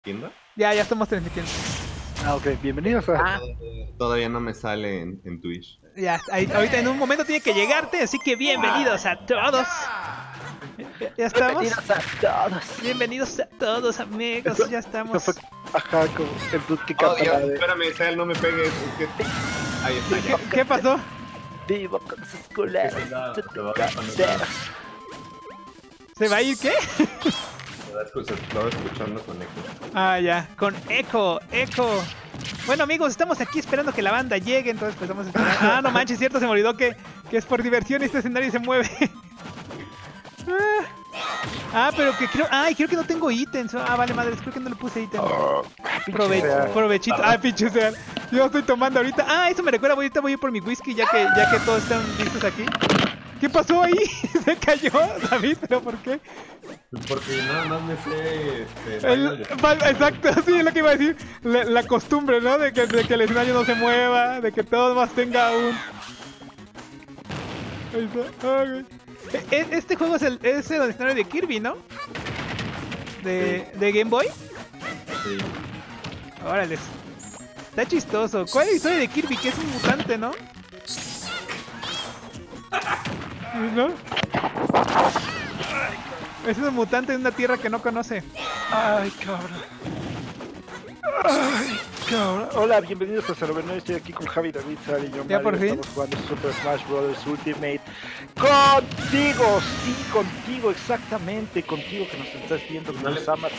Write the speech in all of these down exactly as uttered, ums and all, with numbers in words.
¿Entiendo? Ya, ya estamos transmitiendo. Ah, ok, bienvenidos a... Ah, todavía no me sale en, en Twitch. Ya, ahí, ahorita en un momento tiene que llegarte, así que bienvenidos a todos. ¿Ya, ya estamos? Bienvenidos a todos. Bienvenidos a todos, amigos, Eso- ya estamos. Eso fue, ajá, como el dude que Oh, canta Dios, la de... espérame, Sal, no me pegues. Es que... Ahí está, ¿Qué, ya. qué pasó? Vivo con sus culeros. Se te va a conectar. ¿Se va a ir qué? Se estaba escuchando con eco. Ah, ya, con eco, eco. Bueno, amigos, estamos aquí esperando que la banda llegue, entonces pues vamos a esperar. Ah, no manches, cierto, se me olvidó que, que es por diversión y este escenario se mueve. Ah, ah, pero que creo... Ay, creo que no tengo ítems. Ah, vale, madres, creo que no le puse ítems. Oh, pinche Prove sea. provechito. Ah, pinche sea. Yo estoy tomando ahorita. Ah, eso me recuerda. Ahorita voy a ir por mi whisky ya que, ya que todos están listos aquí. ¿Qué pasó ahí? Se cayó, David, ¿pero por qué? Porque nada más me sé... Este, El, val- exacto, sí, es lo que iba a decir. La, la costumbre, ¿no? De que, de que el escenario no se mueva, de que todo más tenga un... Ahí está. Ok. E- e- Este juego es el, es el escenario de Kirby, ¿no? De, de Game Boy. Sí. Órale. Está chistoso. ¿Cuál es la historia de Kirby? Que es un mutante, ¿no? ¿No? Es un mutante de una tierra que no conoce. Ay, cabrón. Ay, cabrón. Hola, bienvenidos a Ceroberno. Estoy aquí con Javi, David, Sal y yo. Ya, Mario. por fin. Estamos jugando Super Smash Bros. Ultimate. Contigo, sí, contigo, exactamente. Contigo que nos estás viendo, que nos amas.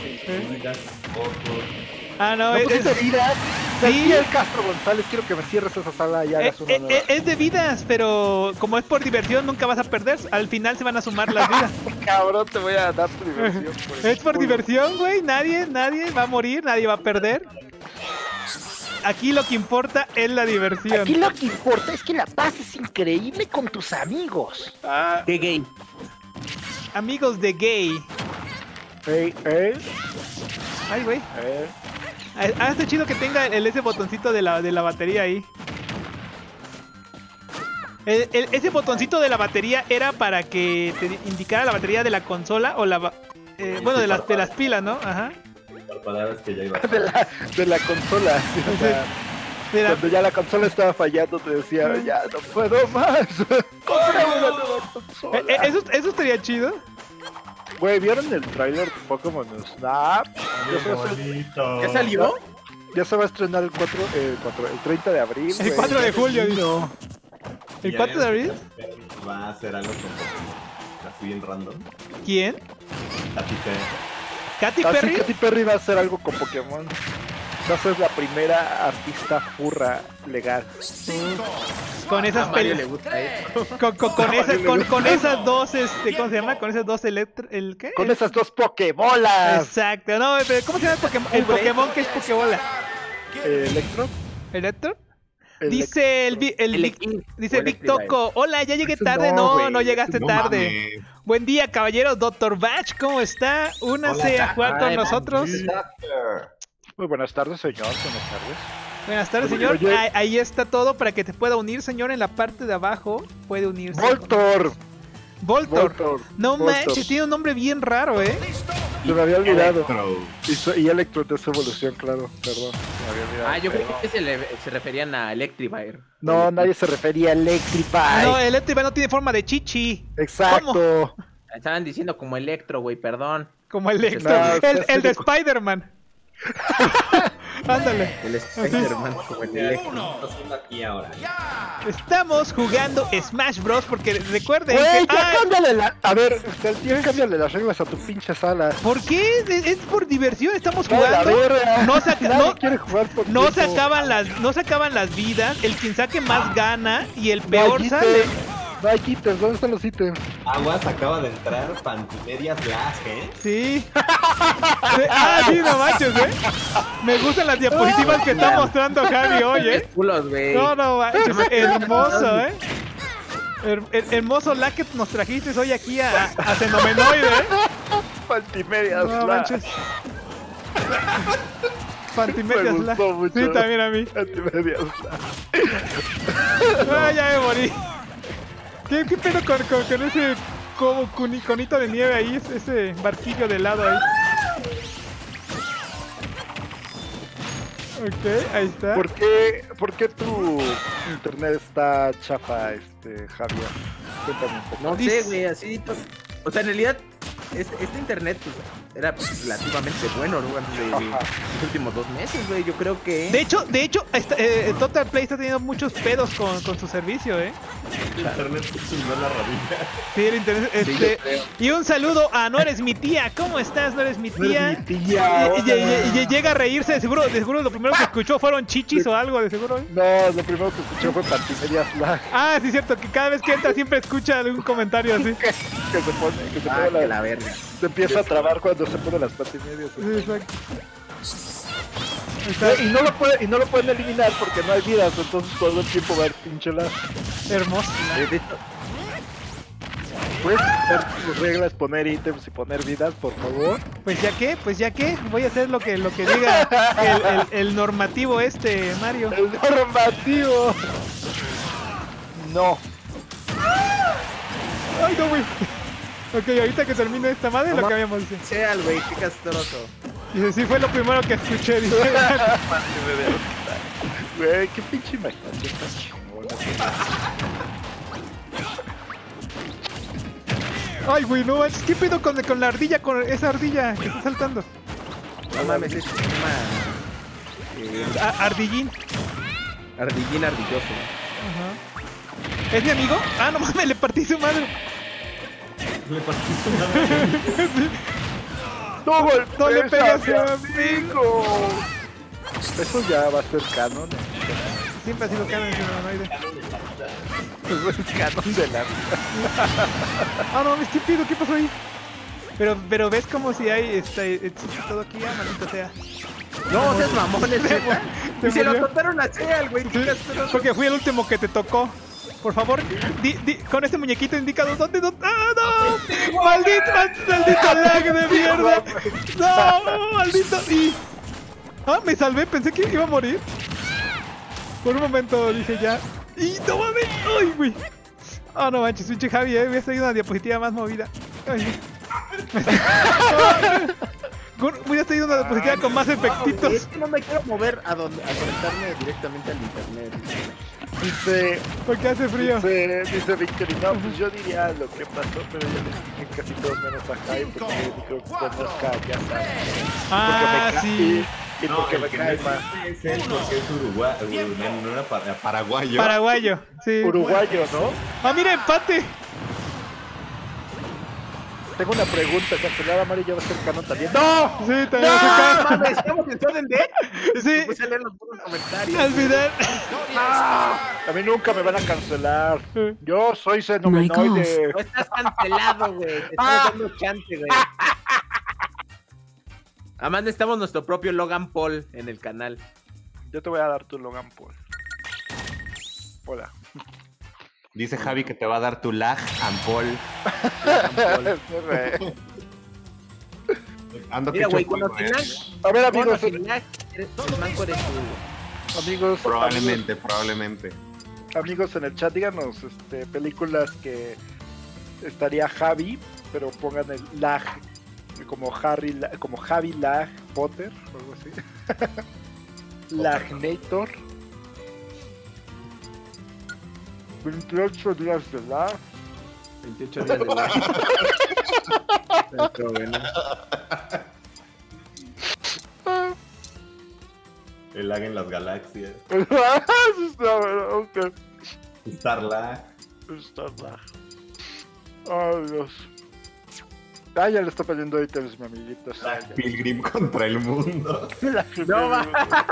Ah, no, ¿No es, pusiste es, vidas? Sí. Daniel Castro González, quiero que me cierres esa sala y eh, hagas una eh, nueva. eh, es de vidas, pero como es por diversión, nunca vas a perder. Al final se van a sumar las vidas. Cabrón, te voy a dar tu diversión. Por el Es por culo. diversión, güey. Nadie, nadie va a morir, nadie va a perder. Aquí lo que importa es la diversión. Aquí lo que importa es que la pases increíble con tus amigos. Ah, De gay. amigos de gay. Ey, ey, Ay, güey. ey. Ah, está chido que tenga el, ese botoncito de la, de la batería ahí. El- el- ese botoncito de la batería era para que te indicara la batería de la consola o la... ba- eh, bueno, de las, de las pilas, ¿no? Ajá. Por palabras que ya iba a De la, de la consola. sí, o sea, De la- cuando ya la consola estaba fallando, te decía, ya no puedo más. Compré una nueva consola. Eh, eh, eso, eso estaría chido. Güey, ¿vieron el tráiler de Pokémon Snap? Ya se, va a estrenar- ¿Ya salió? ya se va a estrenar el, cuatro, eh, cuatro- el treinta de abril. El güey. cuatro de julio, dice. No. ¿El cuatro de abril? Va a hacer algo con Pokémon. Así bien random. ¿Quién? Katy Perry. ¿Katy Así Perry? que Katy Perry va a hacer algo con Pokémon. Va a ser la primera artista furra legal. Con esas Mario le pel- gusta eso. con, con, con, A esa- Mario le con, gusta. con esas dos, este, ¿cómo se llama? Con esas dos electro... ¿El qué? Con El- esas dos Pokébolas. Exacto. No, pero ¿cómo se llama el Pokémon? El Pokémon que es Pokébola. Eh, Electro. ¿Electro? Electro. Dice el, vi- el, El Vic- Equin- dice o Vic Electrivire. Toco, hola, ya llegué Ese tarde. no, No, güey, no llegaste No tarde. mames. Buen día, caballero. Doctor Batch, ¿cómo está? Únase Hola, a jugar con ay, nosotros. Muy buenas tardes, señor. Buenas tardes. Buenas tardes, Oye, señor. oye. Ahí, ahí está todo para que te pueda unir, señor. En la parte de abajo puede unirse. Voltor. Voltor. Voltor. No Voltor. manches, tiene un nombre bien raro, ¿eh? Se me había olvidado. Electro. Y, so- y Electro de su evolución, claro. Perdón. Se me había olvidado. Ah, yo creí que se, le- se referían a Electrivire. No, nadie se refería a Electrify. No, el Electrify no tiene forma de chichi. Exacto. Estaban diciendo como Electro, güey, perdón. Como el Electro. No, el, seas el de ridículo. Spider-Man. Ándale. El Spider-Man como el Electro. Estamos haciendo aquí ahora. Estamos jugando Smash Bros. Porque recuerden Güey, que. ya ¡Ah! cámbiale la... A ver, Celtier, cámbiale las reglas a tu pinche sala. ¿Por qué? Es, es por diversión, estamos No, la jugando. verga. No se, Nadie no, quiere jugar por no se tiempo. acaban las, no se acaban las vidas. El quien saque más gana y el No hay peor ítems. sale. No hay ítems, ¿dónde están los ítems? Aguas acaba de entrar Pantimedias Glass, ¿eh? Sí. Sí, Ah, sí, no manches, ¿eh? Me gustan las diapositivas que está mostrando Javi hoy, ¿eh? Culos, güey. No, no manches, hermoso, ¿eh? Her- her- hermoso la que nos trajiste hoy aquí a, a Fenomenoide, ¿eh? Multimedias. No la- manches. Pantimedias Me la. gustó mucho. Sí, también a mí. Multimedias. la- Ah, ya me morí. ¿Qué, qué pedo con, con, con ese como cuni- conito de nieve ahí? Ese barquillo de helado ahí. Ok, ahí está. ¿Por qué, ¿Por qué tu internet está chafa, este, Javier? Cuéntame un poco. No Dice- sé, güey, así. to- O sea, en realidad, es- este internet pues, era pues, relativamente bueno, ¿no? Antes de, de Ajá. los últimos dos meses, güey. Yo creo que. De hecho, de hecho, está- eh, Total Play está teniendo muchos pedos con, con su servicio, ¿eh? Internet se chingó la rodilla. Sí, el internet. Sí, yo Este, creo. y un saludo a No eres mi tía. ¿Cómo estás? No eres mi No eres tía. mi tía, Y, y- y- y- y hola. llega a reírse, de seguro, de seguro lo primero que escuchó fueron chichis o algo, de seguro. ¿eh? No, lo primero que escuché fue Pantimedia Flag. Ah, sí, cierto, que cada vez que entra siempre escucha algún comentario así. Que se pone, que se, Ah, pone que la- la verga. se empieza a trabar cuando se pone las Pantimedias. Sí, exacto. Ahí está, Y no lo puede, y no lo pueden eliminar porque no hay vidas, entonces todo el tiempo va a haber pinche lag. hermoso. Eh, de hecho, ¿Puedes quitar tus reglas, poner ítems y poner vidas, por favor? Pues ya que, pues ya que, voy a hacer lo que lo que diga el, el- el normativo este, Mario. ¡El normativo! No. Ay, no, güey. Ok, ahorita que termine esta madre, No lo ma- que habíamos dicho. sea, güey, qué castroso. Dice, sí, fue lo primero que escuché. Dice, Güey, qué pinche imaginación tan chingona. ay, güey, no manches, ¿qué pedo con, con la ardilla, con esa ardilla que está saltando? No mames, es un tema. Eh, A- ardillín. ardillín ardilloso. Ajá. ¿Es mi amigo? Ah, no mames, le partí su madre. Le partiste una vez. ¡No golpes No le pegas a a mi mi amigo! Eso ya va a ser canon. ¿eh? Siempre ha sido canon ese humanoide. Eso es canon de la vida. Ah, no mames, ¿qué pedo? ¿Qué pasó ahí? Pero, pero ves como si hay, este, existe todo aquí, ah, maldito sea. No, seas mamón, es neta. Se Y se lo murió. contaron a Seal, güey. Qué castroso. Porque fui el último que te tocó. Por favor, di, di, con este muñequito indícanos dónde, dónde. ¡Ah, no! ¡Maldito, maldito lag de mierda! ¡No! ¡Maldito! Y... Ah, me salvé, pensé que iba a morir. Por un momento dije ya. ¡Y no mames! ¡Ay, güey! Ah, no manches, pinche Javi, eh. Hubiera traído una diapositiva más movida. Ay. Con- Hubiera traído una diapositiva con más No, güey, efectitos. es que no me quiero mover a, donde, a conectarme directamente al internet. Dice, Porque hace frío. dice, dice Victory, no, pues yo diría lo que pasó, pero yo les dije casi todos menos a Jaime porque creo que conozca ya sabe. Ah, Porque me sí. cae- Y No, porque el me que cae no más. es él porque es uruguayo, no era para- paraguayo. Paraguayo, sí. Uruguayo, ¿no? Ah, mira, empate. Tengo una pregunta, ¿cancelar a Mario ya va a ser canon también? ¡No! Sí, te ¡No, no, mames! ¿Estamos en Sudden Death? Sí, Puse a leer los puros comentarios. al final. A mí nunca me van a cancelar. Yo soy xenomenoide. No estás cancelado, güey. Te estamos dando chance, güey. Además necesitamos nuestro propio Logan Paul en el canal. Yo te voy a dar tu Logan Paul. Hola. Dice Javi que te va a dar tu lag, Ampol. Ando que Mira, güey, hecho con los polvo, ¿eh? A ver, amigos, amigos, el manco eres tú. amigos, Probablemente, probablemente. amigos en el chat, díganos este, películas que estaría Javi, pero pongan el lag como Harry, La- como Javi Lag Potter o algo así. Lagnator. veintiocho días de lag. veintiocho días de la... Pero bueno. El lag en las galaxias. Eso está bueno, ok. Star lag. Está lag. Ay, Dios. Ah, ya le está pidiendo ítems, mi amiguito. Lag Pilgrim contra el mundo. No, va.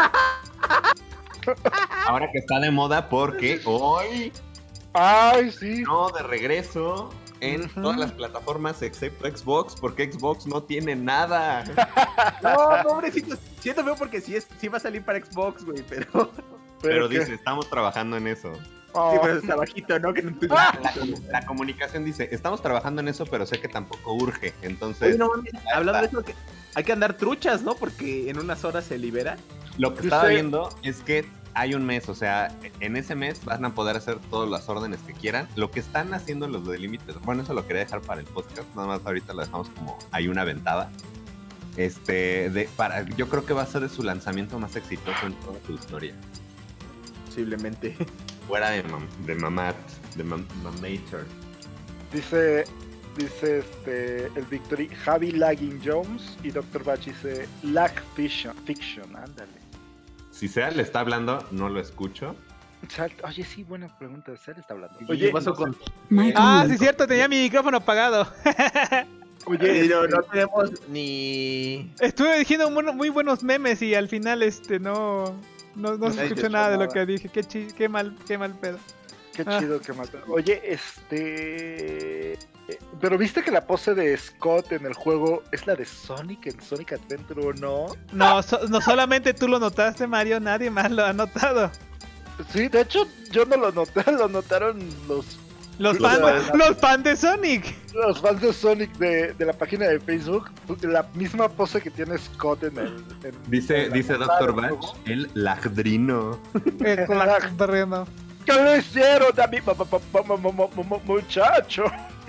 Ahora que está de moda porque hoy, Ay, sí. no, de regreso en Ujú. todas las plataformas excepto Xbox, porque Xbox no tiene nada. No, pobrecito. Siento feo porque sí, es, sí va a salir para Xbox, güey, pero... Pero qué? dice, estamos trabajando en eso. Oh, Sí, pero está bajito, ¿no? Que no te... La, la comunicación dice, estamos trabajando en eso, pero sé que tampoco urge. Entonces, Oye, no mames, hablando de eso, que hay que andar truchas, ¿no? Porque en unas horas se libera. lo que ¿Y estaba usted? viendo es que hay un mes, o sea, en ese mes van a poder hacer todas las órdenes que quieran. Lo que están haciendo los de Limited, bueno, eso lo quería dejar para el podcast, nada más ahorita lo dejamos como hay una ventada. Este, de, para, yo creo que va a ser su lanzamiento más exitoso en toda su historia. Posiblemente. Fuera de, mam, de Mamat, de mam, Mamator. Dice, dice este, el Victory, Javi Lagging Jones y doctor Bach dice Lag Fiction, fiction, ándale. Si Sea le está hablando, no lo escucho. Oye, sí, buena pregunta, Sea le está hablando. Oye, Oye, pasó con... Ah, sí es cierto, tenía mi micrófono apagado. Oye, no, este, no tenemos ni... Estuve diciendo muy, muy buenos memes y al final este no no, no se Nadie escuchó escuchó nada de lo nada. que dije. Qué chi, qué mal, qué mal pedo. qué ah. chido que mata. Oye, este... Pero viste que la pose de Scott en el juego es la de Sonic en Sonic Adventure o no? No, so- no solamente tú lo notaste, Mario, nadie más lo ha notado. Sí, de hecho yo no lo noté, lo notaron los, Los Los fans, de- los fans de Sonic. los fans de Sonic de, de la página de Facebook. La misma pose que tiene Scott en el... en- Dice, en la dice portada doctor del Bach, juego. el lagdrino. Eh, clac, berreando. ¿Qué lo hicieron a mi pa- pa- pa- pa- mu- mu- mu- mu- muchacho?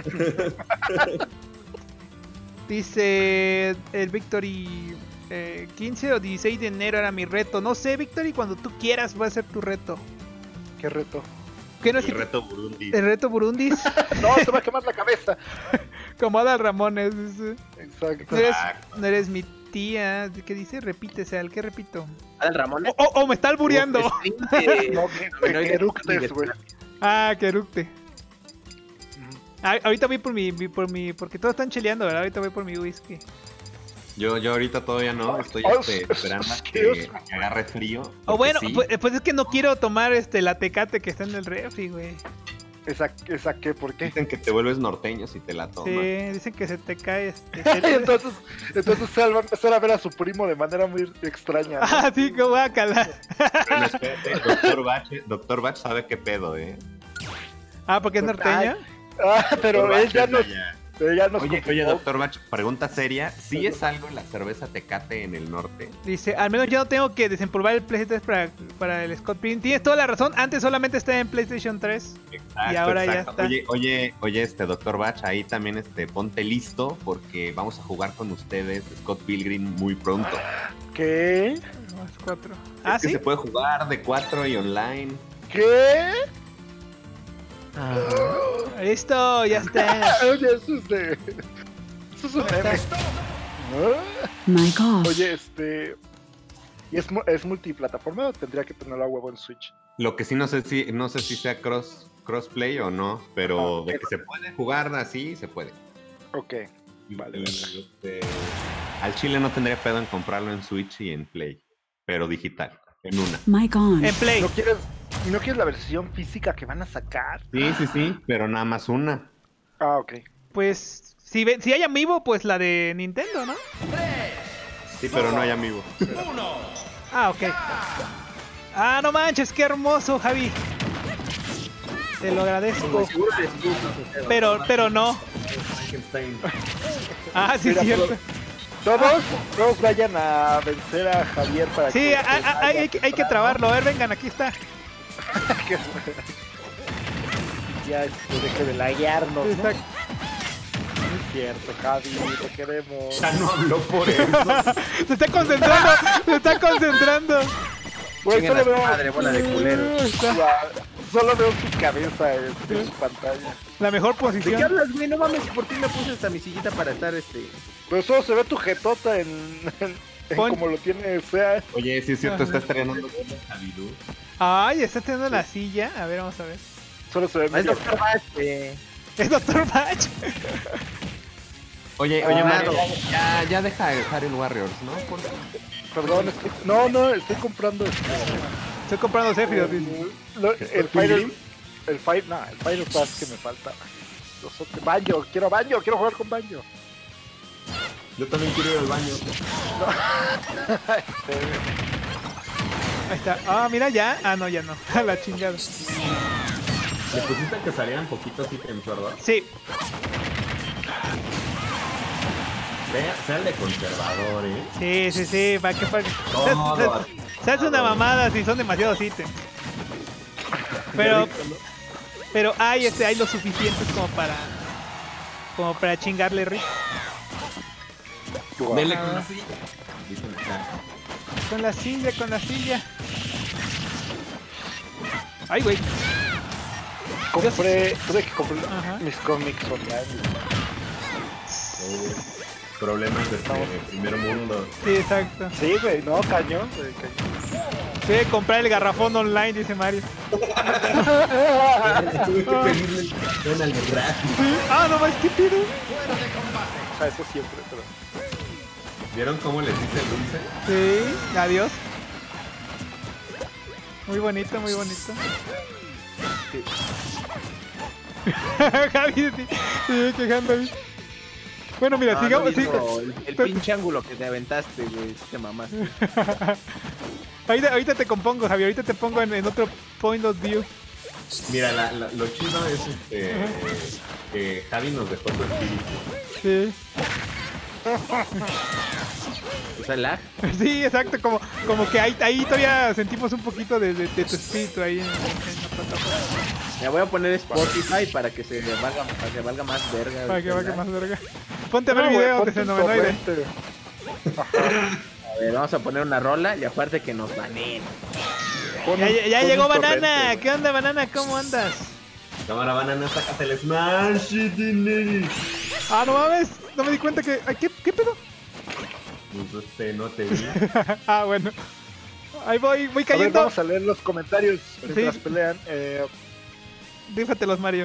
Dice el Victory eh, quince o dieciséis de enero era mi reto. No sé, Victory, cuando tú quieras va a ser tu reto. Qué reto. ¿Qué no es El que- reto Burundi. el reto Burundis? No, se va a quemar la cabeza. Como Adal Ramones. Dice. Exacto. No eres, no eres mi tía. ¿Qué dice? Repítese, ¿al qué repito? Adal Ramón. Oh, oh, oh, me está albureando. No, que, que, que eructes, güey. Ah, que eructe. Ah, ahorita voy por mi, mi- por mi, porque todos están cheleando, ¿verdad? Ahorita voy por mi whisky. Yo, yo ahorita todavía no, estoy Oh, este, Dios esperando a que, mío. que agarre frío. O porque bueno, sí, pues, pues es que no quiero tomar este la Tecate que está en el refri, güey. ¿Esa, esa qué? ¿Por qué? dicen que te vuelves norteño si te la tomas. Sí, dicen que se te cae este. entonces, entonces Sal va a empezar a ver a su primo de manera muy extraña. ¿no? Ah, sí, como va a calar. Pero espérate, doctor Bach, doctor Bach sabe qué pedo, eh. Ah, porque es norteño. Ah, pero Doctor él Bach ya es nos, allá. pero ya nos Oye, oye, confirmó. doctor Bach, pregunta seria. ¿Sí es algo en la cerveza Tecate en el norte? Dice, al menos yo no tengo que desempolvar el PlayStation tres para, para el Scott Pilgrim. Tienes toda la razón, antes solamente estaba en PlayStation tres. Exacto, Y ahora ya está. Oye, oye, oye, este doctor Bach, ahí también este, ponte listo porque vamos a jugar con ustedes Scott Pilgrim muy pronto. ¿Qué? Más cuatro. Ah, Es que sí. se puede jugar de cuatro y online. ¿Qué? Listo, ya está. Oye, eso es de... Eso es un meme. ¿Ah? My God. Oye, este... ¿Y es, mu- es multiplataforma o tendría que tenerlo a huevo en Switch? Lo que sí no sé si no sé si sea cross crossplay o no, pero Ajá. de que se puede jugar así, se puede. Ok. Vale, Y, vale. este, al chile no tendría pedo en comprarlo en Switch y en Play, pero digital, en una. My God. En Play. ¿No quieres, ¿No quieres la versión física que van a sacar? Sí, sí, sí, pero nada más una. Ah, ok. Pues, si, ve- si hay amiibo, pues la de Nintendo, ¿no? Sí, pero no hay amigo. Ah, ok. Ah, no manches, qué hermoso, Javi. Te lo agradezco. Seguro eres tú, no sé, Pero, pero no. Ah, sí, Mira, cierto. Todos, todos vayan a vencer a Javier para Sí, que... a- a- hay, hay que- hay que trabarlo. A ver, vengan, aquí está. que- ya este, deje de laguearnos, ¿no? Está- No es cierto, Javi, te queremos. Ya no habló por eso. Se está concentrando, se está concentrando. Güey, Chinguen solo a su veo... madre, bola de culeros. Ya, solo veo su cabeza en, en su pantalla. La mejor ¿De qué posición. hablas, güey? No mames, ¿por qué me puse hasta mi sillita para estar este...? Pero solo se ve tu jetota en, en, en Pon- como lo tiene Sea. Oye, sí es cierto, Ajá. está estrenando Javidú. Ay, está teniendo la silla. A ver, vamos a ver. Solo se ve Ah, es medio- doctor Bach, eh. Es Doctor Batch. Oye, oye, Ah, Mario, no. ya, ya deja de dejar el Warriors, ¿no? Por- Perdón, estoy... no, no, estoy comprando este... Estoy comprando Sephiroth. dice. Lo- el Fire... El Fire... No, el Fire Pass que me falta. Los otros... Banjo, quiero Banjo, quiero jugar con Banjo. Yo también quiero ir al baño. Este, Ahí está. Ah, mira ya. Ah, no, ya no. A la chingada. Le pusiste que salieran poquitos ítems, ¿verdad? Sí. Sea, sea el de conservador, ¿eh? Sí, sí, sí. ¿Para qué? Para... Todo Se, así. se- se hace una mamada si son demasiados ítems. Pero, pero hay, este, hay lo suficientes como para, como para chingarle rico. Guau. Dele con la silla. Dice el chat. Con la silla, con la silla. Ay, güey. Compré, tuve que comprar Ajá. mis cómics online. Oh, problemas de de primer mundo. Sí, exacto. Sí, güey, no, cañón, güey, cañón. Tuve que comprar el garrafón online, dice Mario. Tuve que pedirle el cartón al gratis. Sí. Ah, no más, ¿qué pido? O sea, eso siempre, pero... ¿Vieron cómo les dice el dulce? Sí, adiós. Muy bonito, muy bonito. Javi se sigue quejando ahí. Bueno, mira, No, sigamos. no, sí. no, el, el pinche ángulo que te aventaste, güey, te mamaste. ahorita, ahorita te compongo, Javi. Ahorita te pongo en, en otro point of view. Mira, la, la, lo chido es este, que Javi nos dejó su espíritu. Sí. O sea, lag. Sí, exacto. Como, como que ahí, ahí todavía sentimos un poquito de, de, de tu espíritu ahí en, en la plataforma. Me voy a poner Spotify para que se le valga, para que valga más verga. Para que el valga lag. más verga. Ponte a ver No, güey, videos de ponte un Fenomenoide. torrente. A ver, vamos a poner una rola y aparte que nos baneen. Pon Ya, un- ya- ya pon llegó un torrente, Banana. güey. ¿Qué onda, Banana? ¿Cómo andas? Cámara banana, sácate el smash. Dineri. Ah, no mames. No me di cuenta que. Ay, ¿Qué, qué pedo? Pues este, no te vi. Ah, bueno. Ahí voy, voy A ver, cayendo. vamos a leer los comentarios mientras Sí. pelean. Eh, Dífatelos, Mario.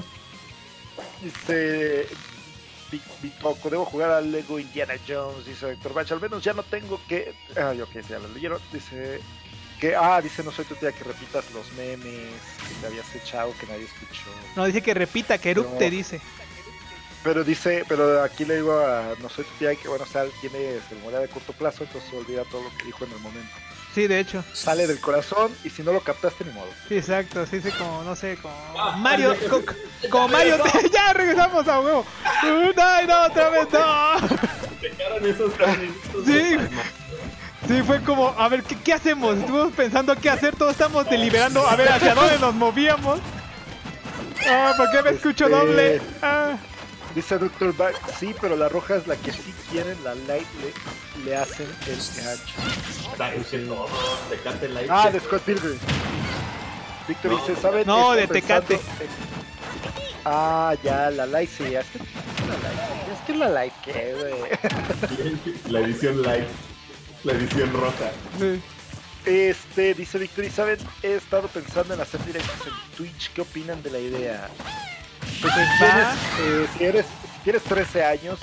dice Vi- Vitoco, debo jugar al Lego Indiana Jones, dice Héctor Bach, al menos ya no tengo que... Ah, yo que ya lo leyeron, dice que... Ah, dice, no soy tu tía que repitas los memes que te habías echado, que nadie escuchó. No, dice que repita, que Erupte No. dice. Pero dice, pero aquí le digo a no soy tu tía que, bueno, o sea, tiene memoria de corto plazo, entonces se olvida todo lo que dijo en el momento. Sí, de hecho. Sale del corazón y si no lo captaste, ni modo. Sí, exacto. Sí, sí, como, no sé, como. Mario. co- Como Mario. Ya regresamos a huevo. Uh, No, no, otra vez no. Dejaron esos caminitos. Sí. Sí, fue como, a ver, ¿qué, qué hacemos? Estuvimos pensando qué hacer, todos estamos deliberando, a ver hacia dónde nos movíamos. Ah, ¿por qué me escucho Este- doble? Ah, Dice doctor Bach, sí, pero la roja es la que sí quieren, la light le, le hacen el gacho. Sáquense todos, Tecate Light. Ah, de Scott Pilgrim. Víctor No. dice, ¿saben? No, Estoy de Tecate. pensando en- Ah, ya, la light sí, es que la like, es que la like, güey. La edición light. La edición roja. sí. Este, dice Víctor, y saben, he estado pensando en hacer directos en Twitch, ¿qué opinan de la idea? Pues si Va. tienes, eh, si eres, si tienes trece años,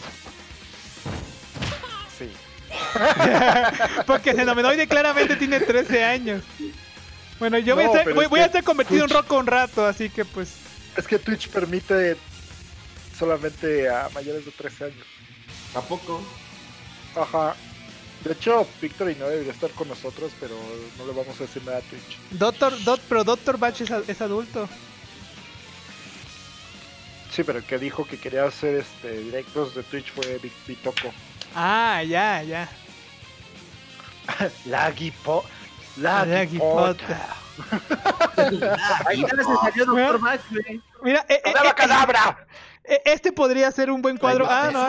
sí. Porque Fenomenoide claramente tiene trece años. Bueno, yo voy, No, a ser, pero voy, es voy a que ser convertido en Twitch- roco un rato, así que pues. Es que Twitch permite solamente a mayores de trece años. ¿A poco? Ajá. De hecho, Víctor y no debería estar con nosotros, pero no le vamos a decir nada a Twitch. Doctor, Dot, pero Doctor Batch es, a- es adulto. Sí, pero el que dijo que quería hacer este directos de Twitch fue Vic- Vitoco. Ah, ya, ya. Laggy Po... Laggy Laggy Potter. Potter. Ahí ya se salió Doctor Bach, güey. Mira, eh, eh, ¡Cadabra, eh, cadabra! eh, este podría ser un buen cuadro. Ah, no.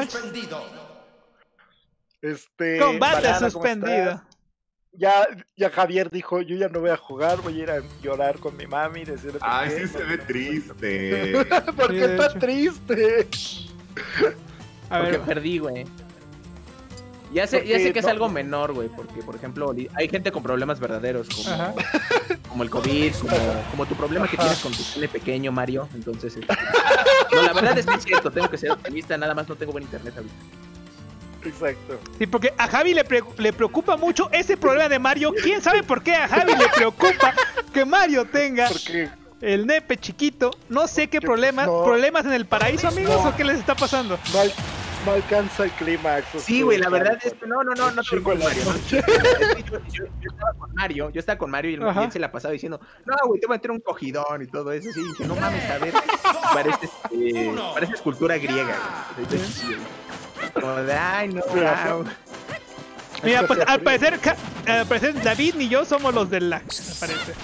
Este... Combate Banana, ¿cómo suspendido. estás? Ya, ya Javier dijo, yo ya no voy a jugar, voy a ir a llorar con mi mami y decirle por Ay, qué. sí se ve triste. ¿Por Sí, qué de está hecho. triste? A Porque ver, perdí, güey. Ya sé, ya Porque sé que es no- algo menor, güey, porque, por ejemplo, li- hay gente con problemas verdaderos, como, Ajá. como el COVID, como, como tu problema que tienes con tu pene pequeño, Mario. Entonces, este, no, la verdad es que es cierto, tengo que ser optimista, nada más no tengo buen internet ahorita. Exacto. sí, porque a Javi le, pre- le preocupa mucho ese problema de Mario. ¿Quién sabe por qué a Javi le preocupa que Mario tenga Porque el nepe chiquito? No sé qué Que, problemas. pues, no. ¿Problemas en el paraíso, amigos? No. ¿O qué les está pasando? no, al- no alcanza el clímax. Sí, güey, la verdad es que no, no, no, no te Chingo en la preocupes, Mario. noche. Es que yo, yo- yo estaba con Mario, yo estaba con Mario y él, Ajá. y él se la pasaba diciendo, no, güey, te voy a meter un cogidón y todo eso. Sí, y dije, no mames, a ver, parece, este, parece escultura griega. Güey. Como de, ay, no, wow. Mira, pues hacía al frío. parecer, Ja- al parecer David ni yo somos los del lag, me parece.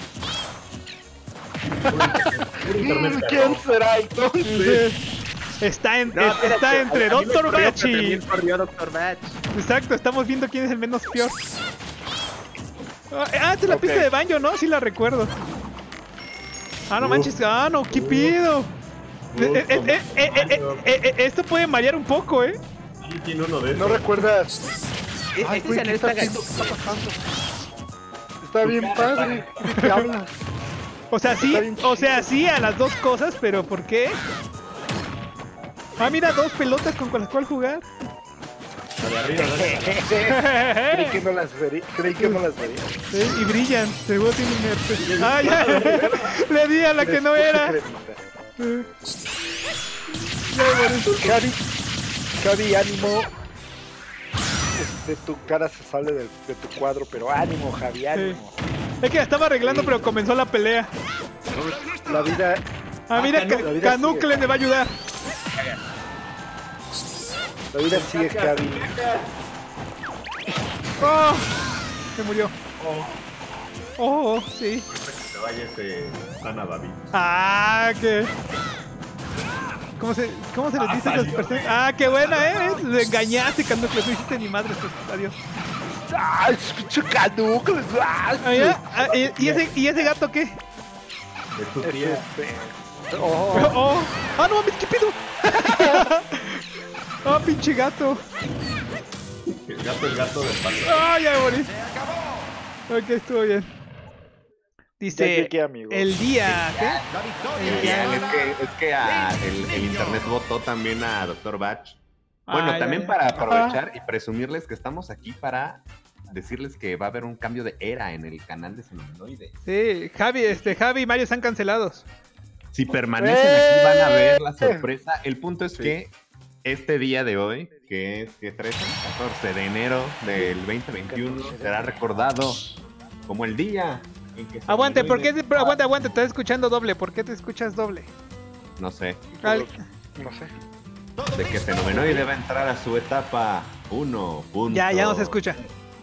Mm, ¿Quién será entonces? Está, en, No, es- espérate, está entre a- a mí me Doctor corrió, Bach pero y. también corrió Doctor Bach. Exacto, estamos viendo quién es el menos peor. Ah, ah, esta es la Ok. pista de Banjo, ¿no? Sí la recuerdo. Ah, no manches. Ah, no, ¿qué pido? Eh, eh, eh, eh, eh, eh, eh, eh, esto puede marear un poco, ¿eh? Tiene uno de ¿No esos. recuerdas? E- Ay, Este güey, escenario ¿qué está está gacho. haciendo? ¿Qué está pasando? Está bien padre. ¿De qué hablas? O sea, sí, Está bien o sea, sí a las dos cosas, pero ¿por qué? Ah, mira, dos pelotas con las cuales jugar. La de arriba, dale. Creí que no las vería. Creí que no las vería. Eh, y brillan, seguro tienen herpes. Ah, ya, le di a la que no era. Eh. Ya, bueno. Javi, Javi, ánimo. Este, tu cara se sale del- de, tu cuadro, pero ánimo, Javi, ánimo. Es que la estaba arreglando, pero comenzó la pelea. La vida, Ah, mira, Canuck, Ca- la vida Canucle me va a ayudar. la vida sigue, Javi. Oh, se murió. Oh, sí. Que vaya ese Sana David. Ah, que. ¿Cómo se, cómo se les dice a las personas? Ah, qué buena, eh. Le engañaste, Canucle. No hiciste ni madre. Pues, adiós. ¡Ay, pinche canucles! ¡Ah, Ah, ya. Ah, ¿y, y ese, ¿Y ese gato qué? Es tu Es tía. este. Oh, Oh. Ah, no mames, ¿qué pedo? Ah, pinche gato. El gato, el gato del palo. Ah, ya me morí. Ok, estuvo bien. ya Dice, llegué, amigo. el día, ¿qué? El día- Bien, es que, es que a- el, el internet votó también a doctor Batch. Bueno, Ah, ya, también ya. para aprovechar y presumirles que estamos aquí para decirles que va a haber un cambio de era en el canal de Xenomenoide. Sí, Javi, este, Javi y Mario están cancelados. Si permanecen aquí van a ver la ¡Eh! sorpresa. El punto es que este día de hoy, que es que trece, catorce de enero del veinte veintiuno, será recordado como el día en que Aguante, ¿por qué? Xenomenoide- Pero aguante, aguante, te estás escuchando doble. ¿Por qué te escuchas doble? No sé, Al- No sé. de que Xenomenoide va a entrar a su etapa uno. Ya, ya no se escucha.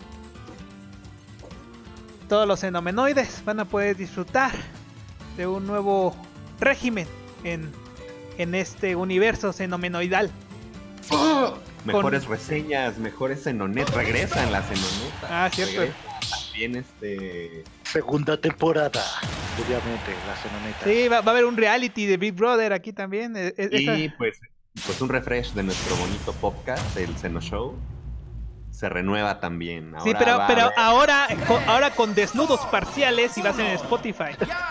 Todos los xenomenoides van a poder disfrutar de un nuevo régimen en, en este universo xenomenoidal. Mejores reseñas, mejores Xenonet, regresan las Xenonetas. Ah, cierto. Regresan también este... Segunda temporada. Obviamente, la Xenoneta. Sí, va, va a haber un reality de Big Brother aquí también. eh, eh, esa- Y pues, pues un refresh de nuestro bonito podcast, el Xeno Show. Se renueva también. Sí, Ahora pero, va a pero haber- ahora, con, ahora con desnudos parciales y va a ser en Spotify.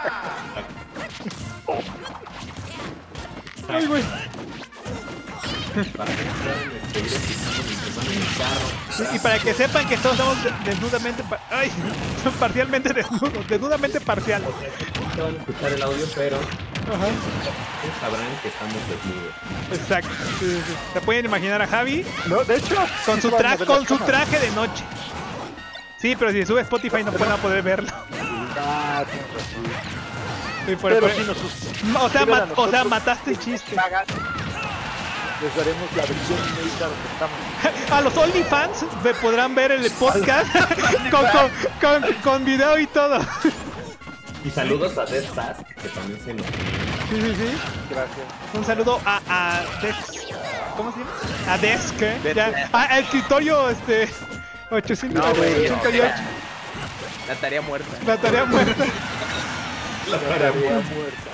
Ay, güey. para que puedan este, ir escuchando mientras van en el carro. Sí, y para que sepan que todos estamos de- desnudamente... pa- Ay, parcialmente desnudos. Desnudamente parcial. No van a escuchar el audio, pero Ajá. ustedes sabrán que estamos desnudos. Exacto. Sí, sí, sí. Se pueden imaginar a Javi No, de hecho, con su, van a tra ver con las su cámaras. traje de noche. Sí, pero si sube Spotify no van a poder verlo. Ah, tienes razón. Sí, por- Pero por- si nos sus- o, sea, suscriben a ma- o sea, nosotros, mataste el chiste. pagan, les daremos la versión inédita donde estamos. A los OnlyFans ve- podrán ver el podcast con, con, con, con video y todo. Y saludos a Death Task, que también se nos... Sí, sí, sí. Gracias. Un saludo a, a Desk. ¿Cómo se llama? A Desk, ¿eh? Desk. Ya. Ah, al escritorio, este. ochocientos No, güey, ochenta y ocho. La tarea muerta. La tarea muerta. La Tarea muerta.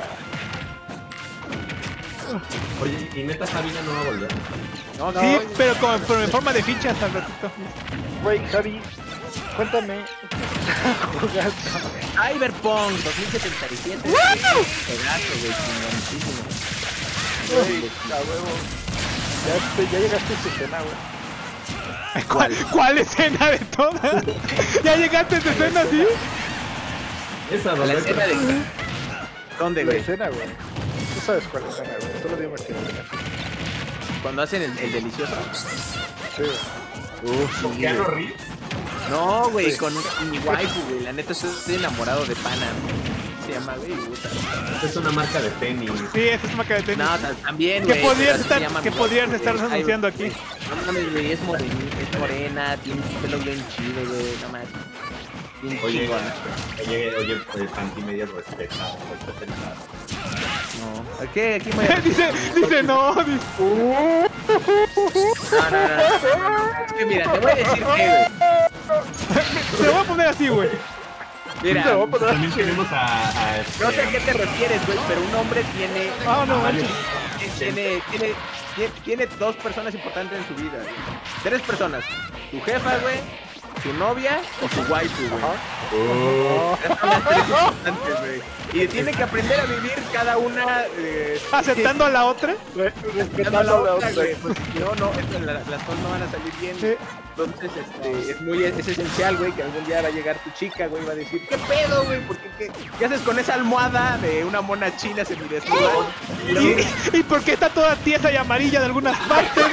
Oye, ¿y neta Sabina no va a volver? No, no. Sí, pero, con, pero en forma de fichas al ratito. Güey, Javi, cuéntame. Jugando. Cyberpunk dos mil setenta y siete. Pedazo, güey, chingoncísimo. Güey, a huevo. Ya, este- ya llegaste a tu escena, güey. ¿Cuál, ¿Cuál escena de todas? ¿Ya llegaste a esa escena así? Esa La escena de... ¿Dónde, La güey? escena, güey. Tú sabes cuál escena, güey. Solo dime que Cuando hacen el, el delicioso. sí. Uf, sí, güey. Reeves? No, güey, Sí. con mi waifu, güey. La neta, estoy enamorado de Pana. Se llama, güey, puta. Es una marca de tenis. Sí, esa es marca de tenis. No, ta- también, ¿Qué güey. podrías pero así se estar, llama ¿qué mi podrías waifu, estar güey. anunciando Ay, aquí? No mames, güey, es morena, es morena, tiene su pelo bien chido, güey, no más. Bien Oye, chingón. oye, oye, pues Santi Medias respeta, respeta el caso. No. ¿A qué? Aquí me voy a... dice, dice no. Dice... No, no, no, no, no. Es que mira, te voy a decir que, güey. Te voy a poner así, güey. Mira, No, pero- También tenemos a, a este, no sé a qué te refieres, güey, pero un hombre tiene... Ah, no, varios- Tiene, tiene, tiene, tiene dos personas importantes en su vida, güey. Tres personas. Tu jefa, güey, su novia o su waifu, güey. Oh, Esas son las tres importantes, güey. Y tiene que aprender a vivir cada una... Eh, Aceptando a la otra. Re- respetando Respetando a la otra, otra. güey. Pues si no, no, eso, la- las cosas no van a salir bien. Sí. Entonces, este, es muy es esencial, güey, que algún día va a llegar tu chica, güey, va a decir, ¿qué pedo, güey? ¿Por qué, qué, qué haces con esa almohada de una mona china semidesnuda? Y luego- ¿Y, ¿Y por qué está toda tiesa y amarilla de algunas partes?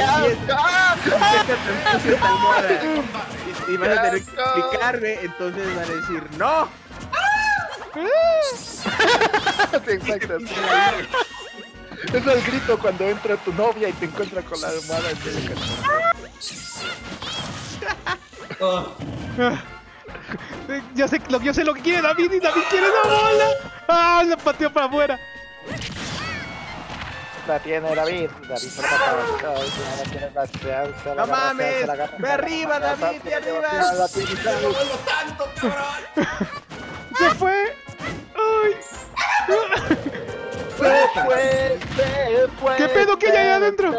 Y, y van a tener que explicar, güey, entonces van a decir, ¡no! Exacto. Es el grito cuando entra tu novia y te encuentra con la almohada en medio del Yo sé, lo, yo sé lo que quiere David y David quiere la bola. ¡Ah! La pateó para afuera. La tiene David. David se la pasa. La tiene la se se la ¡No agarra, mames! se la agarra. ¡Ve arriba, David! ¡Ve arriba! La tiene David. Se fue. ¡Ay! Se fue, se fue. ¿Qué pedo que hay ahí adentro?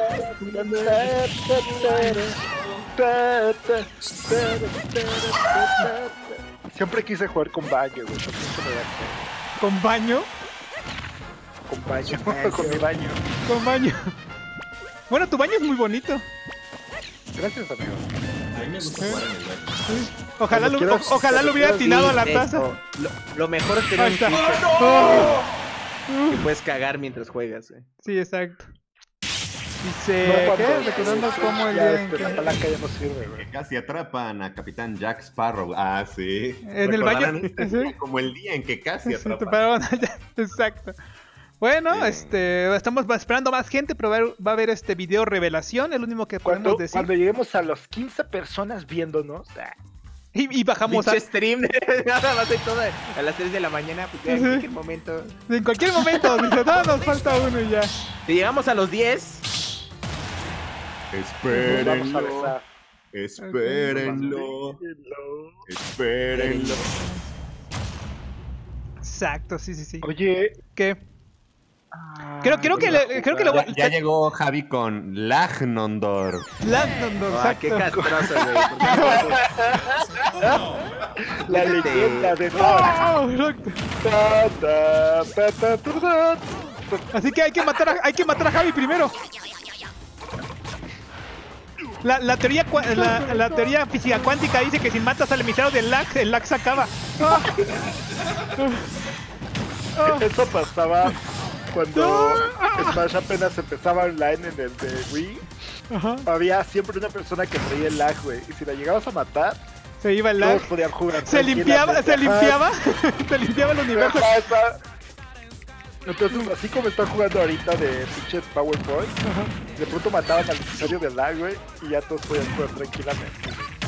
Siempre quise jugar con baño, güey. ¿Por qué se me da? ¿Con baño? Con baño, con mi baño. Con baño. Bueno, tu baño es muy bonito. Gracias, amigo. a mí me gusta jugar en el baño. Ojalá lo, Cuando quieras- o- ojalá lo hubiera cuando atinado a quieras- la Sí, taza. eso. Lo, lo mejor es tener Ahí un está. switcher Oh. que puedes cagar mientras juegas, güey. Sí, exacto. Dice, No, ¿qué? cuando- Recordando cómo el ya, día en este, la que... palanca ya no sirve, güey. Que casi atrapan a Capitán Jack Sparrow. Ah, sí. En el baño, Recordarán este sí. día como el día en que casi Sí, atrapan. pero bueno, ya, exacto. Bueno, Sí. este, estamos esperando más gente, pero va a haber, va a haber este video revelación, el último que podemos Cuando, decir. cuando lleguemos a los quince personas viéndonos, ah, Y, y bajamos a, Pinche stream, nada más hay todo a las tres de la mañana, pues ya en Ujú. cualquier momento. en cualquier momento, dice, no, nos falta uno y ya. Si llegamos a los diez, nos vamos a Espérenlo. besar. Espérenlo. Espérenlo. Exacto, sí, sí, sí. Oye, ¿Qué? Creo, creo que, le- creo que lo Ya, ya llegó Javi con Lagnondor. Landon, ah, qué exacto. castroso, güey. ¿Por qué? la leyenda de Thor. Oh, exacto. Ta, ta, ta, ta, ta, ta. Así que hay que matar a, hay que matar a Javi primero. La, la teoría cua- la, la teoría física cuántica dice que si matas al emisario del lag, el lag se acaba. Ah. Ah. Eso pasaba cuando Smash apenas empezaba online en el de Wii. Ajá. Había siempre una persona que traía el lag, güey. Y si la llegabas a matar, Se iba el lag. todos podían jugar. Se limpiaba, se tranquilamente. limpiaba, se limpiaba el Ajá, universo. ajá, está- Entonces, así como están jugando ahorita de pinche PowerPoint, de pronto mataban al episodio de lag, güey, y ya todos podían jugar tranquilamente.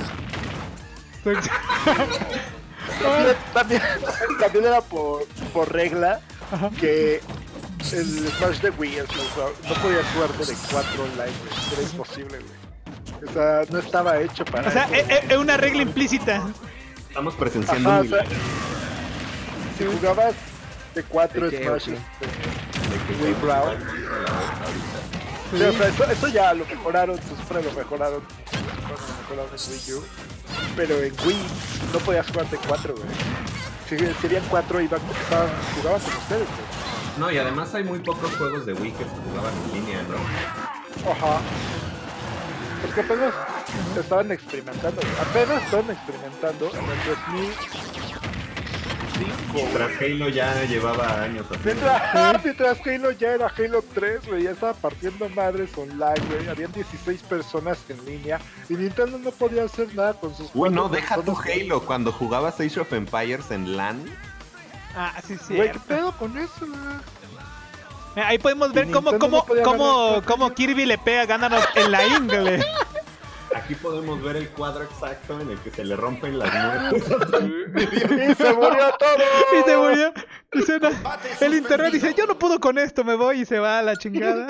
También, también, también era por, por regla Ajá. que el Smash de Wii es lo- no podías jugar de cuatro online, güey. Era imposible, güey. O sea, no estaba hecho para O sea, eso. es, es una regla implícita. Estamos presenciando Ajá, un o sea, milagro. si jugabas de cuatro ¿De qué, Smash o qué? este, Wii Brown, sí, o sea, eso, eso ya lo mejoraron, se supone lo mejoraron cuando lo mejoraron en Wii U, pero en Wii no podías jugar de cuatro, güey. Si serían cuatro, iban, estaban, jugaban con ustedes, güey. No, y además hay muy pocos juegos de Wii que se jugaban en línea, ¿no? Ajá. Porque apenas estaban experimentando, güey. Apenas estaban experimentando en el dos mil cinco, güey. Mientras Halo ya llevaba años haciendo. Mientras, mientras Halo ya era Halo tres, güey, ya estaba partiendo madres online, güey. Habían dieciséis personas en línea y Nintendo no podía hacer nada con sus Uy, no, cuatro deja tu personas. Halo. Cuando jugabas Age of Empires en LAN, Ah, sí, sí. Güey, ¿qué pedo con eso, güey? Ahí podemos ver Y cómo, Nintendo cómo, no podía cómo, ganar. cómo Kirby le pega a Ganondorf en la ingle. aquí podemos ver el cuadro exacto en el que se le rompen las muertes. Y se murió todo. Y se murió. Dice, no, el internet dice, yo no puedo con esto, me voy y se va a la chingada.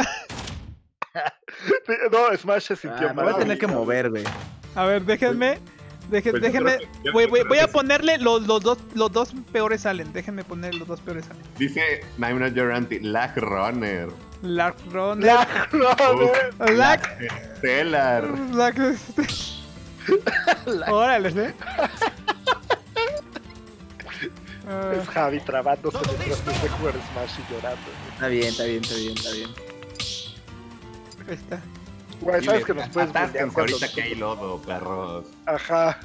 No, Smash se sintió Ah, me mal. voy a tener que mover, güey. A ver, déjenme. Dejen, Pues yo déjenme. creo que- yo Voy, voy- creo voy que a sí. ponerle los, los, dos, los dos peores salen. Déjenme poner los dos peores salen. Dice I'm not your auntie, Lag Runner. Lark Runner. La Runner. Lark. Stellar. Lark. Órale, ¿eh? Ah, Es Javi trabándose mientras te de jugar Smash y llorando. Está bien, está bien, está bien, está bien. ahí está. Güey, sabes que nos puedes Atásquense bullear cuando- ahorita que hay lodo, perros. Ajá.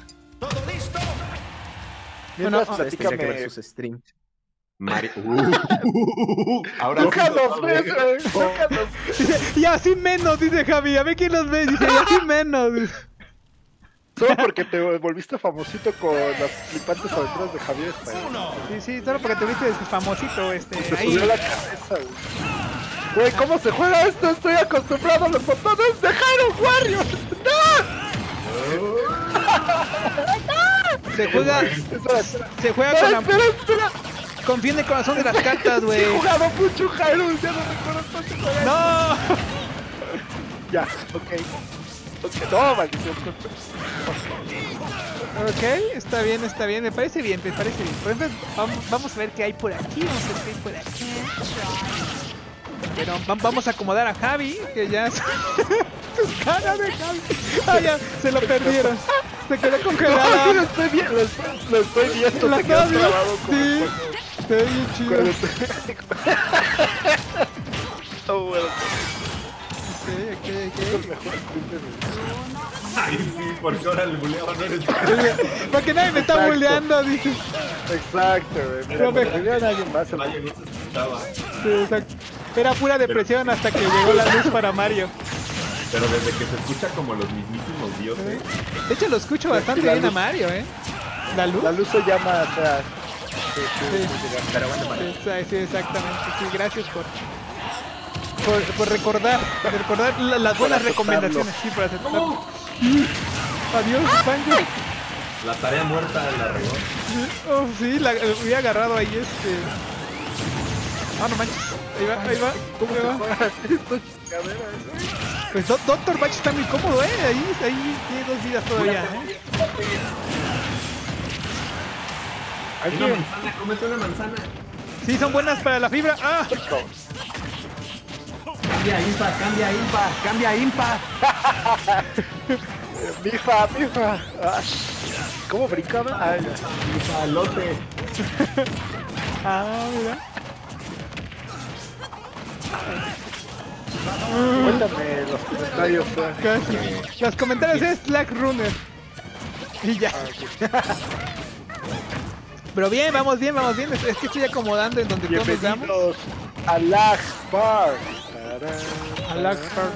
Bueno, Mientras, ah, Este tendría que ver platícame. sus streams. Mario. Uh, ahora Nunca sí los todo ves, bien. güey. Nunca los Dice, y así menos, dice Javi. A ver quién los ve. Dice, y así menos. Solo porque te volviste famosito con las flipantes aventuras de Javier España. Sí, sí, solo porque te viste famosito. Este, Se ahí. subió la cabeza, güey. Güey, ¿cómo se juega esto? Estoy acostumbrado a los botones de Hyrule Warriors. Se juega, Espera, espera. se juega Espera, con la, espera, espera. confía en el corazón de las cartas, güey. He jugado mucho Hyrule, ya no recuerdo cuánto se juega. No. Ya, ok. Ok, no, maldición. Ok, está bien, está bien, me parece bien, me parece bien. Por ejemplo, vamos, vamos a ver qué hay por aquí, vamos a ver qué hay por aquí. Pero va- vamos a acomodar a Javi, que ya... Su cara de Javi. Ah, ya, se lo perdieron. Se quedó No, sí, lo congelado. estoy viendo, lo estoy, lo estoy viendo. ¿La Se quedó estás viendo? trabado como Sí. Se ve bien chido. cuando- Oh, bueno, Ok, ok, es ok. el mejor stream de mi vida. Ay, sí, porque ahora el buleador no eres. Porque nadie me está Exacto. bulleando, dice. Exacto, güey. Mira, No me- cuando vean a alguien más, el- Vaya, no se escuchaba. Sí, exacto. Era pura depresión hasta que llegó la luz para Mario. Pero desde que se escucha como los mismísimos dioses. De hecho, lo escucho bastante la bien a luz. Mario, ¿eh? ¿La luz? la luz se llama, o sea, sí, sí, Sí. sí, sí, Pero bueno, vale. Sí, sí, exactamente. Sí, gracias por, por, por recordar, por recordar la- las buenas aceptarlo. recomendaciones. Sí, por aceptarlo. Sí. Adiós, Pancho. La tarea muerta la regó. Oh, sí, la había agarrado ahí este. Ah, no manches. Ahí va, ahí va. ¿Cómo va? Esto es chingadera, ¿no? Pues Do- Doctor Batch está muy cómodo, ¿eh? Ahí, ahí tiene dos vidas todavía, ¿eh? Hay Una que- manzana, cómete una manzana. Sí, son buenas para la fibra. ¡Ah! Cambia impa, cambia impa, cambia impa. Mifa, mifa. Ah, ¿cómo brincaba? Ah, ya. Impa, lote. Ah, mira. Cuéntame los comentarios. eh. Casi. Los comentarios es Slack Runner. Y ya. Pero bien, vamos bien, vamos bien. Es es que estoy acomodando en donde todos nos damos. Bienvenidos a Lag Park. A Lag Park.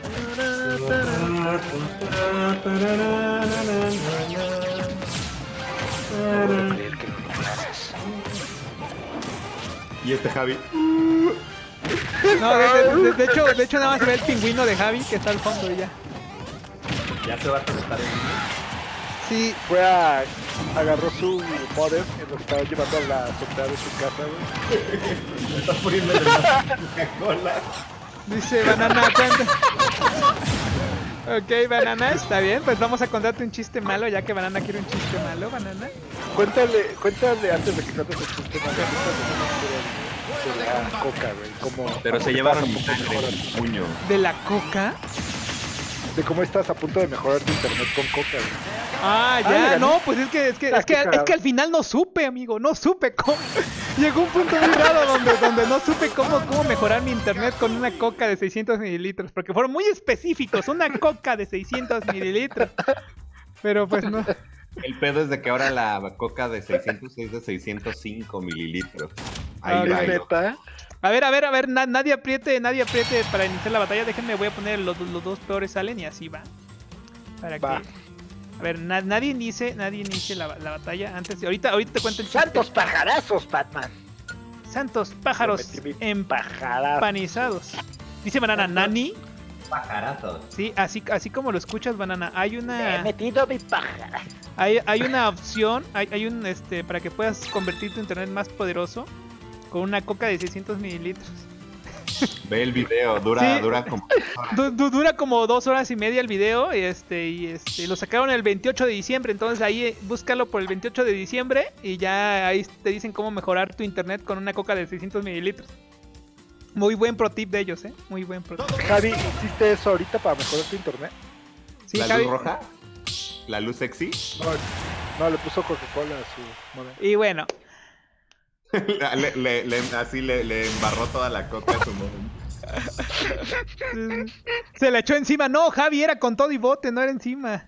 No puedo creer que lo hagas. Y este Javi. No, de, de- de- de hecho, de hecho nada más se ve el pingüino de Javi que está al fondo y ya. Ya se va a conectar en Sí, Fue a. Agarró su modem y lo estaba llevando a la azotea de su casa, güey. Me estás poniendo en la Coca-Cola. dice Banana Panda. Ok, Banana, está bien. Pues vamos a contarte un chiste malo, ya que Banana quiere un chiste malo, Banana. Cuéntale, cuéntale antes de que cuentes el chiste, más cuéntale una historia de la coca, güey. Como, Pero se cómo llevaron estás mi a punto de sangre en mejorar- mi puño. ¿De la coca? De cómo estás a punto de mejorar tu internet con coca, güey. Ah, ya, Ah, mira, no, ¿no? pues es que, es que, Ah, es que, qué es cagado. que al final no supe, amigo, no supe cómo. Llegó un punto muy raro donde, donde no supe cómo, cómo mejorar mi internet con una coca de seiscientos mililitros, porque fueron muy específicos, una coca de seiscientos mililitros. Pero pues no. El pedo es de que ahora la coca de seiscientos es de seiscientos cinco mililitros. Ah, Ahí ¿Es va. neta? A ver, a ver, a ver, na- nadie apriete, nadie apriete para iniciar la batalla. Déjenme, voy a poner los, los dos peores salen y así va. Para Va. que. A ver, na- nadie inicie, nadie inicie la, la batalla antes. de- Ahorita, ahorita te cuento el chiste. ¡Santos pajarazos, Batman! Santos pájaros Me metí mi pajarada. empanizados. Dice Banana, Nani. Pajarazos. Sí, así, así como lo escuchas, Banana. Hay Me he una, metido mi pájara. hay, hay una opción, hay, hay un, este, para que puedas convertir tu internet más poderoso. con una coca de seiscientos mililitros. Ve el video, dura, Sí. dura como... Du- du- dura como dos horas y media el video y este y este lo sacaron el veintiocho de diciembre, entonces ahí eh, búscalo por el veintiocho de diciembre y ya ahí te dicen cómo mejorar tu internet con una coca de seiscientos mililitros. Muy buen pro tip de ellos, eh, muy buen pro tip. Javi, ¿hiciste eso ahorita para mejorar tu internet? Sí, ¿La Javi. luz roja? ¿La luz sexy? No, no le puso Coca-Cola a su modelo. Y bueno, le, le- le- así le, le embarró toda la coca a su móvil. se le echó encima. No, Javi era con todo y bote, no era encima.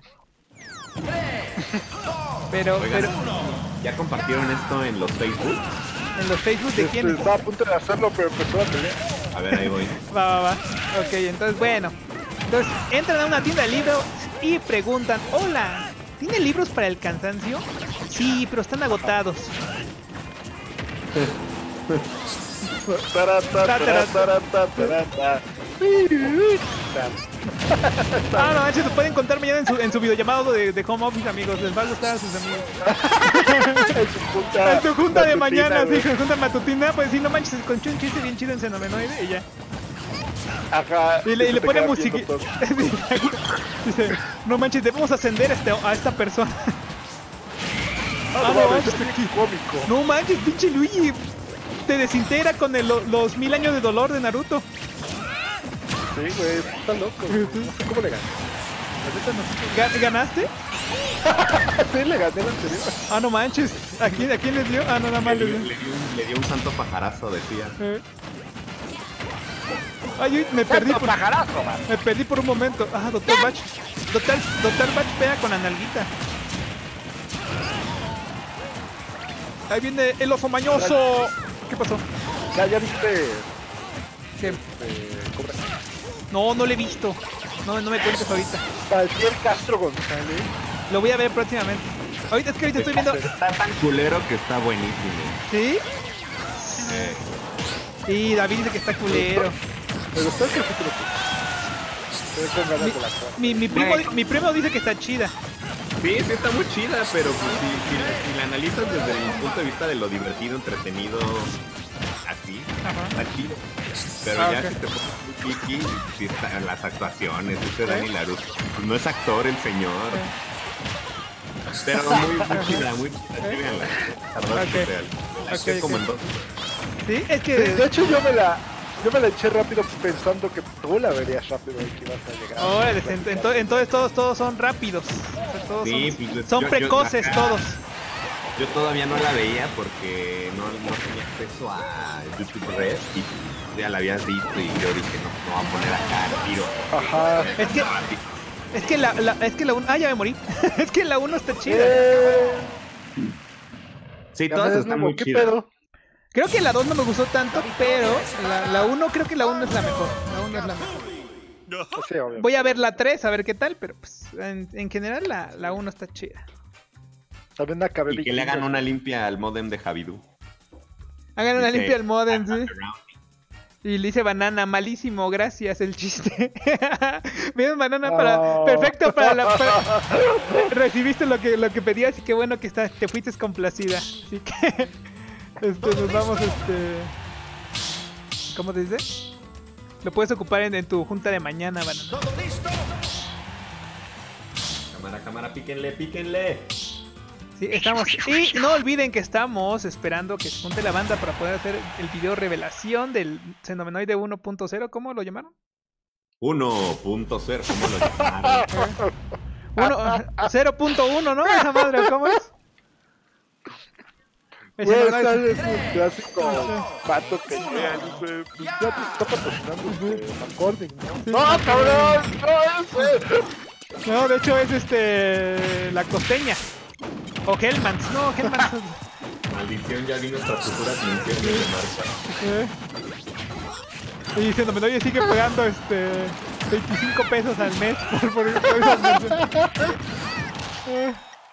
Pero, Oigan, pero ¿ya compartieron esto en los Facebook? en los Facebook de Este, quién estaba a punto de hacerlo, pero empezó a pelear. A ver, ahí voy. va, va, va. Ok, entonces bueno. Entonces entran a una tienda de libros y preguntan, hola, ¿tiene libros para el cansancio? Sí, pero están agotados. Tarata, tarata, tarata. Ah, no, manches, lo pueden contar mañana en su, en su videollamado de, de home office, amigos. Les va a gustar a sus amigos. En su junta, En su junta de matutina, mañana, güey. sí, su junta matutina. Pues sí, no manches, se conchó un chiste bien chido en Fenomenoide y ya. Ajá. Y le, y se le te pone queda musiquita. viendo todo. Dice, no manches, debemos ascender a, este, a esta persona. Ah, Ah, no, no, mames, es es bien cómico. No manches, pinche Luigi. Te desintegra con el- los mil años de dolor de Naruto. Sí, güey, está loco. No sé cómo le gané. La neta no sé. Ga- ¿Ganaste? Sí, le gané el anterior. Ah, no manches. ¿A quién, a quién les dio? Ah, no, nada Le más dio, les le dio. dio un, le dio un santo pajarazo, decía. Eh. Ay, uy, me perdí por, pajarazo, man. me perdí por un momento. Ah, doctor Bach. Doctor, doctor Bach pega con la nalguita. Ahí viene el oso mañoso. ¿Qué pasó? Ya, ya viste. ¿Qué? Eh, Cobra. No, no lo he visto. No, no me cuentes ahorita. Valtier Castro González. Lo voy a ver próximamente. Ahorita es que ahorita estoy viendo. Está tan culero que está buenísimo. ¿Sí? Eh, Sí, David dice que está culero. Me gustó el capítulo. Se ve con ganas de la actuar. Mi, mi, primo, Güey. mi primo dice que está chida. sí, sí está muy chida, pero pues, si, si, la- si la analizas desde el punto de vista de lo divertido, entretenido, así, Ajá. está chido. Pero Ah, ya ok. si te pones muy piqui, si están las actuaciones, ese Dani Laruso, pues no es actor el señor. Pero muy, muy chida, muy chida, sí, véanla. La verdad es que Ok. real. La Ok, eché como ok. en dos. Sí, es Sí, que. de hecho yo me la yo me la eché rápido pensando que tú la verías rápido y que ibas a llegar. Órale, ent- ento- entonces todos, todos son rápidos. O sea, todos Sí, son, pues, son yo- yo- precoces ajá. todos. Yo todavía no la veía porque no, no tenía acceso a YouTube Red y ya la habías visto y yo dije, no, no voy a poner acá el tiro. Ajá. Es que, es que la, la- es que la uno. Ah, ya me morí. Es que la uno está chida. Eh, Sí, ya todas ves, están Memo, muy ¿qué chidas. pedo? Creo que la dos no me gustó tanto, pero la, la uno creo que la uno es la mejor. La uno es la mejor. Sí, obviamente. Voy a ver la tres a ver qué tal, pero pues en, en general la, la uno está chida. También acabé Y que le hagan Vikingos. una limpia al modem de Javidú. Hagan una Dice, limpia al modem, "Ah, sí. Y le dice banana, malísimo, gracias, el chiste. Bien, banana para. Oh. Perfecto para la. para- recibiste lo que, lo que pedías y qué bueno que está, te fuiste complacida. Así que. Este, nos vamos, este. ¿Cómo te dice? Lo puedes ocupar en, en tu junta de mañana, banana. Cámara, cámara, píquenle, píquenle. Sí, estamos. Y no olviden que estamos esperando que se junte la banda para poder hacer el video revelación del Xenomenoide uno punto cero. ¿Cómo lo llamaron? uno punto cero, ¿cómo lo llamaron? Uno- cero punto uno, ¿no? Esa madre, ¿cómo es? El Güey, Xenomenoide- ese es un clásico pato que llega y dice, pues ya te está patrocinando este McCormick, ¿no? ¡No, cabrón! ¡No ese! No, de hecho es este. La costeña. O Hellmans. No, Hellmans. Maldición, ya vi nuestras futuras menciones de marca. eh. Y Xenomenoide sigue pagando este. veinticinco pesos al mes por, por, por esas menciones. Eh.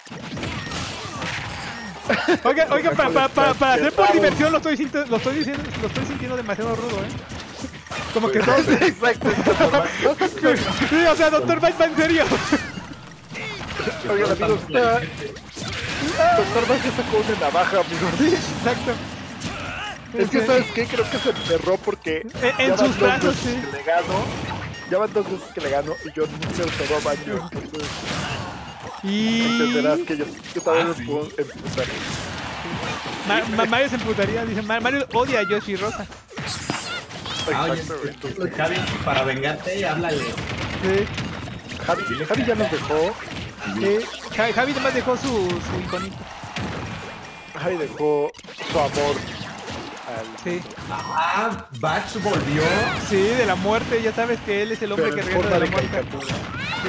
Oiga, oiga, para, para, para, para hacer por diversión lo estoy, sintiendo, lo, estoy diciendo, lo estoy sintiendo demasiado rudo, ¿eh? Como que todos... Exacto. Sí, o sea, doctor Mike va en serio. Oigan, amigos, está... Doctor Vázquez sacó una navaja, amigos. Sí, exacto. Es que, ¿sabes qué? Creo que se enterró porque... En, en ya van sus dos brazos, veces sí. que le gano. Ya van dos veces que le gano y yo nunca he usado baño. Entonces Y... entenderás que yo, yo también Ah, me sí. puedo emputar. Ma- Ma- Mario se emputaría, dice Ma- Mario odia a Yoshi Rosa. Ah, oye, Exacto, güey. este, Javi, para vengarte, háblale. Sí. Javi, Javi ya nos dejó. Sí. Ja- Javi además dejó su, su iconito. Javi dejó su amor al... Sí. Ah, Batch volvió. Sí, de la muerte, ya sabes que él es el hombre pero que en regresa forma de de la muerte. caricatura. Sí.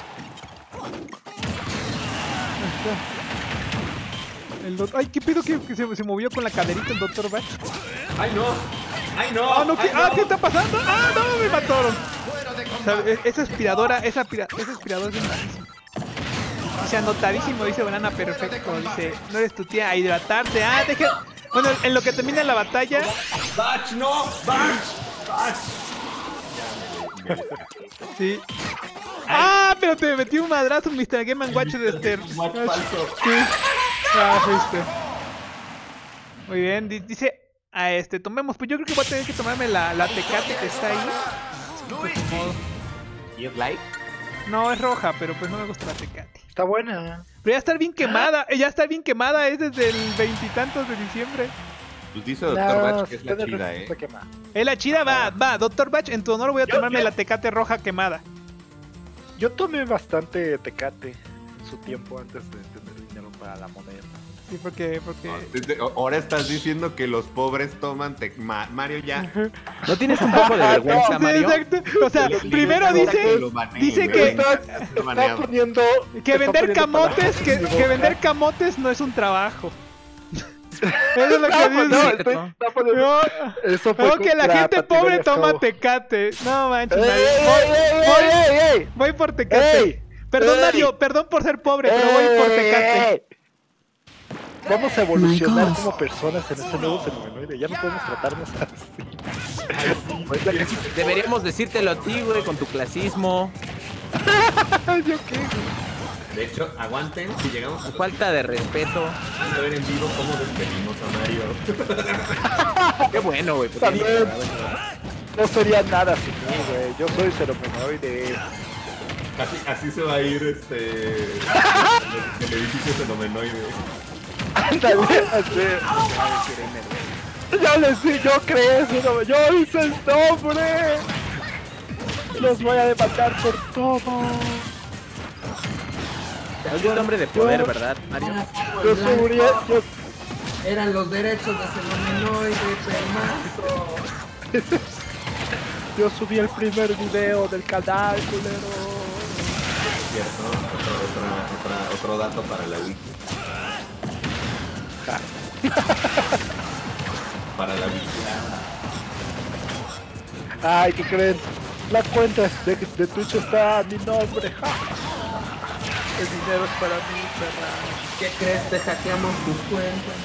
Ahí está. El doc- Ay, ¿qué pedo que, que se, se movió con la caderita el doctor Batch? Ay, no. Ay, no. Ah, no, ¿qué, Ay, ah, no. ¿qué está pasando? ¡Ah, no! ¡Me mataron! O sea, e- esa aspiradora, esa, aspira, esa aspiradora es malísima. Dice, anotadísimo, dice Banana Perfecto. Dice, no eres tu tía, a hidratarte. Ah, deja... Bueno, en lo que termina la batalla... Batch, no. Batch. Batch. Sí. ¡Ah! Pero te metí un madrazo, mister Game and Watch de este... Watch falso. Sí. Ah, fuiste. Muy bien, di- dice... A este, tomemos, pues yo creo que voy a tener que tomarme la, la Tecate que está ahí. Pues, ni modo. ¿Y es light? No, es roja, pero pues no me gusta la Tecate. Está buena. Pero ya está bien quemada, eh, ya está bien quemada, es desde el veintitantos de diciembre. Pues dice Doctor No, Batch que es la ustedes chida, resulta eh. que ma- Es la chida, va, va, doctor Batch, en tu honor voy a tomarme la Tecate roja quemada. Yo tomé bastante Tecate en su tiempo antes de tener dinero para la moneda. Sí, porque, porque... Desde- Ahora estás diciendo que los pobres toman tec- Ma- Mario ya. ¿No tienes un poco de vergüenza, Sí, Mario? exacto. O sea, Los primero libros dice lo baneen, dice güey. que- Está, Está está baneado. poniendo... que está vender poniendo camotes, palabras que, en mi que boca. vender camotes no es un trabajo. Eso es lo No, que pues, dice. no, estoy- está poniendo- No, Eso fue no, que la contra gente Pati pobre Varias toma Cabo. Tecate. No manches, ¡Ey, Mario. ey, Voy, ey, voy- ey, ey, ey! voy por Tecate. ¡Ey! Perdón, ¡Ey! Mario, perdón por ser pobre, pero voy por Tecate. ¡Ey! Vamos a evolucionar God. como personas en este nuevo fenomenoide. Ya no podemos tratarnos así. Deberíamos decírtelo a ti, güey, con tu clasismo. ¿Yo qué? De hecho, aguanten si llegamos a Tu falta de respeto. a ver en vivo cómo despedimos a Mario. Qué bueno, güey. porque- También no sería nada sin mí, güey. Yo soy fenomenoide. Así, así se va a ir este. el edificio fenomenoide. Ándale, así. Yo les di, yo creé ese nombre. Yo hice el nombre. Los voy a demandar por todo. Es un hombre de poder, ¿verdad, Mario? Yo soy yo, Eran los derechos de fenomenoide, permazo. yo subí el primer video del canal, culero. Cierto, otro, otra- otra- otro dato para la wiki. Para la wiki. Ay, ¿qué creen? La cuenta de, de Twitch está a mi nombre. ja. El dinero es para mí, perra. ¿Qué crees? Te hackeamos tus cuentas.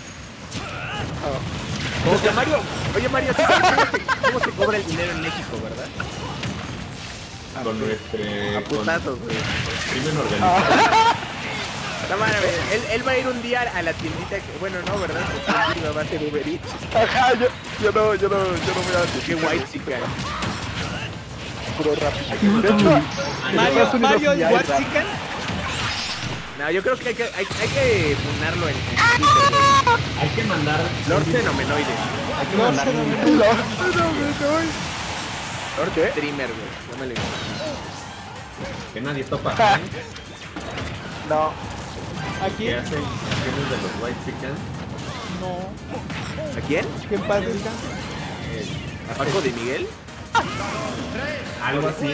Como que Mario, oye Mario, ¿sí sabes cómo se, cómo se cobra el dinero en México, verdad? Con este. A Con putazos, güey. crimen organizado. No, mames, él, él va a ir un día a la tiendita, que, bueno, no, ¿verdad? Porque sí, va a hacer Uber Eats. Ajá, yo, yo no, yo no, yo no voy a decir Qué guay, chica. puro rápido. De hecho, en Mario, Estados Unidos Mario, ni hay What rap. Chicken. No, yo creo que hay que, hay, hay que funarlo en, en Twitter, güey. Hay que mandar. Lord Fenomenoide. Hay que mandar. un- No, no, no, Lord ¿Qué? Streamer, güey. No me lo imagino. Que nadie topa. Ah. ¿eh? no. Aquí. ¿Qué hacen? ¿Quiénes de los White Chickens? No. ¿A quién? Que en paz descanse. ¿A Paco de Miguel? Algo así.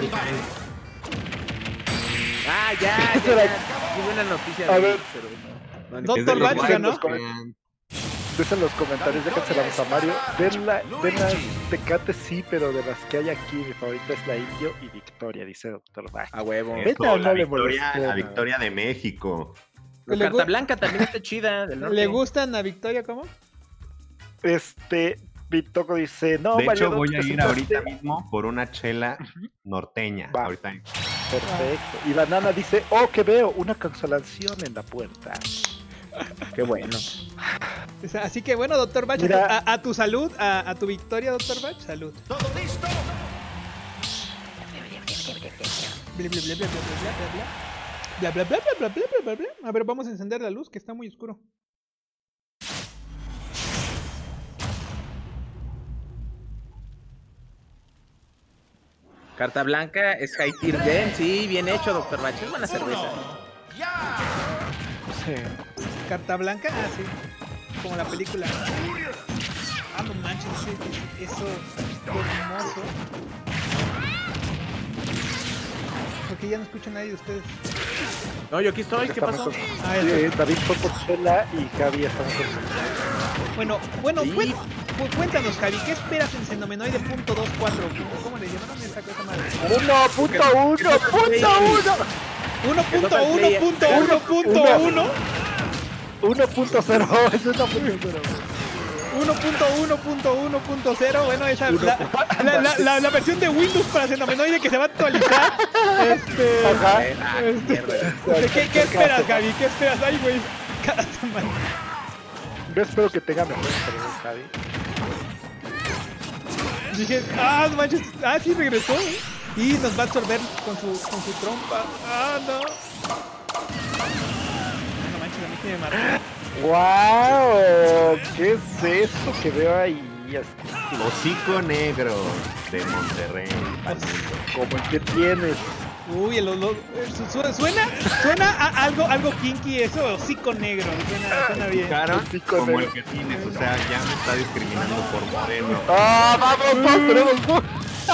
Ah, ya, ya, Esa era- ya. Qué buena noticia. A güey, ver. pero no. No, ni- Doctor Es de los Batch White ganó. Chickens. Dicen en los comentarios, déjenselos a Mario. De, la, de las Tecate sí, pero de las que hay aquí, mi favorita es la Indio y Victoria, dice Doctor Bach. A huevo. Vete Eso, a la no le victoria, molestes, la no. victoria de México. La Le carta gu- blanca también está chida. Del norte. ¿Le gustan a Victoria cómo? Este, Vitoco dice, no, De Mario, hecho, no voy te a ir presentaste. ahorita mismo por una chela norteña. Va. Ahorita. Perfecto. Y Banana dice, oh, que veo, una cancelación en la puerta. Qué bueno. O sea, así que bueno, doctor Bach, Mira. a, a tu salud, a, a tu victoria, doctor Bach, salud. ¿Todo listo? Bla, bla, bla, bla, bla, bla, bla, bla, bla, bla, bla, bla, bla, bla, bla, bla. A ver, vamos a encender la luz, que está muy oscuro. Carta blanca es high tier game. Sí, bien hecho, doctor Bach. Es buena cerveza. ¡Ya! Sí. Carta blanca, ah, sí. Como la película. Ah, no manches, sí, eso es hermoso. Porque ya no escucho a nadie de ustedes. No, yo aquí estoy. ¿Qué Estamos pasó? con- Ah, sí, eso. David fue por Chela y Javi estamos con... Bueno, bueno, Sí. cuen- cu- cuéntanos, Javi, ¿qué esperas en Xenomenoide punto dos cuatro? ¿Cómo le llamaron esa cosa madre? uno punto uno punto uno uno punto uno punto uno punto uno uno punto cero es uno punto cero. uno punto uno punto uno punto cero, bueno, esa la, la, la, la, la versión de Windows para Xenomenoide que se va a actualizar. Este, Ajá. Ah, este, mierda. este, ¿qué, ¿Qué esperas, Javi? ¿Qué esperas? Ay, güey, cada semana. Yo espero que tenga mejores cervezas, Javi. Dije, ah, no manches, ah, sí regresó, ¿eh? Y nos va a absorber con su, con su trompa. Ah, no. No manches, a mí sí me mató. ¡Wow! ¿Qué es eso que veo ahí? Es Hocico negro de Monterrey. como el que tienes. Uy, el olor. su- su- Suena, suena a algo, algo kinky eso, hocico negro. Suena, suena bien. Cara Hocico como negro. el que tienes, o sea, ya me está discriminando por moreno. ¡Ah, vamos, vamos, tenemos dos!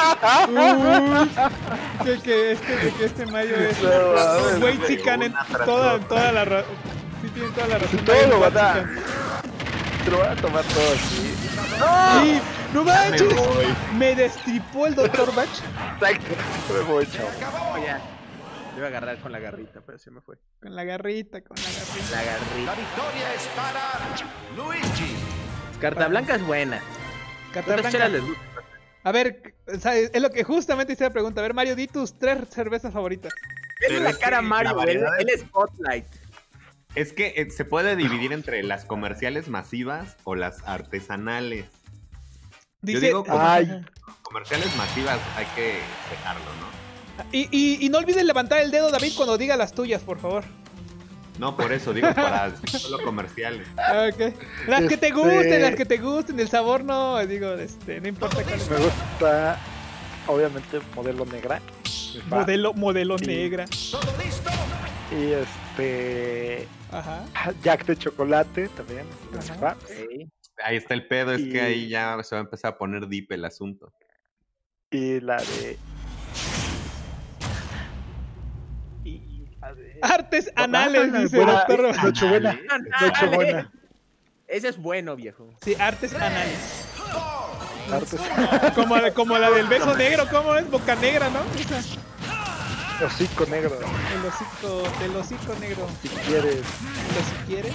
Uy, que, que este, que este Mario es. No, mames, Wait, sí, en una tras toda, otra. toda la razón. Sí, tienen toda la razón. Todo Mario lo es van a- Watsican. Te lo voy a tomar todo así. Sí, no manches. Me voy. Me destripó el doctor Bach. Exacto. Me voy, chao. Oh, ya. Le iba a agarrar con la garrita, pero se me fue. Con la garrita, con la garrita. La garrita. La victoria es para Luigi. Carta blanca es buena. Carta ¿Cuántas blanca. chelas les gusta? A ver, o sea, es lo que justamente hice la pregunta. A ver, Mario, di tus tres cervezas favoritas. Vele Pero la es cara a que Mario, la él, variedad él es Spotlight. Es que eh, se puede dividir entre las comerciales masivas o las artesanales. Dice, digo como- Ay. Comerciales masivas hay que dejarlo, ¿no? Y, y, y no olvides levantar el dedo, David, cuando diga las tuyas, por favor. No, por eso digo para solo comerciales. Ah, ok. Las que te Este- gusten, las que te gusten, el sabor no, digo, este, no importa cuál es. Me gusta, obviamente, modelo negra. Va. Modelo, modelo Sí. negra. ¿Todo listo? Y este. Ajá. Jack de chocolate también. Ajá. Va. Ahí está el pedo, es Y- que ahí ya se va a empezar a poner deep el asunto. Y la de. Y la de. Artes anales, dice el Buena- doctor. Nochebuena. Nochebuena. Ese es bueno, viejo. Sí, artes anales. Artes. Como, como la del beso negro, ¿cómo es? Boca negra, ¿no? Esa. Hocico negro. El hocico, el hocico negro. Si quieres. Pero si quieres.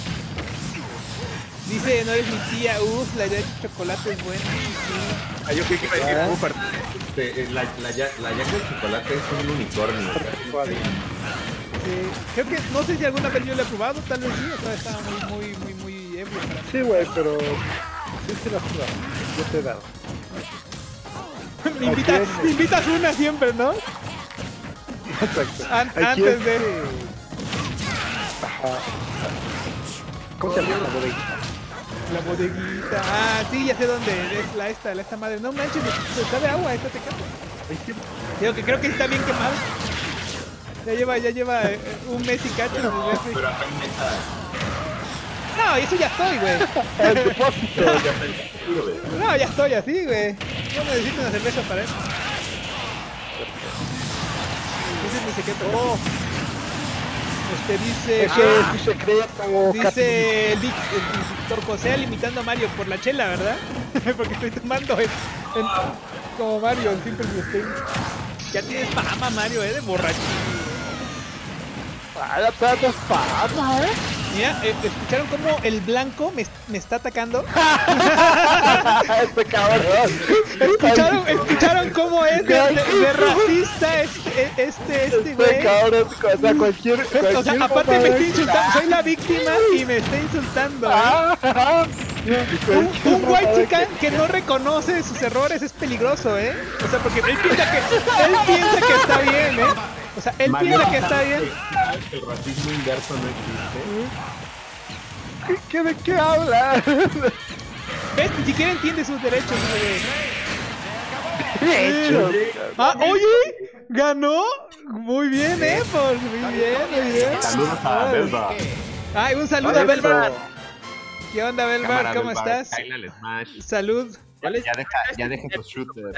Dice, no eres mi tía, uff, la idea de chocolate es buena. Sí. Ah, yo creí que iba a decir Ah. Cooper. Este, eh, la, la, ya- la yaca de chocolate es un unicornio. Sí, creo que, no sé si alguna vez yo lo he probado, tal vez sí, o sea, estaba muy, muy, muy, muy ebrio para mí. Sí, güey, pero. Sí, sí, la has jugado. Yo te he dado. Me, invita- ¿A quién? me invitas una siempre, ¿no? Exacto. An- Aquí antes es- de... Ajá. ¿Cómo se llama la bodeguita? La bodeguita. Ah, sí, ya sé dónde es la esta, la esta madre. No manches, me- me sabe agua esta tecate. Ahí sí. Digo que creo que está bien quemado. Ya lleva, ya lleva eh, un mes y cacho. en el refri. Pero acá en mesa No, eso ya estoy, güey. El depósito. ya pensé que lo de- No, ya estoy así, güey. No necesito una cerveza para eso. Ese es mi secreto. Oh, Este dice ese que... es mi secreto. Dice el, Vic- el Víctor José limitando a Mario por la chela, ¿verdad? Porque estoy tomando en, en- como Mario, en Simple Mistake. Ya tienes fama, Mario, ¿eh? De borrachín. Ah, ya te das fama, ¿eh? Mira, eh, ¿escucharon cómo el blanco me, me está atacando? Este cabrón. ¿Escucharon, ¿escucharon cómo es de, de- de racista este, este, este güey? Este cabrón, o sea, cualquier. O sea, cualquier aparte me mamada. está insultando, soy la víctima y me está insultando. ¿eh? Ah, Un, un white chican que no reconoce sus errores es peligroso, ¿eh? O sea, porque él piensa que, él piensa que está bien, ¿eh? O sea, él Mario, piensa que está bien. El racismo inverso no existe. ¿Qué, qué, ¿De qué habla? ¿Ves? Ni siquiera entiende sus derechos, güey. De hecho. Ah, oye, ganó. Muy bien, eh, por muy bien, muy bien. Saludos a Belva. Ay, un saludo a Eso. Belvar. ¿Qué onda, Belvar? Cámara, ¿Cómo Belvar, estás? Kyle al Smash. Salud. ¿Cuál es? Ya deja, ya deja tus shooters.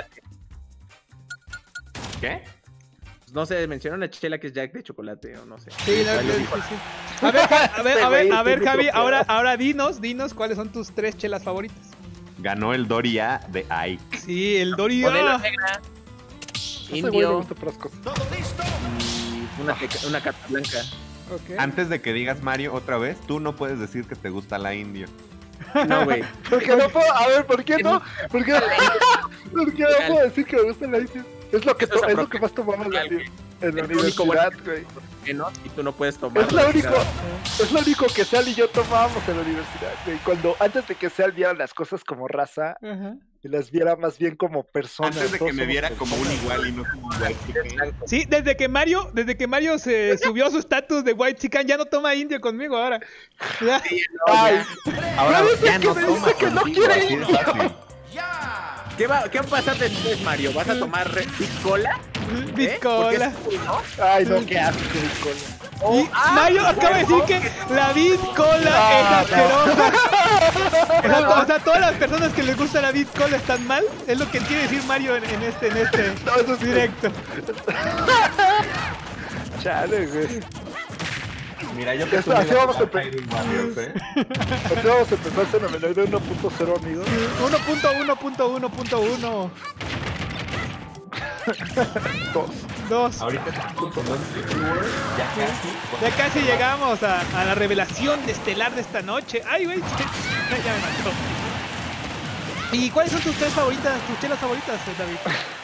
¿Qué? No sé, mencionó una chela que es Jack de chocolate o no sé. Sí, no, Ahí lo sí, dijo. sí, sí. A ver, Ja- a ver, a ver, a ver, Este güey Javi, es ahora, ahora dinos, dinos cuáles son tus tres chelas favoritas. Ganó el Doria de Ike. Sí, el Dory. Modelo ah. negra, Ese güey me indio gusta puras cosas. ¿Todo listo? y una, que- una carta blanca. Ok. Antes de que digas Mario otra vez, tú no puedes decir que te gusta la indio. No, güey. ¿Por qué no puedo? A ver, ¿por qué no? ¿Por qué, ¿Por qué no puedo decir que me gusta la India? Es lo que, Estás to- es lo que apropiando más tomamos en la, algo. en la Es lo único universidad, güey. Que no, y tú no puedes tomar. Es lo único, es lo único que Sal y yo tomábamos en la universidad, güey. Cuando, antes de que Sal viera las cosas como raza, Ajá. y las viera más bien como personas. Antes de que todos me somos viera como un personas. igual y no como un white chicken. Sí, desde que Mario, desde que Mario se subió su estatus de white chican, ya no toma indio conmigo ahora. Ya. Ay, Ahora Me dice ya que no me toma dice que no contigo, quiere así de indio. fácil. ¡Ya! ¿Qué va, ¿Qué va a pasar después, Mario? ¿Vas a tomar re- Big Cola? ¿Eh? Bizcola. Porque es cool, ¿no? ay, no, qué asco, Nicola. Y Mario acaba de decir que la Big Cola Ah, es asquerosa. Exacto, o sea, todas las personas que les gusta la Big Cola están mal. Es lo que quiere decir Mario en, en este, en este No, eso sí. directo. Chale, güey. Mira, yo que Esto- tú me así iba vamos a tocar empe- Hyrule Warriors, ¿eh? Pues vamos a empezar Fenomenoide uno punto cero, amigos. uno punto uno punto uno punto uno. Dos. Dos. Ahorita estamos con dos viewers, ya casi. Ya casi llegamos a, a la revelación de estelar de esta noche. Ay, güey, ya me mató. ¿Y cuáles son tus tres favoritas, tus chelas favoritas, David?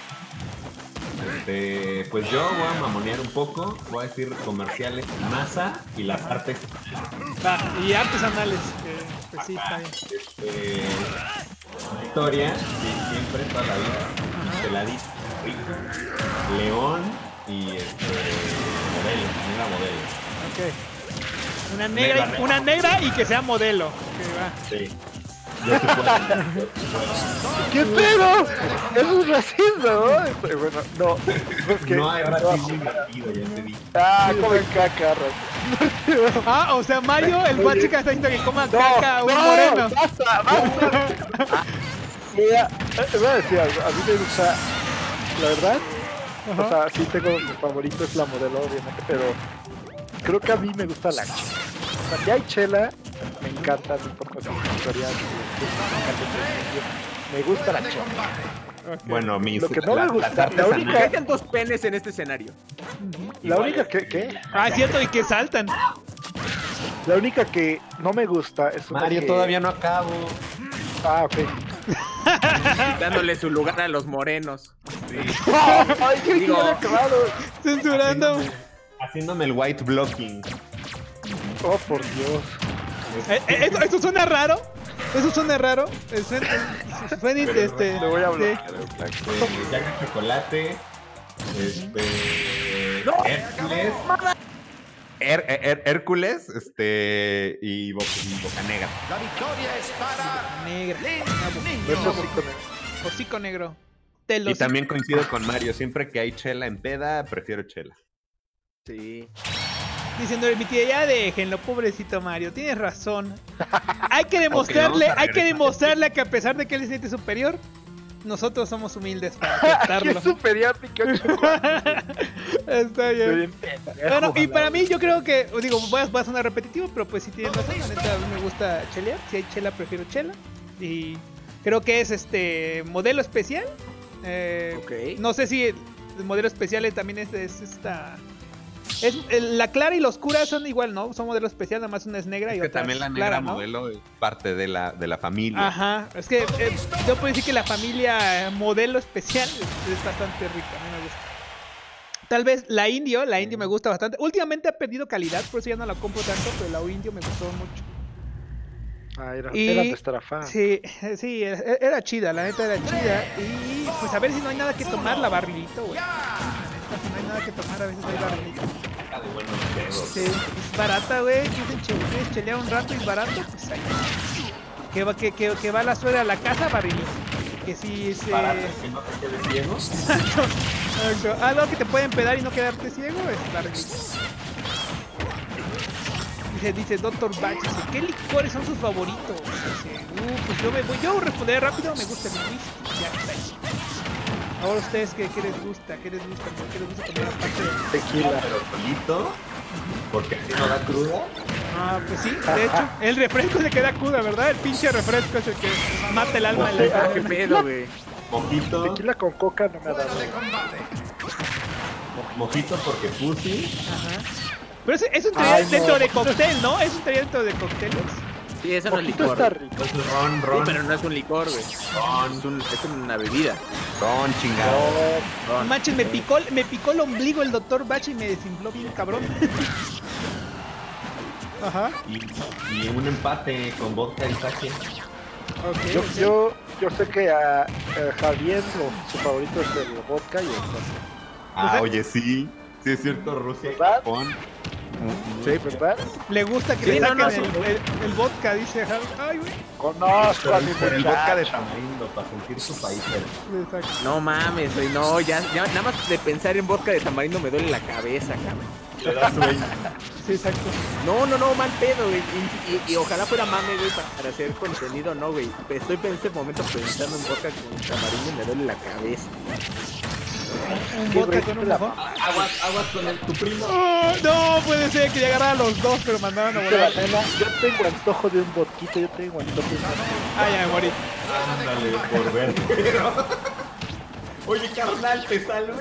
Este, pues yo voy a mamonear un poco, voy a decir comerciales, masa y las artes. Ah, y artesanales, que pues sí, está bien. Este, Victoria, sí, siempre, toda la vida. Peladito, rico, León y este, modelo, negra modelo. Ok. Una negra, y- una negra y que sea modelo. Que va. Sí. Yo sí puedo. ¿Qué pedo? Eso es racismo, ¿no? Este, Bueno, no. Es que, No hay racismo invertido, ya te dije. Ah, comen caca, racismo. Ah, o sea, Mario, el white chica está diciendo que coma No, caca a un no, moreno. basta, basta. Mira, eh, voy a decir algo. A mí me gusta, la verdad, o sea, sí tengo mi favorito es la modelo, obviamente, pero creo que a mí me gusta la chela. O sea, si hay chela, me encanta, no importa si es historial, me gusta la chela. Bueno, mis. Lo que no me las- gusta, las la artesanales- única- ¿Por qué hay tantos penes en este escenario? La única que, ¿qué? Ah, cierto, y que saltan. La única que no me gusta es una Mario, que- todavía no acabo. Ah, ok. Dándole su lugar a los morenos. Ay, qué Digo- bien acabado. Censurando. Haciéndome el white blocking. Oh, por Dios. Eh, eh, ¿Eso, eso suena raro? ¿Eso suena raro? Eh, Suena, suena este. Lo voy a sí. hablar. Este, Jack de chocolate. Este. Hércules. Her- Her- Hércules. Este. Y, Bo- y Boca Negra. La victoria es para Negra. Lin Eso sí Niño. con él. Hocico negro. Te lo Y también coincido con Mario. Siempre que hay chela en peda, prefiero chela. Sí. diciendo mi tía, ya déjenlo, pobrecito Mario, tienes razón. Hay que demostrarle, vamos a hay que regresar. demostrarle que a pesar de que él se siente superior, nosotros somos humildes para ¿Qué aceptarlo. superior, Pikachu? Está Estoy bien. bien pendejo, Bueno, y la para mí yo creo que, digo, voy a, voy a sonar repetitivo, pero pues sí tienen razón, la neta a mí me gusta chelear, si hay chela prefiero chela, y creo que es este modelo especial, eh, Ok. no sé si el modelo especial también es, es esta, Es, el- la clara y la oscura son igual, ¿no? Son modelo especial, nada más una es negra y Es que otra también es la negra clara, ¿no? modelo es parte de la, de la familia. Ajá, es que eh, yo puedo decir que la familia eh, modelo especial es, es bastante rica, a mí me gusta. Tal vez la indio, la indio me gusta bastante. Últimamente ha perdido calidad, por eso ya no la compro tanto, pero la indio me gustó mucho. Ah, era, Y- era de Starafan. Sí, sí, era, era chida, la neta era chida. Y pues a ver si no hay nada que tomar, la barrilito, güey. La neta, si no hay nada que tomar, a veces hay barrilito. Está de buenos pedos. Sí, es barata, güey. Quieres che- quieres chelear un rato y es barato, pues ahí. Que va, que, que, que va la suegra a la casa, barrilito. Que si es. Barato, Eh... que no te quedes ciegos. Exacto, exacto. Algo que te puede empedar y no quedarte ciego es barrilito. Dice, dice Doctor Batch, dice, ¿qué licores son sus favoritos? Dice, uh, pues yo me voy, yo responderé rápido, me gusta el whisky, ya está ahí. Ahora ustedes, ¿qué, qué les gusta? ¿Qué les gusta? ¿Qué les gusta tomar aparte de...? Tequila. Pero solito, porque así no da cruda. Ah, pues sí, de hecho, el refresco se queda cruda, ¿verdad? El pinche refresco es el que mata el alma de Ah, la qué pedo, güey. Mojito, Tequila con coca no me ha dado. mojito porque pussy. Ajá. Pero eso, eso entraría Ay, no. dentro de cóctel, ¿no? Eso entraría dentro de cócteles. Sí, eso no es Mojito licor. está güey. rico. Entonces ron, Sí, ron, pero no es un licor, güey. Es, un, es una bebida. ron, chingado. No, No Ron. manches, me picó, me picó el ombligo el doctor Batch y me desinfló bien cabrón. Ajá, Y, y un empate con vodka y sake. ok. yo, ok. yo, yo sé que a, a Javier lo- su favorito es el vodka y el sake. Ah, sea- oye, sí. Sí, es cierto, Rusia y ¿Verdad? Japón. Sí, ¿verdad? Le gusta que Sí, le no, saquen no, el, sí. el- el vodka, dice Javi. Ay, güey. Conozco a mi Por el vodka de muchacho. tamarindo, para sentir su país. Exacto. No mames, güey. No, ya, ya nada más de pensar en vodka de tamarindo me duele la cabeza, cabrón. Le da sueño. Sí, exacto. No, no, no, mal pedo, güey. Y, y- y ojalá fuera mame, güey, para, para hacer contenido, no, güey. Estoy en este momento pensando en vodka con tamarindo y me duele la cabeza. Un ¿Qué, vodka güey? con un La- mojón. Aguas, aguas con el, tu primo. Oh, no, puede ser que llegara a los dos, pero mandaron a Dice la volar. nena, yo tengo antojo de un vodquito, yo tengo antojo de un vodquito. Ay, ya me morí. Ándale, por ver. Oye, carnal, te salvé.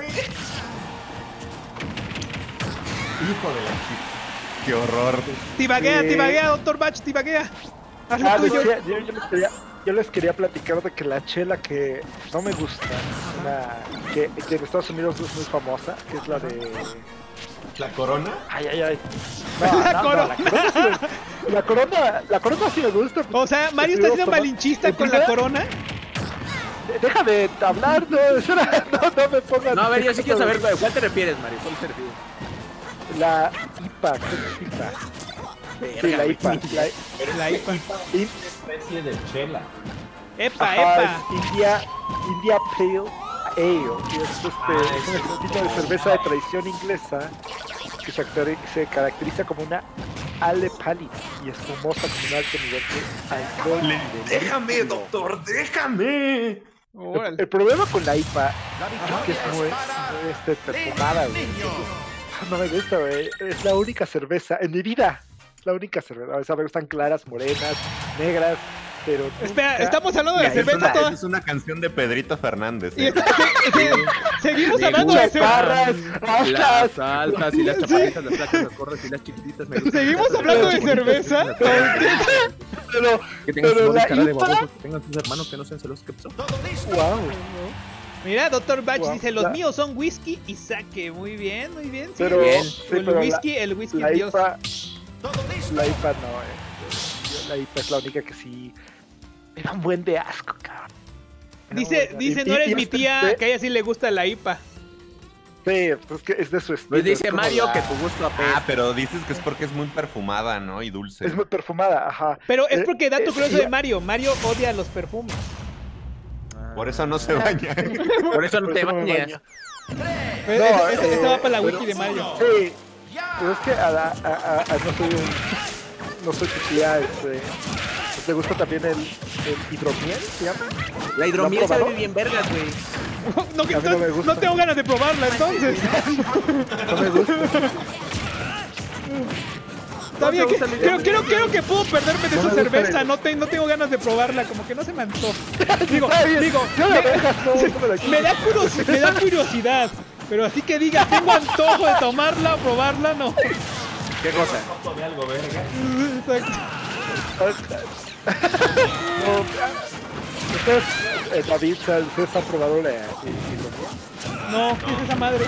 Hijo de la chica. Qué horror. Tibaguea, Sí. tibaguea, doctor Batch, tibaguea. Haz lo Ah, tuyo. decía, yo, yo les quería, yo les quería platicar de que la chela que no me gusta, una, que, que en Estados Unidos es muy famosa, que es la de... ¿La corona? Ay, ay, ay. La no, corona. la corona. sí me- La corona, la corona sí me gusta. O sea, Mario está siendo malinchista con la corona. Deja de hablar, no, espera, no, no me pongas... No, a ver, yo sí quiero saber, ¿a cuál te refieres, Mario? ¿Cuál te refieres? La I P A, creo que es I P A. Sí, la I P A. La, La I P A. I- Especie de chela. Epa, Ajá, epa. es India, India Pale Ale. Y es, este, es un estilo de cerveza de tradición inglesa que se, actore- se caracteriza como una ale pálida y espumosa con un alto nivel de alcohol. y de Déjame, líquido. doctor, déjame. Órale. El problema con la I P A La es que victoria es muy, es para muy, este, perfumada, güey. Niño. No me gusta, güey. Es la única cerveza en mi vida. Es la única cerveza. O sea, me gustan claras, morenas, negras, pero. Espera, nunca- estamos hablando de Esa es, cerveza una, toda. esa es una canción de Pedrito Fernández. Y ¿eh? está- se- se- seguimos Me hablando de cerveza. Chaparras, altas. Las altas y las chaparritas, las flacas, las gordas y las chiquititas. Me gustan. Seguimos hablando de cerveza. Pero, Que tengan pero sus la cara de I P A. babosos, que tengan sus hermanos que no sean celosos. ¿Qué pasó? Todo listo. Wow. Mira, doctor Batch Guau, dice, los la- míos son whisky y sake. Muy bien, muy bien. Sí, Pero, bien. sí, el pero whisky, el whisky la, la Dios. I P A, Todo listo. la I P A no, eh. Yo- La I P A es la única que sí me da un buen de asco, cabrón. Me da un Dice, buen de- dice, y- no y- eres y mi este- tía, de- que a ella sí le gusta la I P A. Sí, pues es que es de su estilo. Pues es dice como Mario la- que tu gusto Ah, apesta. pero dices que es porque es muy perfumada, ¿no? Y dulce. Es muy perfumada, ajá. Pero es Eh, porque, dato eh, curioso y- de Mario, Mario odia los perfumes. Por eso no se baña. Por eso no Por te eso no me bañas. baño. Eh, No, ese- ese- eh, ese va para la pero- wiki de Mario. Sí, Ya. pero es que a la, a, a- a- no soy un, no soy tu tía, este, ¿te gusta también el, el hidromiel, se llama? La hidromiel ¿Lo han sabe probado? bien vergas, güey. No, que A mí no me entonces- gusta. no tengo ganas de probarla entonces. No me gusta. Está bien, te que- gusta la creo, idea? creo, creo que puedo perderme de No su me gusta cerveza. el- No, te- no tengo ganas de probarla, como que no se me antoja. Digo, Está bien, digo, no la me, dejas, no, no me la me da curiosidad, me da curiosidad. Pero así que diga, tengo antojo de tomarla o probarla, no. ¿Qué cosa? de algo, verga. Exacto. No, ustedes, eh, David, ¿ustedes han probado la hidromiel? No, ¿qué es esa madre?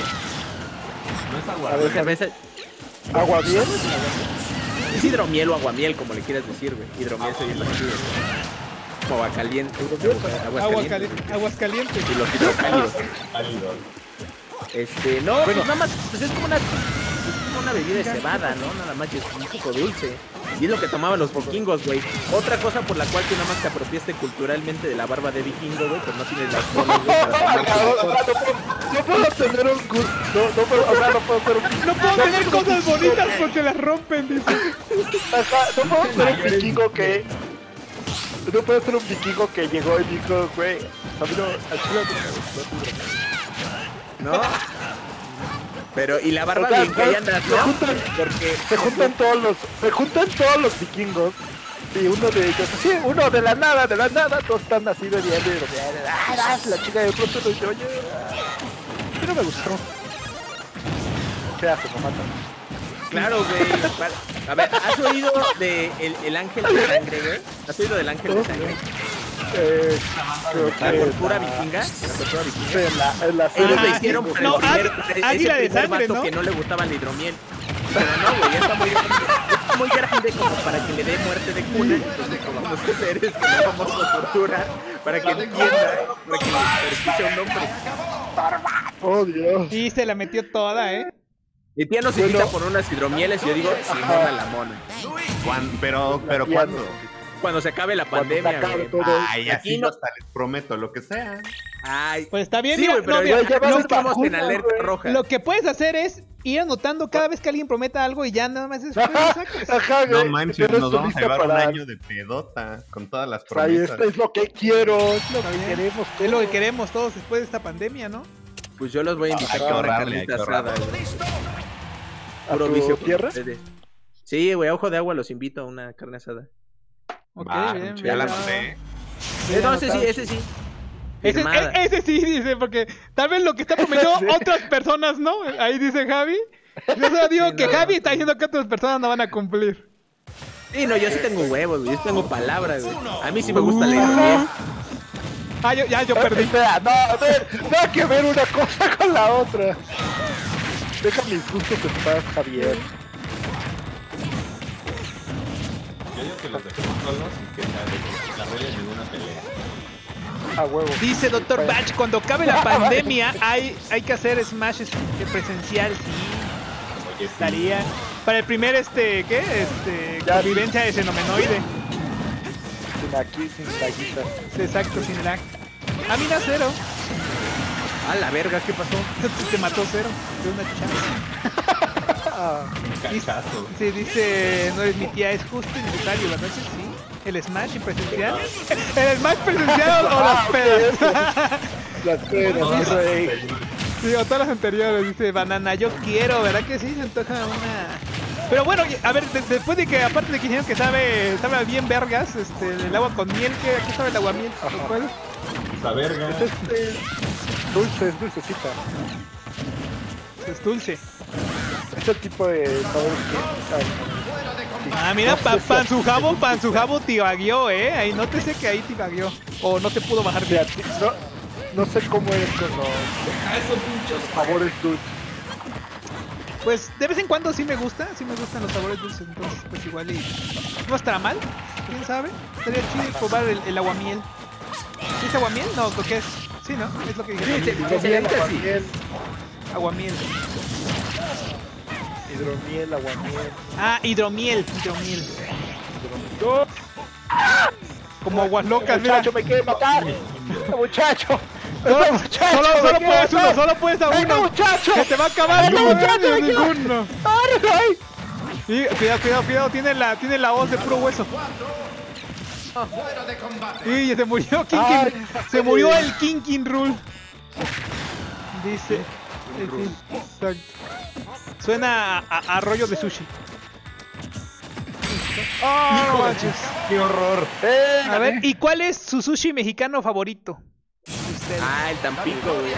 No es agua. A ver, Cerveza. ¿agua bien? Es hidromiel o aguamiel, como le quieras decir, güey. Hidromiel sería más chido. Como agua caliente. Aguas Agua calientes. cali aguas calientes. Y los hidrocálidos. Cálido. Este, no, pues nada más, pues es como una, es como una bebida de cebada, ¿no? Nada más que es un poco dulce. Y es lo que tomaban los vikingos, güey. Otra cosa por la cual tú nada más te apropiaste culturalmente de la barba de vikingo, güey, pues no tienes las bolas, güey, para tomar tu No, licor. puedo- no puedo tener un gusto. No, no puedo, o sea, no puedo ser un No puedo tener cosas bonitas porque las rompen, dice. Ajá, no puedo ser un vikingo que. No puedo ser un vikingo que llegó y dijo, güey, a mí no, al chile no me gustó tu hidromiel. ¿No? Pero, y la barba O sea, bien que ahí andas, se ¿no? juntan, Porque se juntan todos los, se juntan todos los vikingos y uno de ellos, sí, uno de la nada, de la nada, todos están así bebiendo y ah, ah, la chica de pronto nos dice, oye, a mí no me gustó. ¿Qué hace? ¿Me matan? claro, güey. para- A ver, ¿has oído de el, el ángel de sangre, güey? ¿Has oído del ángel de sangre? Eh, creo La que cultura la- vikinga. La cultura vikinga. sí, en la, en la serie Ellos Ah, lo de hicieron vikingos. por el no, primer, águ- ese águila de primer sangre, vato ¿no? que no le gustaba la hidromiel. Pero no, güey, ya está muy grande. Está muy grande como para que le dé muerte de cuna. Entonces lo que vamos a hacer es que le vamos a tortura para que entienda, para que le escuche un nombre. Oh, Dios. Sí, se la metió toda, ¿eh? Mi tía nos invita por unas hidromieles y yo digo, Simona la mona. ¿Cuán- pero, pero Ya ¿cuándo? Cuando se acabe la Cuando se pandemia, acabe güey. todo. Ay, Aquí así no- hasta les prometo lo que sea. Ay, Pues está bien, sí, mira, güey, pero no, mira, ya, ya va a no ser estamos en vacuna, alerta güey. roja. lo que puedes hacer es ir anotando cada vez que alguien prometa algo y ya nada más es... sacas. Ajá, No güey, manches, tienes nos tu vamos a lista llevar un para- año de pedota con todas las Pues ahí promesas. está, es lo que quiero, es lo Está que bien. queremos. Es lo que queremos todos después de esta pandemia, ¿no? Pues yo los voy a invitar Hay que a una ahorrarle, hay carnita que asada, ahorrarle. güey. ¿A Puro tu vicio con tierra? ustedes. Sí, güey, a ojo de agua los invito a una carne asada. Ok, Va, bien, ya bien. la ya. noté. Bien Eh, no, ese sí, anotado. ese sí. Ese, Firmada. e- ese sí, dice, porque tal vez lo que está prometiendo Sí. otras personas, ¿no? Ahí dice Javi. Yo solo digo Sí, que no. Javi está diciendo que otras personas no van a cumplir. Sí, no, yo sí tengo huevos, güey. Yo sí tengo palabras, güey. A mí sí me gusta la hidromiel. Ah, yo, ya yo perdí. Espera, no, a ver, no hay que ver una cosa con la otra. Deja mis gustos en paz, Javier. Yo digo que los dejemos solos y que se desarrollen en una pelea. A huevo. Dice doctor Batch, cuando acabe la pandemia hay, hay que hacer smashes presencial, sí. Oye, sí. Estaría para el primer este, ¿qué? Este, Ya, convivencia de xenomenoide. Sin aquí, sin taguitas. Exacto, sin lag. A mí da cero. A la verga, ¿qué pasó? Te mató cero. De una chance. Ah, Cachazo. Sí, dice, no es mi tía, es justo y necesario, ¿verdad que sí? El Smash y presencial. ¿El Smash presencial o las pedas? las penas, mi rey. Sí, o todas las anteriores, dice Banana, yo quiero, ¿verdad que sí? Se antoja una... Pero bueno, a ver, de- después de que, aparte de que dijeron que sabe, sabe bien vergas, este, el agua con miel, ¿qué, ¿qué sabe el agua miel? ¿Cuál? Esa verga. Es este. Dulce, es dulcecita. Es dulce. Es el tipo de sabores que. Ah, mira, No pa, sé si pan su a- jabo, pan su jabo tibagueó, ¿eh? Ahí nótese que ahí tibagueó. O no te pudo bajar O sea, bien. no, no sé cómo eres con los sabores dulces. Pues de vez en cuando sí me gusta, sí me gustan los sabores dulces, entonces pues igual y no estará mal, quién sabe. Sería chido probar el, el aguamiel. ¿Sí es aguamiel? No, ¿lo que es? Sí, ¿no? Es lo que dije. Sí, sí, Hidromiel, excelente, sí. aguamiel, Aguamiel. hidromiel, aguamiel. Ah, hidromiel, hidromiel. ¡No! Como aguas locas, ¡El mira. muchacho me quiere matar! ¡El muchacho! Solo, ¡El muchacho! solo, me solo quiere puedes uno, matar! solo puedes a ¡El uno. muchacho! Que te va a acabar, ¡El no, muchacho no, me quiere- ninguno. ¡Ay, ay! Sí, cuidado, cuidado, cuidado, tiene la, tiene la voz de puro hueso. Fuera de combate. Y se murió King Ay, King. Se murió el King King Rule. Dice. eh, sí, exacto. Suena a, a, a rollo de sushi. Oh, no manches. ¡Qué horror! ¡Eh! A ver, ¿y cuál es su sushi mexicano favorito? Ah, el Tampico, güey.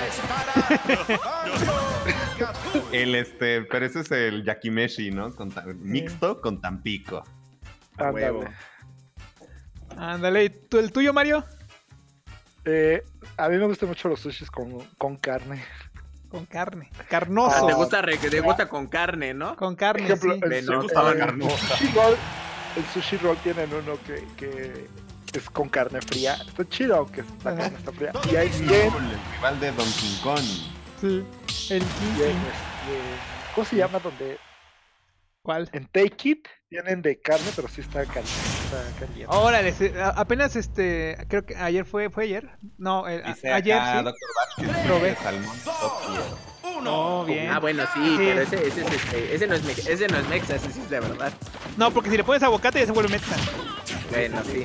El este, pero ese es el yakimeshi, ¿no? Con ta- mixto con Tampico. Huevo. Ándale. Ándale, ¿y tú, el tuyo, Mario? Eh, a mí me gustan mucho los sushis con, con carne. Con carne. Ah, Carnoso. te gusta, re- te gusta con carne, ¿no? Con carne, Ejemplo, sí. el, Me su- gusta la el carnosa. sushi roll, el sushi roll tienen uno que, que es con carne fría. Está chido, aunque la Ajá. carne está fría. Y hay bien, Con el rival de Don King Kong. Sí. El bien, Kinky. este, ¿cómo se llama? Donde ¿Cuál? en Take It tienen de carne, pero sí está caliente. Está caliente. Órale, se- a- apenas este, creo que ayer fue, ¿fue ayer? No, el- a- Dice ayer acá sí. doctor Bach que es Probé. de salmón top tier. Oh, bien. Ah, bueno, sí, Sí. pero ese, ese, es este, ese no es mex- ese no es mexa, ese sí es de verdad. No, porque si le pones aguacate ya se vuelve mexa. Bueno, sí.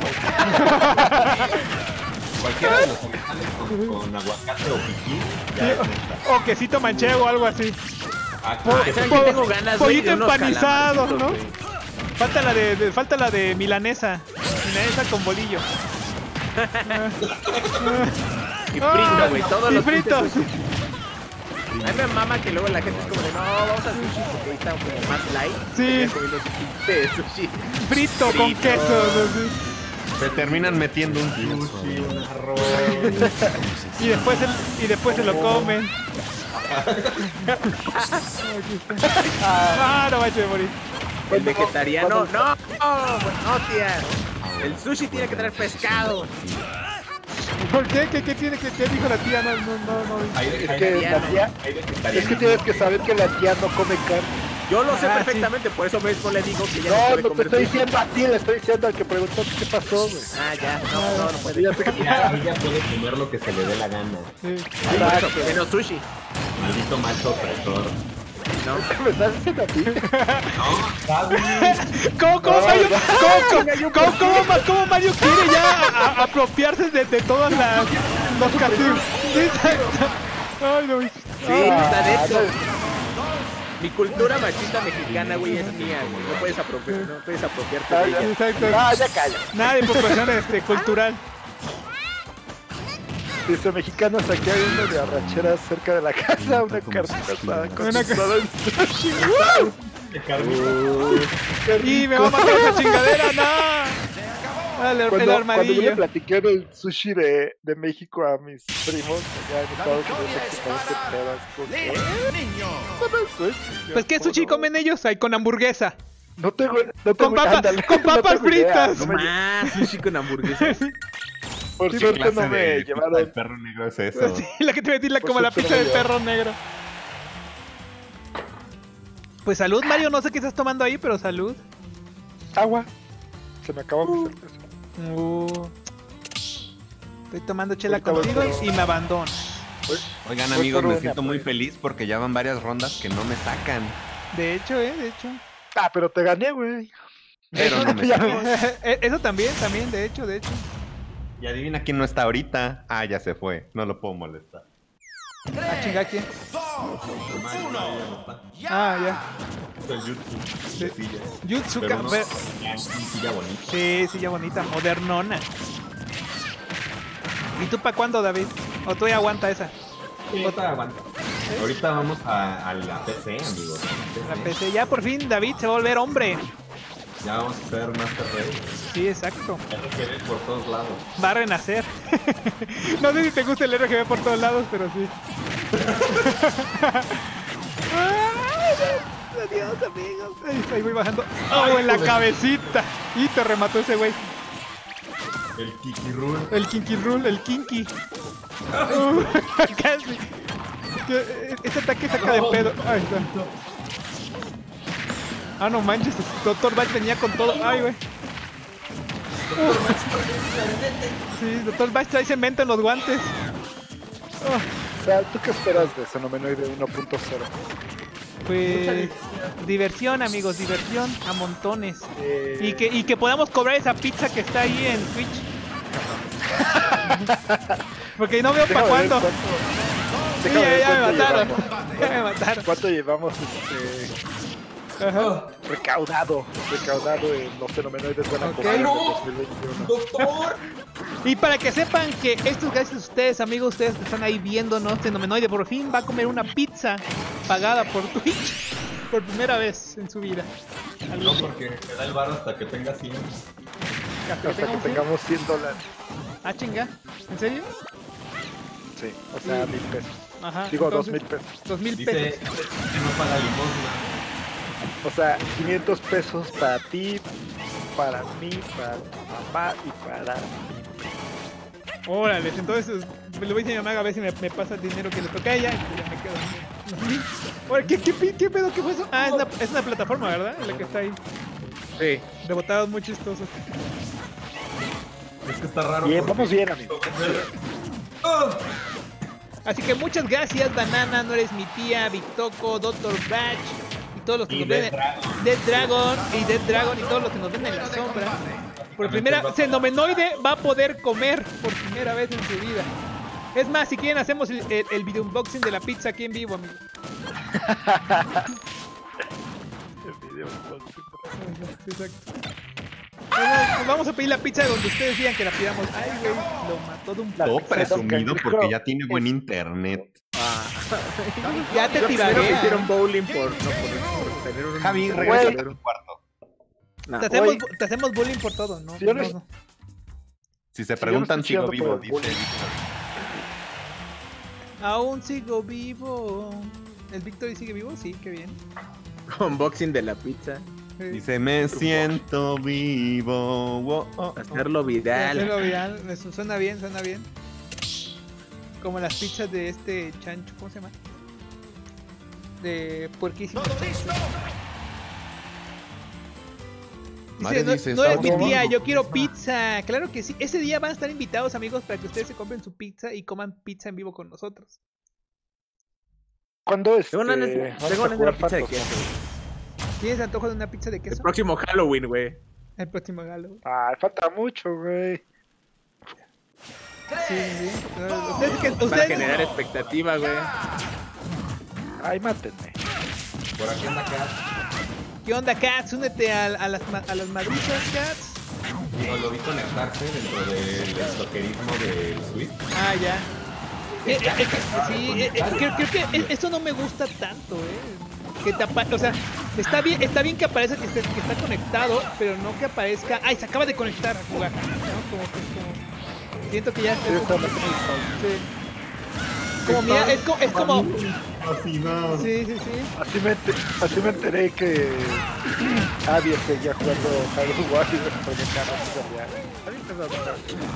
Cualquiera de los originales con, con aguacate o piquín ya es neta. O quesito manchego o algo así. Ah, Ah, que- ¿saben qué tengo ganas, güey? Pollito De unos empanizado, ¿no? calamarcitos, güey. Falta la de, de- falta la de milanesa. Milanesa con bolillo. Y frito, güey, todos Y los fritos. pinches sushi. A mí me mama que luego la gente es como de, no, vamos a sushi porque ahí está como más light. Sí. Y ya comiendo su pinche sushi. Frito con Frito. queso. así. se terminan metiendo un sushi, un arroz. Y después el, y después se lo comen. Ah, no manches de morir. El vegetariano, no, no, no, tía. El sushi tiene que tener pescado. ¿Por qué? ¿Qué, qué tiene que qué dijo la tía? No, no, no, no. Hay, Es hay- que la vegetariano. tía, hay es que vegetarianismo. tienes que saber que la tía no come carne. Yo lo sé Ah, perfectamente, por eso mismo le digo que ya no, No, puede no te comer estoy sushi. diciendo a ti, le estoy diciendo al que preguntó qué pasó, güey. Ah, ya, no, no, no puede. Ya sé que Ella, ella puede comer lo que se le dé la gana. Sí. Por eso, menos sushi, Maldito macho opresor. ¿no? me estás diciendo a ti. No, ¿sabes? ¿Cómo, cómo, No, Mario, no. cómo, cómo, cómo, cómo, Ma- cómo Mario quiere ya a- a- apropiarse de, de todas las los castigos? Sí, exacto. Ay, no. Sí, está de hecho. Ah, Mi cultura machista mexicana, güey, es mía, güey. No puedes apropiar, no puedes apropiarte Ah, de ya. ella. Exacto. Ah, ya calla. Nada de apropiación este, cultural. Dice mexicanos, aquí hay uno de arrachera cerca de la casa, una carnita asada con Una su solo en sushi. Y me va a matar esa chingadera, no. Dale, el Cuando, cuando yo armadillo. le platiqué del sushi de, de México a mis primos allá en Estados Unidos, que estaban de pedas con ¿qué? ¿Eso no es sushi? Yo, Pues qué ¿cómo sushi no? comen ellos ahí con hamburguesa. No tengo, no tengo Con papa- ándale, con no papas tengo idea, fritas. no me- Más sushi con hamburguesa. por ¿Qué suerte clase no me de pizza llevaron. de perro negro es eso? Sí, la que te metí la Por como la suerte pizza no del me perro negro. Pues salud, Mario, no sé qué estás tomando ahí, pero salud. Agua. Se me acabó mi cerveza. Uh, estoy tomando chela Ahorita contigo voy por- y me abandono. Oigan Voy amigos, por me una, siento muy pues. feliz porque ya van varias rondas que no me sacan. De hecho, eh, de hecho. Ah, pero te gané, güey. Pero no me Ya sacan. Eh, Eso también, también, de hecho, de hecho. Y adivina quién no está ahorita. Ah, ya se fue. No lo puedo molestar. Ah, chinga, ¿quién? Ah, ya. Es el jutsu. Sí. de sillas. Jutsu, Pero ca- no, ver- ya, es una silla bonita. Sí, sí, ya bonita, modernona. ¿Y tú para cuándo, David? ¿O tú ya aguanta esa? Ahorita aguanta. Ahorita vamos a, a la P C, amigos. La P C. Ya por fin David se va a volver hombre. Ya vamos a hacer Master Race. Sí, exacto. R G B por todos lados. Va a renacer. No sé si te gusta el R G B por todos lados, pero sí. Ay, adiós, amigos. Ahí, ahí voy bajando. Oh, en la cabecita. Y te remató ese güey. El Kiki Rule. El Kinky Rule, el Kinky. Uh, casi. Que- Este ataque saca de pedo. Ahí está. Ah, no manches. Doctor Bach venía con todo. Ay, güey. Sí, Doctor Bach trae cemento en los guantes. Oh, O sea, ¿tú qué esperas de Xenomenoide uno punto cero? pues diversión, amigos, diversión a montones. Eh, Y que, y que podamos cobrar esa pizza que está ahí en Twitch. Porque no veo para déjame ver cuándo. cuánto- Sí, déjame ya, ver ya me cuánto mataron. llevamos. Ya me mataron. ¿Cuánto llevamos? Este... Ajá. Recaudado, recaudado en los fenomenoides de la Ok. Copa del ¡No! dos mil veintiuno. ¡Doctor! Y para que sepan que estos gracias a ustedes, amigos, ustedes que están ahí viéndonos, Fenomenoide por fin va a comer una pizza pagada por Twitch por primera vez en su vida. No, porque te da el bar hasta que tengas cien. Hasta que tengamos cien dólares. Ah, chinga. ¿En serio? Sí, o sea, mil pesos. Ajá. Digo, dos entonces, mil pesos. Dos mil Dice pesos. que no paga limosna. O sea, quinientos pesos para ti, para mí, para mi mamá y para mí. Órale, entonces me lo voy a decir a mi mamá a ver si me, me pasa el dinero que le toca a ella y pues ya me quedo. Oye, ¿qué, qué, pi- ¿qué pedo? ¿Qué fue eso? Ah, es una, es una plataforma, ¿verdad? En la que está ahí. Sí. Rebotados muy chistosos. Es que está raro. Bien, porque- vamos bien, amigo. Así que muchas gracias, Banana, no eres mi tía, Victoco, Doctor Batch y todos los que Y nos Dead ven. Dragon. Dead Dragon y Dead Dragon y todos los que nos ven en la sombra. Por primera vez, Fenomenoide va a poder comer por primera vez en su vida. Es más, si quieren hacemos el, el, el video unboxing de la pizza aquí en vivo, amigo. El video, Exacto. Bueno, pues vamos a pedir la pizza donde ustedes digan que la pidamos. Ay, güey, lo mató de un La Todo pizza de Don presumido Cangrejo porque ya tiene buen es- internet. Ya te Yo tiraré. primero me hicieron bowling por, no, por, por tener un... Javi, un- regresa a Güey. tu cuarto. No. Te hacemos, Güey. te hacemos bullying por todo, ¿no? Si yo no No, es- no. Si se yo no preguntan, estoy sigo tirando vivo, por el dice. Aún sigo vivo. ¿El Victory sigue vivo? Sí, qué bien. Unboxing de la pizza. Sí. Dice, me siento vivo. Wo- oh, oh. Hacerlo viral. Hacerlo viral, eso suena bien, suena bien. Como las pizzas de este chancho, ¿cómo se llama? De puerquísimo. Mario Dice, no, dice, no es "Estamos mi tía, vivos". yo quiero pizza. Claro que sí. Ese día van a estar invitados, amigos, para que ustedes se compren su pizza y coman pizza en vivo con nosotros. ¿Cuándo este, Tengo una, vamos tengo a una jugar pizza de Fantasy? queso. ¿Tienes antojo de una pizza de El queso? próximo Halloween, güey. El próximo galo. Ah, falta mucho, güey. Sí, sí. No, Ustedes, que, Para ustedes, generar expectativa, güey. Ay, mátenme. Por aquí anda acá. ¿Qué onda, Cats? Únete a, a las, ma- a las madrizas, Cats. Digo, lo vi conectarse dentro del estoquerismo del Switch. Ah, ya. Eh, eh, eh, sí, eh, eh, creo, creo que eh, eso no me gusta tanto, eh. Que te apa- o sea, está bien, está bien que aparezca que, esté- que está conectado, pero no que aparezca. ¡Ay, se acaba de conectar a jugar! ¿No? Como que como. Siento que ya está. Sí, está muy Sí. Como mira, es, co- es como. Así no. Sí, sí, sí. Así me, ente- así me enteré que Abby seguía jugando Halo Warriors porque Carlos se salía.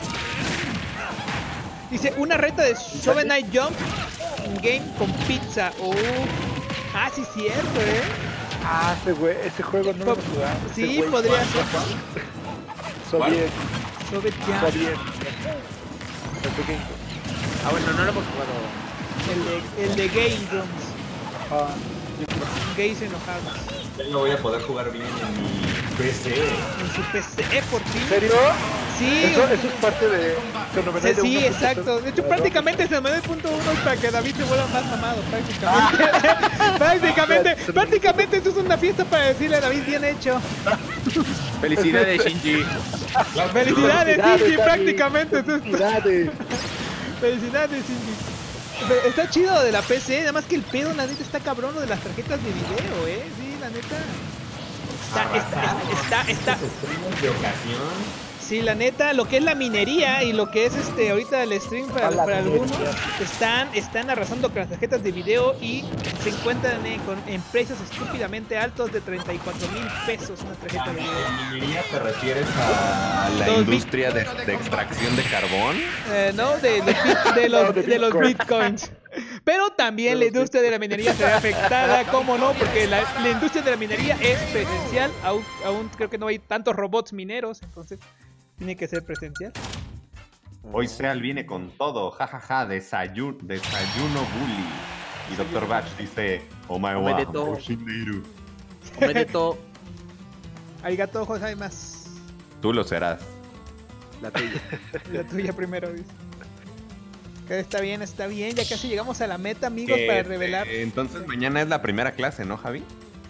Dice, una reta de Shovel Knight Jump game con pizza. Oh. Ah, sí, cierto, eh. Ah, ese, güey, ese juego no lo Po- hemos jugado. Ese Sí, güey, podría ¿cuál? ser. Soviet, Shovel Jump. Soviet. Ese game. Ah, bueno, no lo hemos jugado. El de, el de Game Drums. Ah, Gays enojados. Ya lo voy a poder jugar bien en mi P C. En su P C, por fin. ¿en serio? Sí, Eso, eso es parte de Fenomenal sí, de sí, uno punto exacto. cero. De hecho, prácticamente se me da el punto uno para que David se vuelva más mamado. Prácticamente. prácticamente, prácticamente esto es una fiesta para decirle a David bien hecho. Felicidades, Shinji. Felicidades, Felicidades, Shinji, David. prácticamente es esto. Felicidades. Felicidades, Shinji. Ve- Está chido de la P C, nada más que el pedo, la neta, está cabrón lo de las tarjetas de video, eh. Sí, la neta. Está, está, está, está, Streamers de ocasión. Sí, la neta, lo que es la minería y lo que es este ahorita el stream para, A la para algunos minería. están, están arrasando con las tarjetas de video y se encuentran en, con, en precios estúpidamente altos de treinta y cuatro mil pesos una tarjeta de video. ¿La minería te refieres a A la Los industria de, de extracción de carbón. Eh, no, de los, bit- de los, de los bitcoins. Pero también la industria de la minería se ve afectada, ¿cómo no? Porque la, la industria de la minería es presencial, aún, aún creo que no hay tantos robots mineros, entonces tiene que ser presencial. Hoy Seal viene con todo. jajaja, ja, ja, desayuno, desayuno bully. Y doctor Batch dice, oh my Come de god, todo. Hoshineru. Omedeto, Arigato gozaimasu. Tú lo serás. la tuya. La tuya primero, dice. Que está bien, está bien, ya casi llegamos a la meta, amigos, Que, para revelar. eh, entonces mañana es la primera clase, ¿no, Javi?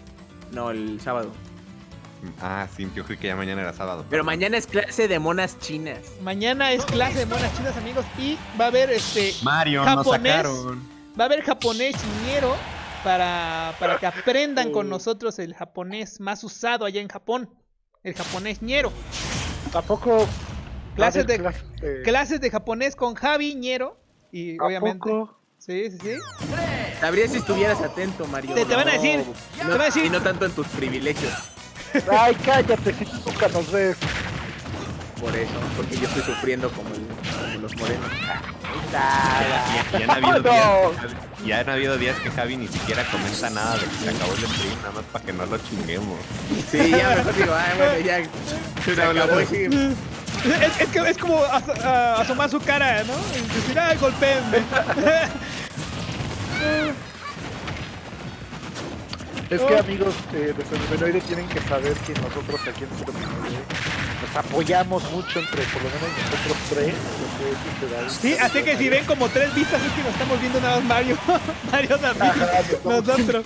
No, el sábado. Ah, sí, yo creo que ya mañana era sábado. Pero mañana es clase de monas chinas. Mañana es clase de monas chinas, amigos, y va a haber este Mario, nos japonés, sacaron. va a haber japonés ñero para, para que aprendan con nosotros el japonés más usado allá en Japón, el japonés ñero. Tampoco Clases de, clases de... clases de japonés con Javi ñero y ¿A obviamente. poco? Sí, sí, sí. Sabría si estuvieras atento, Mario. Te, te van a decir, No, te van a decir. Y no tanto en tus privilegios. Ay, cállate, si tú nunca nos ves. Por eso, porque yo estoy sufriendo como, el- como los morenos. Ya, ya han habido No. días, ya han habido días que Javi ni siquiera comenta nada de que se acabó el stream, nada más para que no lo chinguemos. Sí, ya mejor digo, ay, bueno, ya. Se acabó y sigue. Es, es que es como as- a- asomar su cara, ¿no? Y decir, ay, golpeenme. Es que amigos eh, de Fenomenoide tienen que saber que nosotros aquí en Fenomenoide nos apoyamos mucho entre por lo menos nosotros tres. Lo que es este David. Sí, así que si ven como tres vistas es que nos estamos viendo nada más Mario. Mario David, Ajá, estamos- nosotros.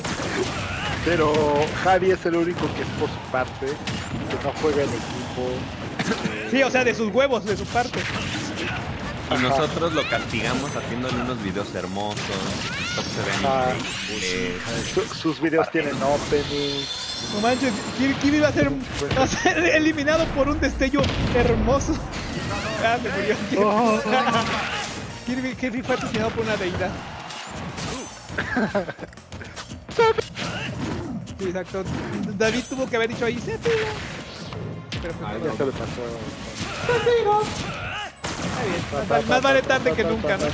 Pero Javi es el único que es por su parte, que no juega en equipo. Sí, o sea, de sus huevos, de su parte. Y nosotros lo castigamos haciéndole unos videos hermosos, TikTok se ven Ah. increíbles. Su- sus videos tienen opening. No manches, Kirby Kirby iba a ser, va a ser eliminado por un destello hermoso. Ah, se murió Kirby. Oh. Kirby, Kirby fue asesinado por una deidad. Sí, exacto. David tuvo que haber dicho ahí, Sephiroth. Pero pues, Ay, no, Ya se le pasó. está bien. Más, más vale tarde que nunca, ¿no?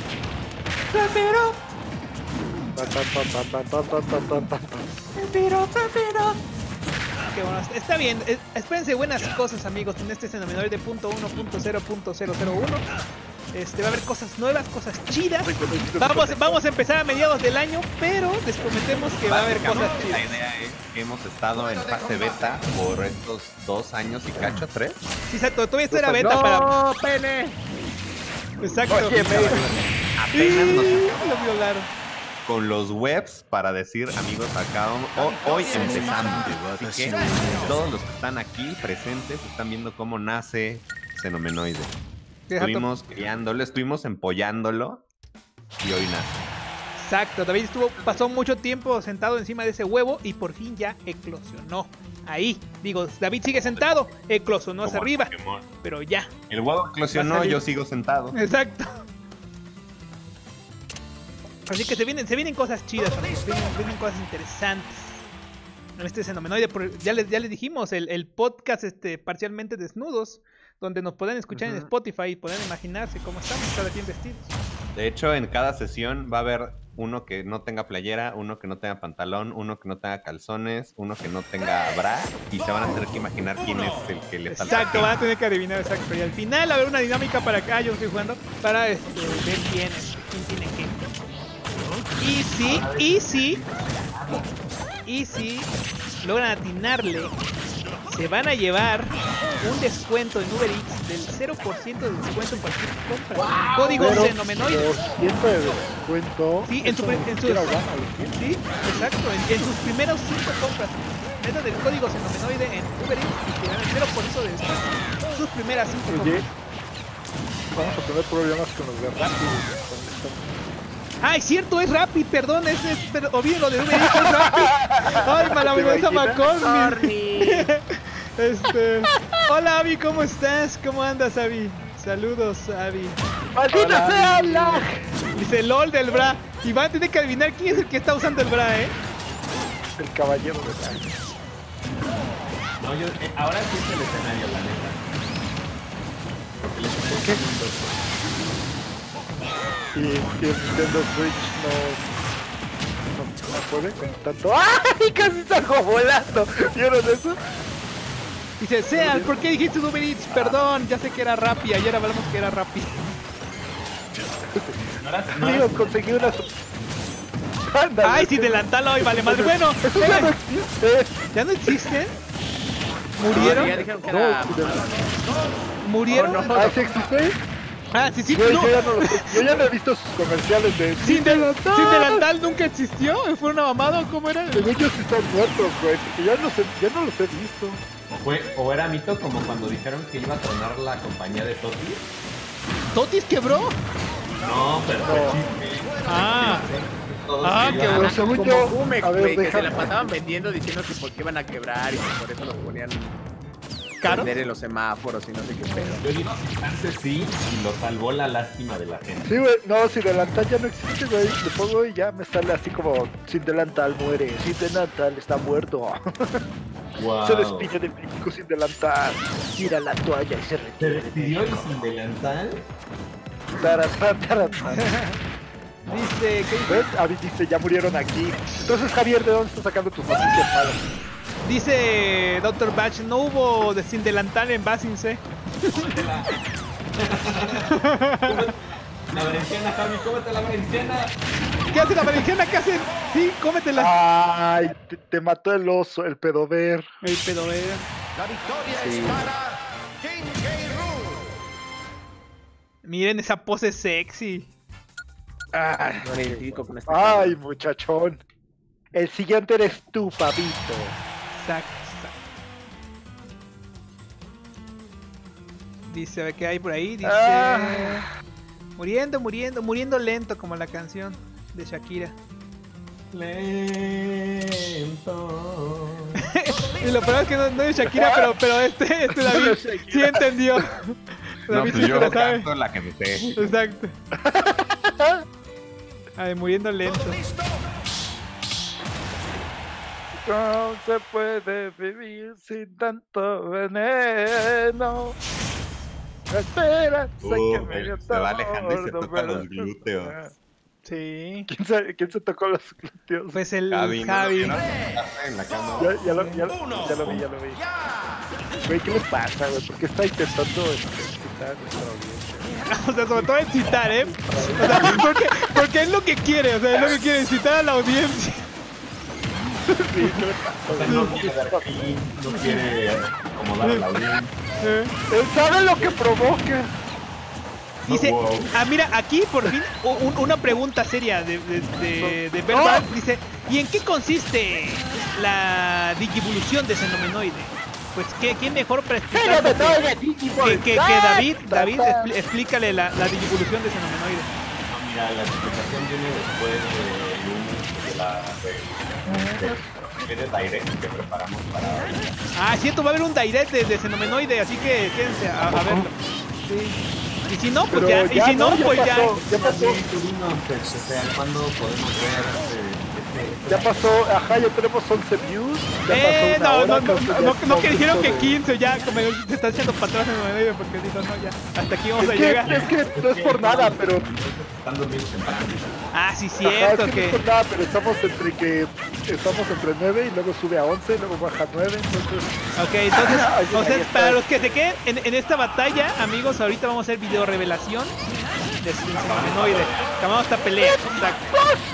Qué bueno, está bien. Es- Espérense buenas cosas, amigos, en este Fenomenoide punto uno punto cero punto cero cero uno. Este, va a haber cosas nuevas, cosas chidas. Vamos, vamos a empezar a mediados del año, pero les prometemos que va a haber cosas Básicamente, la chidas. idea es que hemos estado en fase beta por estos dos años y cacho, tres. Sí, exacto, todavía esto era beta para. ¡No, pene! Exacto. Oye, me- Apenas nos Y lo violaron. con los webs para decir, amigos, acá ho- hoy empezamos, ¿no? Así que todos los que están aquí presentes están viendo cómo nace Fenomenoide. Exacto. Estuvimos criándolo, estuvimos empollándolo y hoy nace. Exacto, David estuvo, pasó mucho tiempo sentado encima de ese huevo y por fin ya eclosionó. Ahí, digo, David sigue sentado, eclosionó hacia Como arriba, Pokémon. pero ya. El huevo Va eclosionó, a salir. yo sigo sentado. Exacto. Así que se vienen, se vienen cosas chidas, amigos, se vienen, vienen cosas interesantes. En este Fenomenoide, por- ya les, ya les dijimos, el, el podcast este, parcialmente desnudos, donde nos pueden escuchar en Ujú. Spotify y pueden imaginarse cómo estamos cada quien vestidos. De hecho, en cada sesión va a haber uno que no tenga playera, uno que no tenga pantalón, uno que no tenga calzones, uno que no tenga bra y se van a tener que imaginar quién es el que le falta. Exacto, qué. van a tener que adivinar exacto. Y al final va a haber una dinámica para acá, yo estoy jugando, para este, ver quién, es, quién tiene qué. Y si, y si, y si logran atinarle, se van a llevar un descuento en Uber Eats del cero por ciento de descuento en cualquier compra. Con el código Pero Fenomenoide. por ciento de descuento. Sí, en, su, eso en ni sus, siquiera gana, ¿sí? sí, exacto, en, en sus primeros cinco compras. Metan el código Fenomenoide en Uber Eats y te dan el cero por ciento de descuento. Sus primeras cinco Oye, compras. vamos a tener problemas con los de Rappi. Ay, cierto, es Rappi, perdón, es, es pero olvídalo de Uber Eats, es Rappi. Ay, malavenganza imaginas? McCormick. Este, hola Abby, ¿cómo estás? ¿Cómo andas, Abby? Saludos, Abby. ¡Maldita sea la! Dice LOL del bra. Y van a tener que adivinar quién es el que está usando el bra, ¿eh? El caballero de la. No, yo, eh, ahora sí es el escenario, la neta. Porque el escenario es lindo. Y, y el Nintendo Switch no, no, no puede con tanto. ¡Ay! Casi salgo volando. ¿Vieron eso? Dice, Seal, ¿por qué dijiste Uber Eats? Perdón, ya sé que era Rappi, ayer hablamos que era Rappi. No era- no era- Amigos, conseguí una. Ándale. Ay, si delantal hoy, vale madre. Bueno, Eso ya no eh, existe. ¿ya no existen? Ya ¿Murieron? dijeron que No, era... sí, de- ¿Murieron? Oh, no. ¿Ah, sí existe? Ah, sí, sí, Yo, no. yo ya no, los, yo ya no he visto sus comerciales de... Sin, del, sin delantal nunca existió. ¿Fue una mamada o cómo era? Según ellos están muertos, güey, porque ya, los he, ya no los he visto. O, fue, o era mito como cuando dijeron que iba a tronar la compañía de Totis. ¿Totis quebró? No, pero fue chisme. Ah. Todos Ah, querían- qué bueno. Pero según Como yo, Jumex, a ver, güey, que deja- se la pasaban vendiendo diciendo que por qué iban a quebrar y que por eso los ponían ¿Caro? vender en los semáforos y no sé qué pedo. Yo digo, chance sí, y lo salvó la lástima de la gente. Sí, güey, no, sin delantal ya no existe, güey. Le pongo y ya me sale así como, sin delantal muere, sin delantal está muerto. Wow. Se despide de México sin delantal. Tira la toalla y se ¿Se retira. de despidió y México. sin delantal? Taratán, taratán. Dice, ¿qué dice? ¿Ves? Avi dice, ya murieron aquí. Entonces, Javier, ¿de dónde estás sacando tus noticias malas? Dice doctor Batch, no hubo de sin delantal en Basinse. La berenjena, Javi, cómete la berenjena. ¿Qué hace la berenjena? ¿Qué hacen? Sí, cómetela. Ay, te, te mató el oso, el pedover. El pedo, eh. La victoria Sí. es para King K. Rool. Miren esa pose sexy. Ay, No me identifico con este ay, muchachón. El siguiente eres tú, papito. Exacto, exacto. Dice, a ver qué hay por ahí. Dice. Ah. Muriendo, muriendo, muriendo lento como la canción de Shakira. Lento. Y lo peor es que no, no es Shakira, pero, pero este, este David sí entendió. No, David pues sí se yo la sabe. canto la que me sé. Exacto. Ay, muriendo lento. ¿Todo listo? No se puede vivir sin tanto veneno. Espera, sé que Uh, me se va alejando y se toca los glúteos. Sí. ¿Quién se, quién se tocó los glúteos? Pues el Javi, ¿no lo Javi. vieron? En la cámara. Ya, ya, lo, ya, lo- Uno. ya lo vi, ya lo vi. ¡Ya! Güey, ¿qué le pasa, güey? ¿Por qué está intentando este, excitar a nuestra audiencia? O sea, sobre todo excitar, ¿eh? O sea, porque, porque es lo que quiere, o sea, es lo que quiere, excitar a la audiencia. Sí, ¿qué le pasa, O sea, güey? no quiere dar aquí, no quiere acomodar a la audiencia. ¿Eh? Él sabe lo que provoca. Dice, Wow. ah, mira, aquí por fin u- un- una pregunta seria de, de, de, de Belval. Dice, ¿y en qué consiste la digivolución de Xenomenoide? Pues, ¿qué, ¿quién mejor para explicar que, que, que, que David? David, expl- explícale la, la digivolución de Xenomenoide. No, mira, la explicación viene después de, un- de la de, de, de direct que preparamos para hoy. Ah, cierto, va a haber un direct de, de Xenomenoide, así que quédense a, a verlo. Sí. Y si no, pues Pero ya, y si no, ya pues ya. pasó, ya pasó. Sí, tuvimos, este, o sea, ¿cuándo podemos ver este, este, Ya pasó, ajá, ya tenemos once views. Ya Eh, pasó una no, hora, no, no, creo que no, ya no, no estamos que dijeron que viendo de- quince, ya como se está haciendo para atrás en el medio porque dijo, no, ya, hasta aquí vamos Es a que, llegar. es que no es por nada, pero. están durmiendo temprano? Ah, sí, Ajá, cierto, es que no que... es por nada, pero estamos entre que. Estamos entre nueve y luego sube a once, luego baja a nueve, entonces. Ok, entonces, Oye, entonces ahí está. para los que se queden en, en esta batalla, amigos, ahorita vamos a hacer video revelación de Xenomenoide. Acabamos esta pelea. Exacto.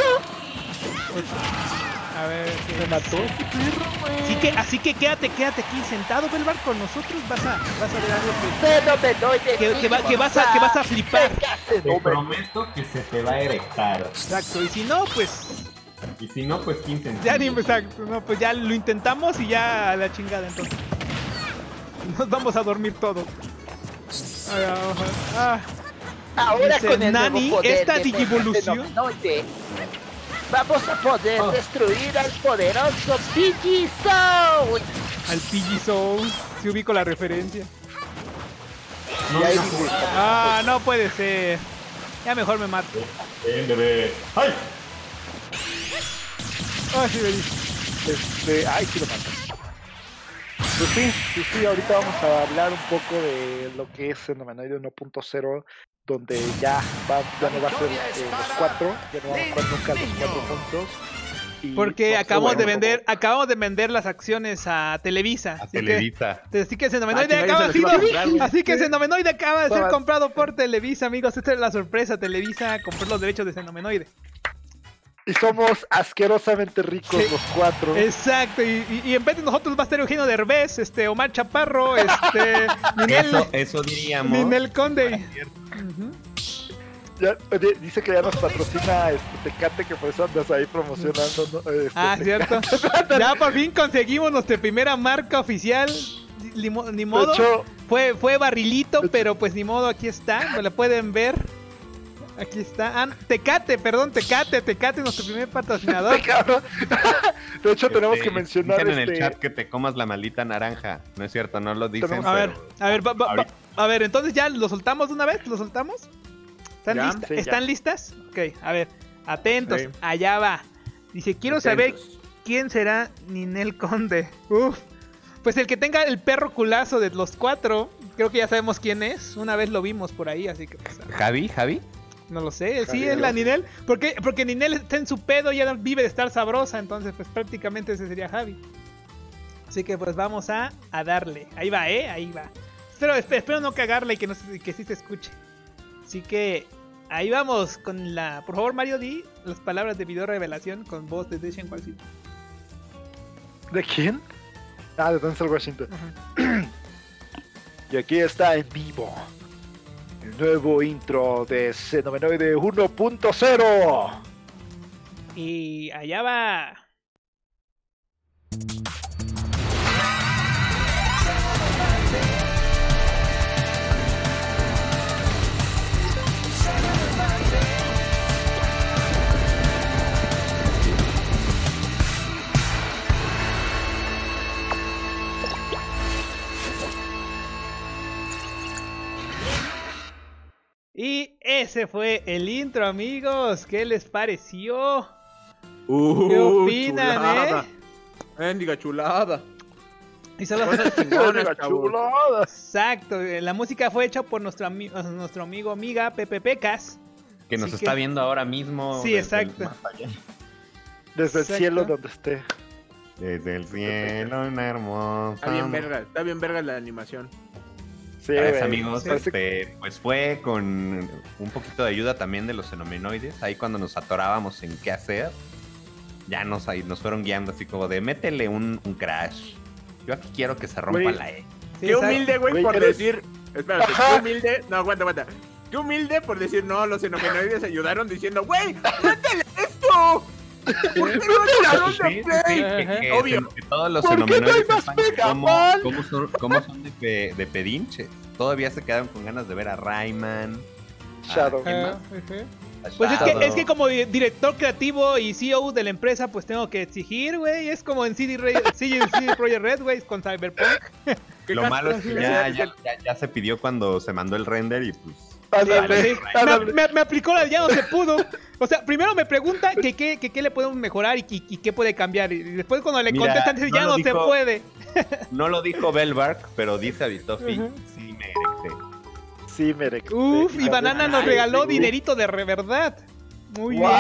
A ver, Me ¿qué? mató este perro, güey. Así que, así que quédate, quédate aquí sentado, Belvar, con nosotros. Vas a, vas a ver algo que, que, que, va- que vas a, que vas a flipar. Te prometo que se te va a erectar. Exacto. Y si no, pues Y si no, pues quince ya ni exacto. No, pues ya lo intentamos y ya a la chingada entonces. Nos vamos a dormir todos. Ay, ojo. Ah. Ahora Dice con el Nani, nuevo poder esta de digivolución- Xenomenoide, vamos a poder Oh. destruir al poderoso Piggy Soul. Al Piggy Soul. Si ubico la referencia. No, Y ahí no, dice, Ah, no puede ser. Ya mejor me mato. ven, bebé. ¡Ay! Ay, sí, me dice. Este, ay, sí lo matan. Pues sí, sí, sí, ahorita vamos a hablar un poco de lo que es Xenomenoide uno punto cero, donde ya, va, ya no va a ser eh, los cuatro, ya no van a jugar nunca los cuatro juntos. Y, Porque pues, acabamos bueno, de vender, acabamos de vender las acciones a Televisa. A así que- Televisa. Así que Xenomenoide Ah, que acaba, nadie se los iba a sido- comprar, güey. así que Xenomenoide acaba de ser Todas. comprado por Televisa, amigos. Esta es la sorpresa. Televisa compró los derechos de Xenomenoide. Y somos asquerosamente ricos Sí. los cuatro. Exacto, y, y, y en vez de nosotros va a estar Eugenio Derbez, este, Omar Chaparro, este, Ninel, Eso, eso diríamos. Ninel Conde. Ujú. Ya, oye, dice que ya nos patrocina este Tecate, que por eso andas ahí promocionando. ¿no? Este, Ah, cierto. Ya por fin conseguimos nuestra primera marca oficial. Ni, mo- ni De modo. hecho, Fue, fue barrilito, pero pues ni modo, aquí está. Me la pueden ver. Aquí está. Ah, Tecate, perdón, Tecate, Tecate, nuestro primer patrocinador. este cabrón. De hecho, tenemos Este, que mencionar dicen en el este. chat que te comas la maldita naranja. No es cierto, no lo dicen. Tenemos- A ver, pero- a ver, va- va- va- ahorita. a ver, entonces ya lo soltamos de una vez, ¿lo soltamos? ¿Están, Ya, lista- sí, ya. ¿están listas? Ok, a ver, atentos, Sí. allá va. Dice, quiero saber quién será Ninel Conde. Uf. Pues el que tenga el perro culazo de los cuatro, creo que ya sabemos quién es. Una vez lo vimos por ahí, así que pues, Javi, Javi. no lo sé. Sí, Javier. es la Ninel. Porque, porque Ninel está en su pedo y ya vive de estar sabrosa, entonces pues prácticamente ese sería Javi. Así que pues vamos a, a darle. Ahí va, ¿eh? Ahí va. Espero, espero, espero no cagarle y que, no, se- que sí se escuche. Así que ahí vamos con la... Por favor, Mario, di las palabras de video revelación con voz de Deshaun Watson. ¿De quién? Ah, de Denzel Washington. Y aquí está en vivo el nuevo intro de Xenomenoide uno punto cero. Y allá va. Y ese fue el intro, amigos. ¿Qué les pareció? Uh, ¿Qué opinan, chulada. eh? Mendiga chulada. Y solo... Cosas chingonas, Oiga, chavos. chulada. Exacto, eh, la música fue hecha por nuestro, ami- eh, nuestro amigo amiga Pepe Pecas. Que nos Así está que- viendo ahora mismo. Sí, desde el exacto. más allá. Desde el Exacto. cielo donde esté. Desde el cielo, una hermosa. Está bien verga, está bien verga la animación. Sí, Gracias, güey. amigos. Parece- Este, pues fue con un poquito de ayuda también de los fenomenoides. Ahí cuando nos atorábamos en qué hacer, ya nos, ahí, nos fueron guiando así como de métele un, un crash. Yo aquí quiero que se rompa Güey. la E. Sí, Qué exacto. humilde, güey, Güey, por eres- decir. Espérate, Ajá. qué humilde. No, aguanta, aguanta. Qué humilde por decir, no, los fenomenoides ayudaron diciendo, güey, métele esto. ¿Por qué no ayudaron Sí, de sí, sí, play? que, que- Obvio. que todos los ¿Por qué no hay fenomenoides más sepan Mega cómo, Man? cómo son, cómo son de, pe- de pedinches. Todavía se quedaron con ganas de ver a Rayman. a- Shadow. ¿quién más? Ajá, ajá. A Pues es que, Shadow. es que como di- director creativo y C E O de la empresa, pues tengo que exigir, güey. Es como en C D, Re- C D Projekt Red, güey, con Cyberpunk. ¿Qué Lo caso? malo es que ya, ya, ya, ya se pidió cuando se mandó el render y pues... Ándale, Sí, me, ándale. me- me aplicó la ya no se pudo. O sea, primero me pregunta que qué que, qué le podemos mejorar y, y- y qué puede cambiar. Y después cuando le Mira, contestan, dice, no ya lo no se dijo- puede. No lo dijo Belbark, pero dice a Bitofi, Ujú. sí me erecté. Sí, Mere. Uf, y Banana nos Ay, regaló sí. dinerito de re verdad. Muy ¡Wow!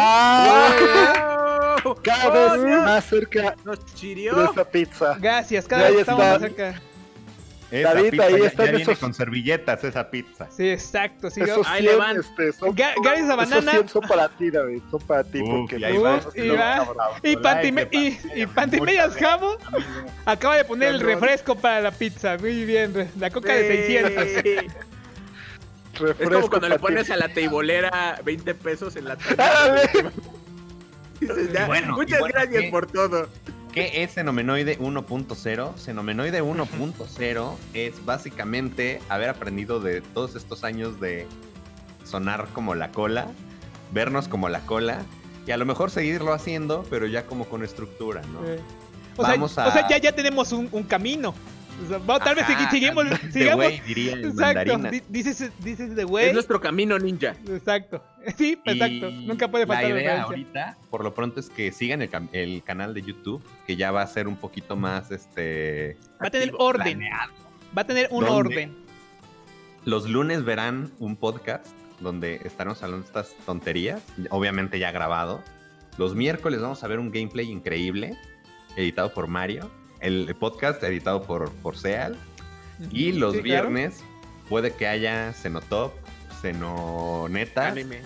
¡Oh! Cada ¡Oh, vez Dios! más cerca Nos de chirió. esta pizza. bien. Gracias, cada Ahí vez estamos está. más cerca. Esa David, pizza ahí ya, están ya viene esos- con servilletas, esa pizza. Sí, exacto. Sí, Esos Ahí le cien, van. este, son, Ga- Gracias a esos Banana. cien son para ti, David. Son para ti. Uf, porque y ahí nos va. vamos a Uf, y hacer va. cabrón. Y, Pantime y, Like, y Pantimedias muchas Jamo acaba de poner el Perdón. refresco para la pizza. Muy bien, la coca de seiscientos. Sí. Es Refresco como cuando le para ti. pones a la teibolera veinte pesos en la Ándale. taza. Dices, ya, Bueno, y muchas bueno, gracias ¿qué? por todo. ¿Qué es Xenomenoide uno punto cero? Xenomenoide uno punto cero es básicamente haber aprendido de todos estos años de sonar como la cola, vernos como la cola, y a lo mejor seguirlo haciendo, pero ya como con estructura, ¿no? Eh, O sea, Vamos a- o sea, ya, ya tenemos un, un camino. O sea, va- tal vez Ajá, segui- seguimos. de sigamos. güey, diría el Exacto. mandarina. di- Dices, dices de güey. Es nuestro camino ninja. Exacto. Sí, Y exacto. Nunca puede faltar la idea referencia. ahorita, por lo pronto, es que sigan el, cam- el canal de YouTube, que ya va a ser un poquito más este Va a tener activo, orden. planeado. Va a tener un ¿Dónde? orden. Los lunes verán un podcast donde estaremos hablando de estas tonterías, obviamente ya grabado. Los miércoles vamos a ver un gameplay increíble, editado por Mario. El podcast editado por, por Seal. Y los Sí, claro. viernes puede que haya Cenotop, Cenoneta, Anime.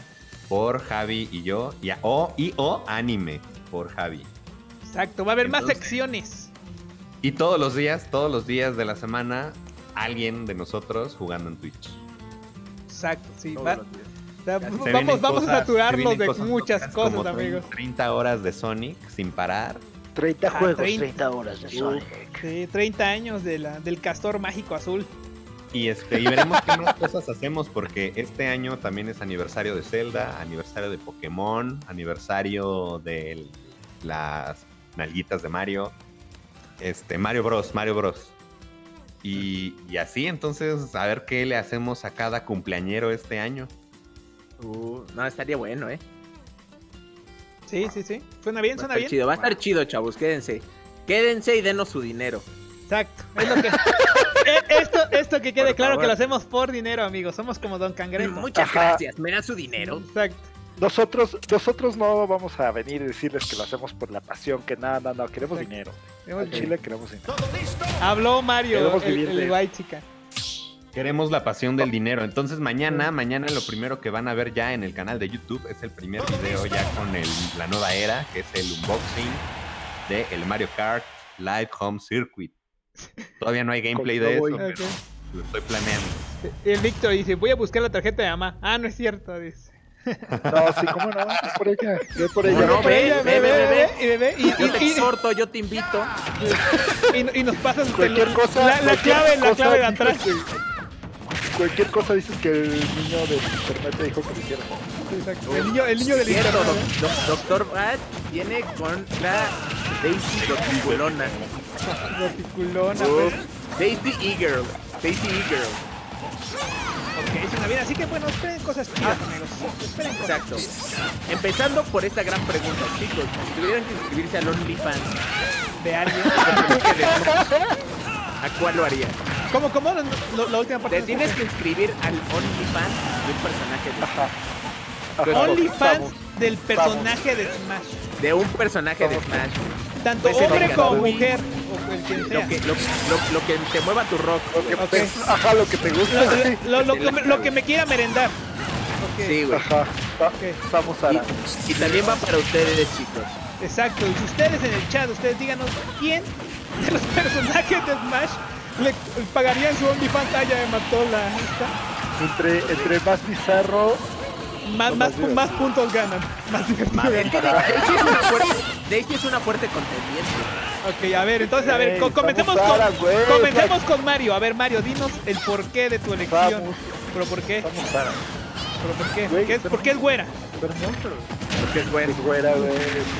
por Javi y yo, y, a- o, y o anime por Javi. Exacto, va a haber más Entonces- secciones. Y todos los días, todos los días de la semana, alguien de nosotros jugando en Twitch. Exacto, sí. Todos va- los días. o sea, Se vamos vienen vamos cosas- a se saturarlos vienen de cosas muchas locas cosas, como amigos. treinta horas de Sonic sin parar. treinta Ah, juegos, treinta. treinta horas de Sonic. Sí, treinta años de la, del castor mágico azul. Y este y veremos qué más cosas hacemos porque este año también es aniversario de Zelda, aniversario de Pokémon, aniversario de las nalguitas de Mario, este Mario Bros, Mario Bros. Y, y así, entonces, a ver qué le hacemos a cada cumpleañero este año. Uh, no, estaría bueno, ¿eh? Sí, sí, sí. Suena bien, Va a suena estar bien. chido, va a estar chido, chavos, quédense. Quédense y denos su dinero. Exacto. Es lo que... Eh, esto, esto que quede Por claro favor. que lo hacemos por dinero, amigos. Somos como Don Cangrejo. Muchas Ajá. gracias, me dan su dinero. Exacto. Nosotros, nosotros no vamos a venir y decirles que lo hacemos por la pasión, que nada, no, no, queremos Exacto. dinero. Queremos En dinero. Chile queremos dinero. ¿Todo listo? Habló Mario, Queremos el, vivir el de- guay chica. Queremos la pasión del dinero. Entonces mañana, mañana lo primero que van a ver ya en el canal de YouTube es el primer video ya con el, la nueva era, que es el unboxing de el Mario Kart Live Home Circuit. Todavía no hay gameplay de eso, Con- pero Ok. lo estoy planeando. El Víctor dice, voy a buscar la tarjeta de mamá. Ah, no es cierto, dice. No, sí, cómo no, ve por ella, ve por ¿Cómo ella. no? Por ve, ella, ve, ve, ve. y bebé, y, Yo te y- y- exhorto, yo te invito. y- y nos pasas el- Cualquier cosa, la, la cualquier clave, la cosa clave de dices atrás. que- Cualquier cosa dices que el niño de internet te dijo que lo hiciera. Exacto. El niño, el niño del Cierto, internet. doc- doc- Doctor Bad viene con la Daisy Doticulona. Roticulona, Uf, pues. Daisy E-Girl. Daisy E-Girl. Ok, suena bien. Así que bueno, esperen cosas chidas, amigos. Esperen cosas Exacto. chidas. Empezando por esta gran pregunta, chicos. Si tuvieran que inscribirse al OnlyFans, De alguien. ¿a cuál lo harían? ¿Cómo, cómo? No, no, la última parte. Te no tienes escuché. que inscribir al OnlyFans de un personaje de Ajá. Pues, Ajá. OnlyFans Vamos. del personaje de Smash. de un personaje de Smash. Tanto Puede ser hombre de como Gatobi. mujer. O el quien sea. Lo que, lo, lo- lo que te mueva tu rock. Lo que, Ok. te, ajá, lo que te gusta. güey. Lo, lo, lo, lo que me quiera merendar. Ok, Sí, güey. Ajá. Va- ok. Vamos a la... Y, y también va para ustedes, chicos. Exacto. Y si ustedes en el chat, ustedes díganos quién de los personajes de Smash le pagarían su OnlyFans. Ah, ya me mató la esta. Entre, entre más bizarro, Más, Lo más, más divertido. más puntos ganan. Más divertido Es ganan. que Daisy es una fuerte, Daisy es una fuerte contendiente. Ok, a ver, entonces, a ver, Ey, co- comencemos, estamos con, Sara, güey, comencemos con Mario. A ver, Mario, dinos el porqué de tu elección. vamos, ¿Pero por qué? vamos Sara. ¿Pero por qué? Güey, ¿Por qué, pero- ¿Por qué es güera? Pero no, pero... Porque es bueno. Es güera, güey.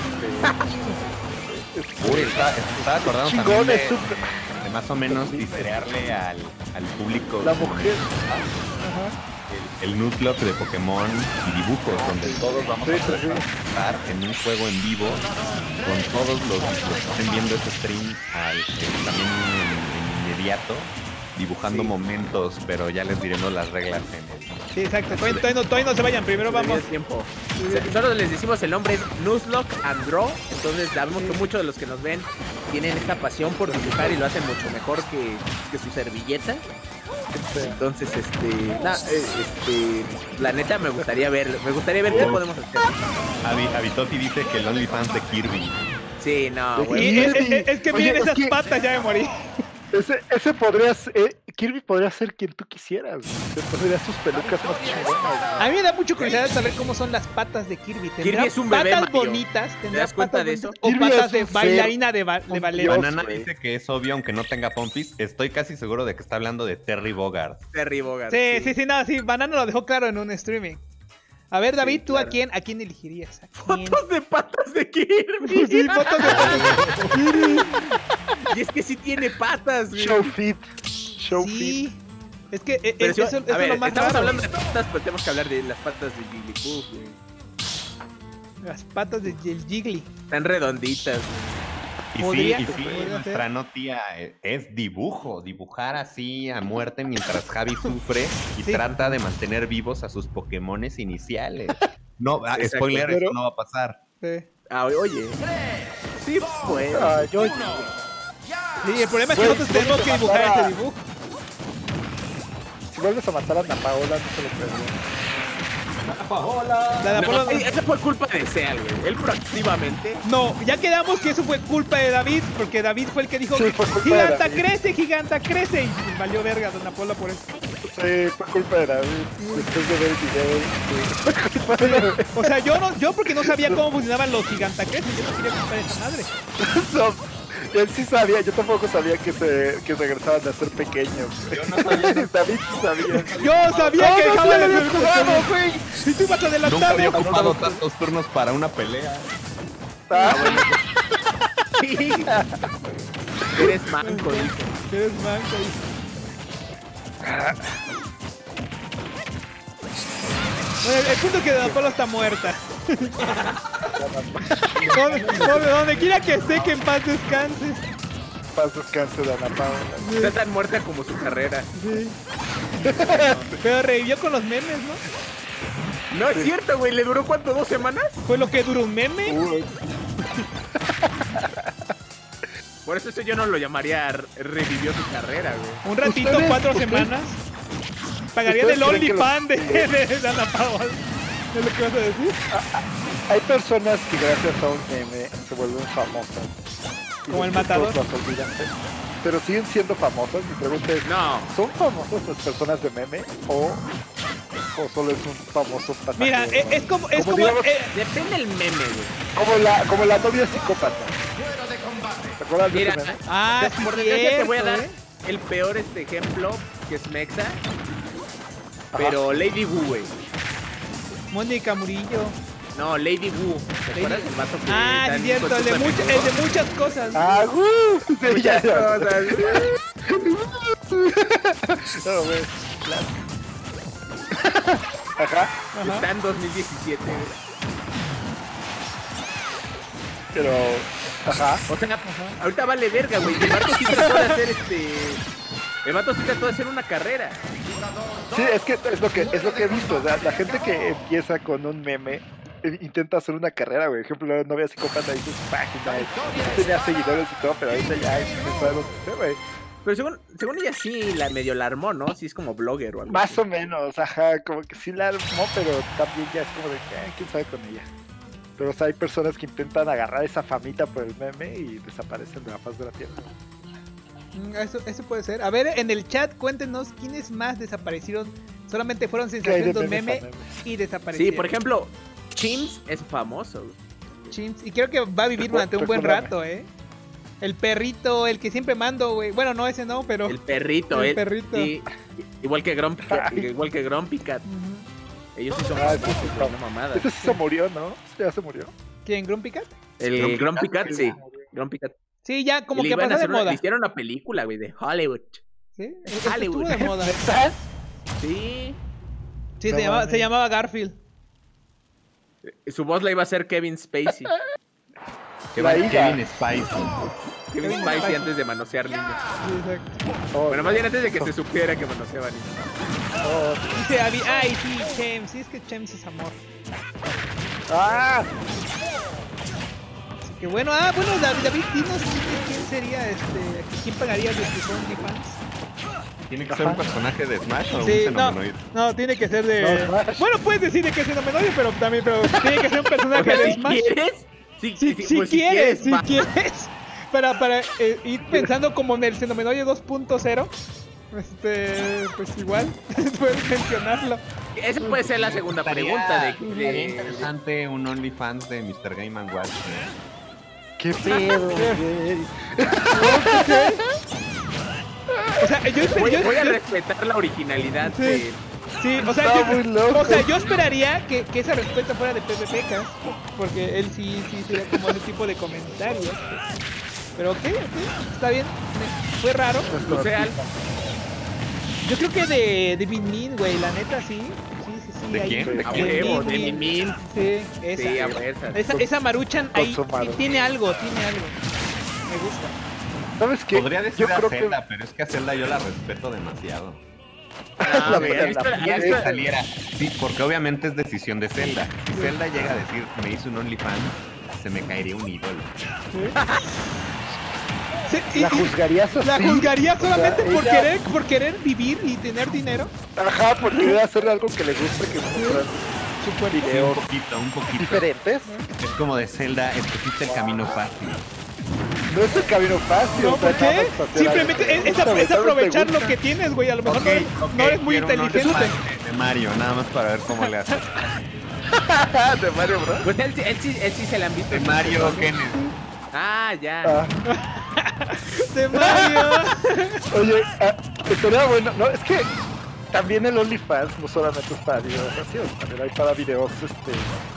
Es, este, Uy, está, estaba acordando chingón, también de, es súper... de más o menos diseñarle al, al público La mujer... el, el nuzlocke de Pokémon y dibujos, donde todos vamos Sí, a sí, poder sí. participar en un juego en vivo con todos los, los que estén viendo este stream al, eh, también en, en inmediato, dibujando Sí. momentos, pero ya les diremos las reglas en el... Sí, exacto. Todavía, todavía no, todavía no se vayan. Primero vamos. Todavía es tiempo. Nosotros les decimos el nombre es Nuzlocke and Draw. Entonces sabemos que muchos de los que nos ven tienen esta pasión por dibujar y lo hacen mucho mejor que, que su servilleta. Entonces, este, na- eh, este, la neta me gustaría ver, me gustaría ver qué podemos hacer. Avi- Avitoti dice que el OnlyFans de Kirby. Sí, no, Y güey. es, es- es que Oye, miren es esas que- patas, ya me morí. Ese, ese podría ser... eh, Kirby podría ser quien tú quisieras. güey. Te pondría sus pelucas más chingonas. A mí me da mucha curiosidad saber cómo son las patas de Kirby. ¿Tendrá Kirby es un bebé, patas Mario. bonitas? ¿Tendrá ¿Te das cuenta patas de eso? bonitas? ¿O Kirby patas es de un ser, bailarina de, ba- de un ballet? dios. Banana güey. dice que es obvio aunque no tenga pompis. Estoy casi seguro de que está hablando de Terry Bogard. Terry Bogard. Sí, sí, sí, no, sí, Banana lo dejó claro en un streaming. A ver, David, ¿tú claro. a quién, a quién elegirías? ¿A quién? Fotos de patas de Kirby. Sí, fotos de patas. Y es que sí tiene patas, güey. Show fit. Show fit. Sí. Es que eh, Pero es- si- eso, eso a ver, es lo más estamos raro. hablando de patas, pero tenemos que hablar de las patas de Jigglypuff, güey. Las patas de del Jiggly. Están redonditas, güey. Y sí, Podría- y sí, podría nuestra ser. no tía eh, es dibujo, dibujar así a muerte mientras Javi sufre y Sí. trata de mantener vivos a sus Pokémones iniciales. No, ah, Exacto, spoiler, pero- eso no va a pasar. Sí. Ah, oye. Sí, pues. Ah, yo... Sí, el problema es que Güey, nosotros tenemos vamos que a dibujar matar a- este dibujo. Si vuelves a matar a Ana Paola, no te lo perdono. Paola. Dana Paola No, esa fue culpa de Seal, güey. Él proactivamente. no, ya quedamos que eso fue culpa de David, porque David fue el que dijo Sí, que fue culpa de Giganta David. crece, Giganta crece, y valió verga a Dana Paola por eso. Sí, fue culpa de David. Después de ver el video, sí, fue culpa de David. O sea, yo no, yo porque no sabía cómo funcionaban los Giganta crece, yo no quería comprar esa madre. No, él sí sabía, yo tampoco sabía que se que regresaban a ser pequeños. Yo no sabía. David sí sabía. Yo sabía No, que no, dejaban sí de lo ser habías jugado, pequeños. güey. Y tú ibas Nunca adelantado. había ocupado tantos turnos para una pelea. Ah, Sí. Eres manco, dijo. Eres manco, hijo. Bueno, el punto es que Dana Paola está muerta. donde, donde, donde quiera que esté, que en paz descanse. paz descanse de Ana Paola. Está tan muerta como su carrera. Sí. Pero revivió con los memes, ¿no? No es cierto, güey. ¿Le duró cuánto? ¿Dos semanas? Fue lo que duró un meme. Uy, Por eso eso yo no lo llamaría r- revivió su carrera, güey. Un ratito, Ustedes- cuatro ustedes- semanas. Pagarían ¿Ustedes el creen que OnlyFans de, de, de Dana Paola. ¿Es lo que vas a decir? hay personas que gracias a un meme se vuelven famosas. Y Como el después matador. todos las olvidan. Pero siguen siendo famosas. Mi pregunta es, No. ¿son famosas las personas de meme o, o solo es un famoso pasajero? Mira, es, es como. Es Como como digamos- eh, Depende del meme, güey. Como la, como la novia psicópata. ¿Te acuerdas de Mira, ese meme? ah, sí, por desgracia te voy a cierto, dar ¿eh? el peor este ejemplo, que es Mexa. Pero Lady Wu, güey. Mónica Murillo. No, Lady Wu. ¿Te acuerdas del vato que Ah, está sí, en cierto, el de, con sus mucha- amigos? el de muchas cosas. ¡Ah, uh! Sí, ya, Muchas ya. cosas. No, güey. Ajá, Ajá. Está en dos mil diecisiete, güey. pero... Ajá. O sea, ahorita vale verga, güey. El vato sí trató de hacer este... El vato sí trató de hacer una carrera. Sí, es que es lo que es lo que he visto. O sea, la gente que empieza con un meme eh, intenta hacer una carrera, güey. Por ejemplo, la novia psicópata y sus páginas. Sí tenía seguidores y todo, pero ahorita ya no sabe dónde está, güey. Pero según, según ella sí la medio la armó, ¿no? Sí es como blogger o algo Más así. o menos, ajá, como que sí la armó, pero también ya es como de que, ay, quién sabe con ella. Pero o sea, hay personas que intentan agarrar esa famita por el meme y desaparecen de la faz de la tierra. Mm, Eso, eso puede ser. A ver, en el chat, cuéntenos quiénes más desaparecieron. Solamente fueron ¿Qué hay sensación de de un memes meme a memes? y desaparecieron. Sí, por ejemplo, Chims es famoso, güey. Chins. Y creo que va a vivir Recu- durante un buen recuérdame. rato, ¿eh? El perrito, el que siempre mando, güey. Bueno, no, ese no, pero. El perrito, El eh. perrito. Sí, igual que Grumpy Cat, Ay. igual que Grumpy Cat. Ujú. Ellos sí son Ah, famosos, sí, sí, güey, sí. no mamadas. Ese sí se murió, ¿no? Ese ya se murió. ¿Quién? ¿Grumpy Cat? El Grumpy Grumpy Cat, Cat, sí. Grumpy Cat. Sí, ya como Y le que iban a pasó de hacer una- moda. le hicieron una película, güey, de Hollywood. Sí, Hollywood. estuvo de moda. ¿Verdad? Sí. Sí, No se, llamaba, mames. se llamaba Garfield. Su voz la iba a hacer Kevin Spacey. Que La va hija. Kevin Spacey. Kevin Kevin Spacey Spacey. antes de manosear niños. Sí, exacto. Oh, Bueno, más bien antes de que se supiera que manoseaba niños. oh. Dice Abby, ay, sí, Chems. Sí, es que Chems es amor. ¡Ah! Así que bueno, ah, bueno, David, David dinos quién sería este. ¿Quién pagaría de tus OnlyFans? ¿Tiene que ser un personaje de Smash o Sí, un no, fenomenoide? no, tiene que ser de. No, Smash. Bueno, puedes decir de que es fenomenoide, pero también, pero tiene que ser un personaje O sea, de si Smash. quieres, si, Si, si- si pues, quieres, si va. quieres, para, para eh, ir pensando como en el fenomenoide dos punto cero, este, pues igual, puedes mencionarlo. Esa puede ser la segunda pregunta de, Estaría de- interesante un OnlyFans de mister Game and Watch. ¡Qué pedo, güey! O sea, yo, esper- Voy, yo- voy a yo- respetar la originalidad Sí. de... sí, o sea, Está muy yo, loco. o sea, yo esperaría que, que esa respuesta fuera de Pepe Pecas, porque él sí, sí sería como ese tipo de comentarios. Pero ok, ok, está bien, me- fue raro. O sea, Yo creo que de, de Min Min, güey, la neta sí. Sí, sí, sí. ¿De ahí- quién? ¿De a quién? huevo, de Min Min Min. Sí, esa. Sí, a fuerza. Esa, esa Maruchan con ahí su Maru. ti- tiene algo, tiene algo. Me gusta. ¿Sabes qué? Podría decir Yo a creo Zelda, pero es que a Zelda yo la respeto demasiado. Ah, La güey, verdad, ¿has visto- la has Ya visto- que saliera. Sí, porque obviamente es decisión de Zelda. Si Zelda llega a decir que me hizo un OnlyFans, se me caería un ídolo. Sí, y- ¿La y- juzgarías así? ¿La juzgaría O sea, solamente por ella- querer, por querer vivir y tener dinero? Ajá, por querer hacerle algo que le guste, que no su cuerpo. Sí, un videos poquito, un poquito. diferentes. Es como de Zelda, escogiste el camino fácil. No es el camino fácil. No, o sea, ¿por nada qué? más hacer Simplemente algo. es, Me es, gusta, es me aprovechar gusta. lo que tienes, güey. A lo mejor Ok, no, ok, no eres muy quiero un inteligente. Olifant de Mario, nada más para ver cómo le hace. De Mario Bros. Pues él, sí- él, sí, él sí se la han visto. De Mario Kennedy. Ah, ya. Ah, De Mario. oye, ah, estaría bueno. No, es que también el OnlyFans no solamente es para videos así, también hay para videos este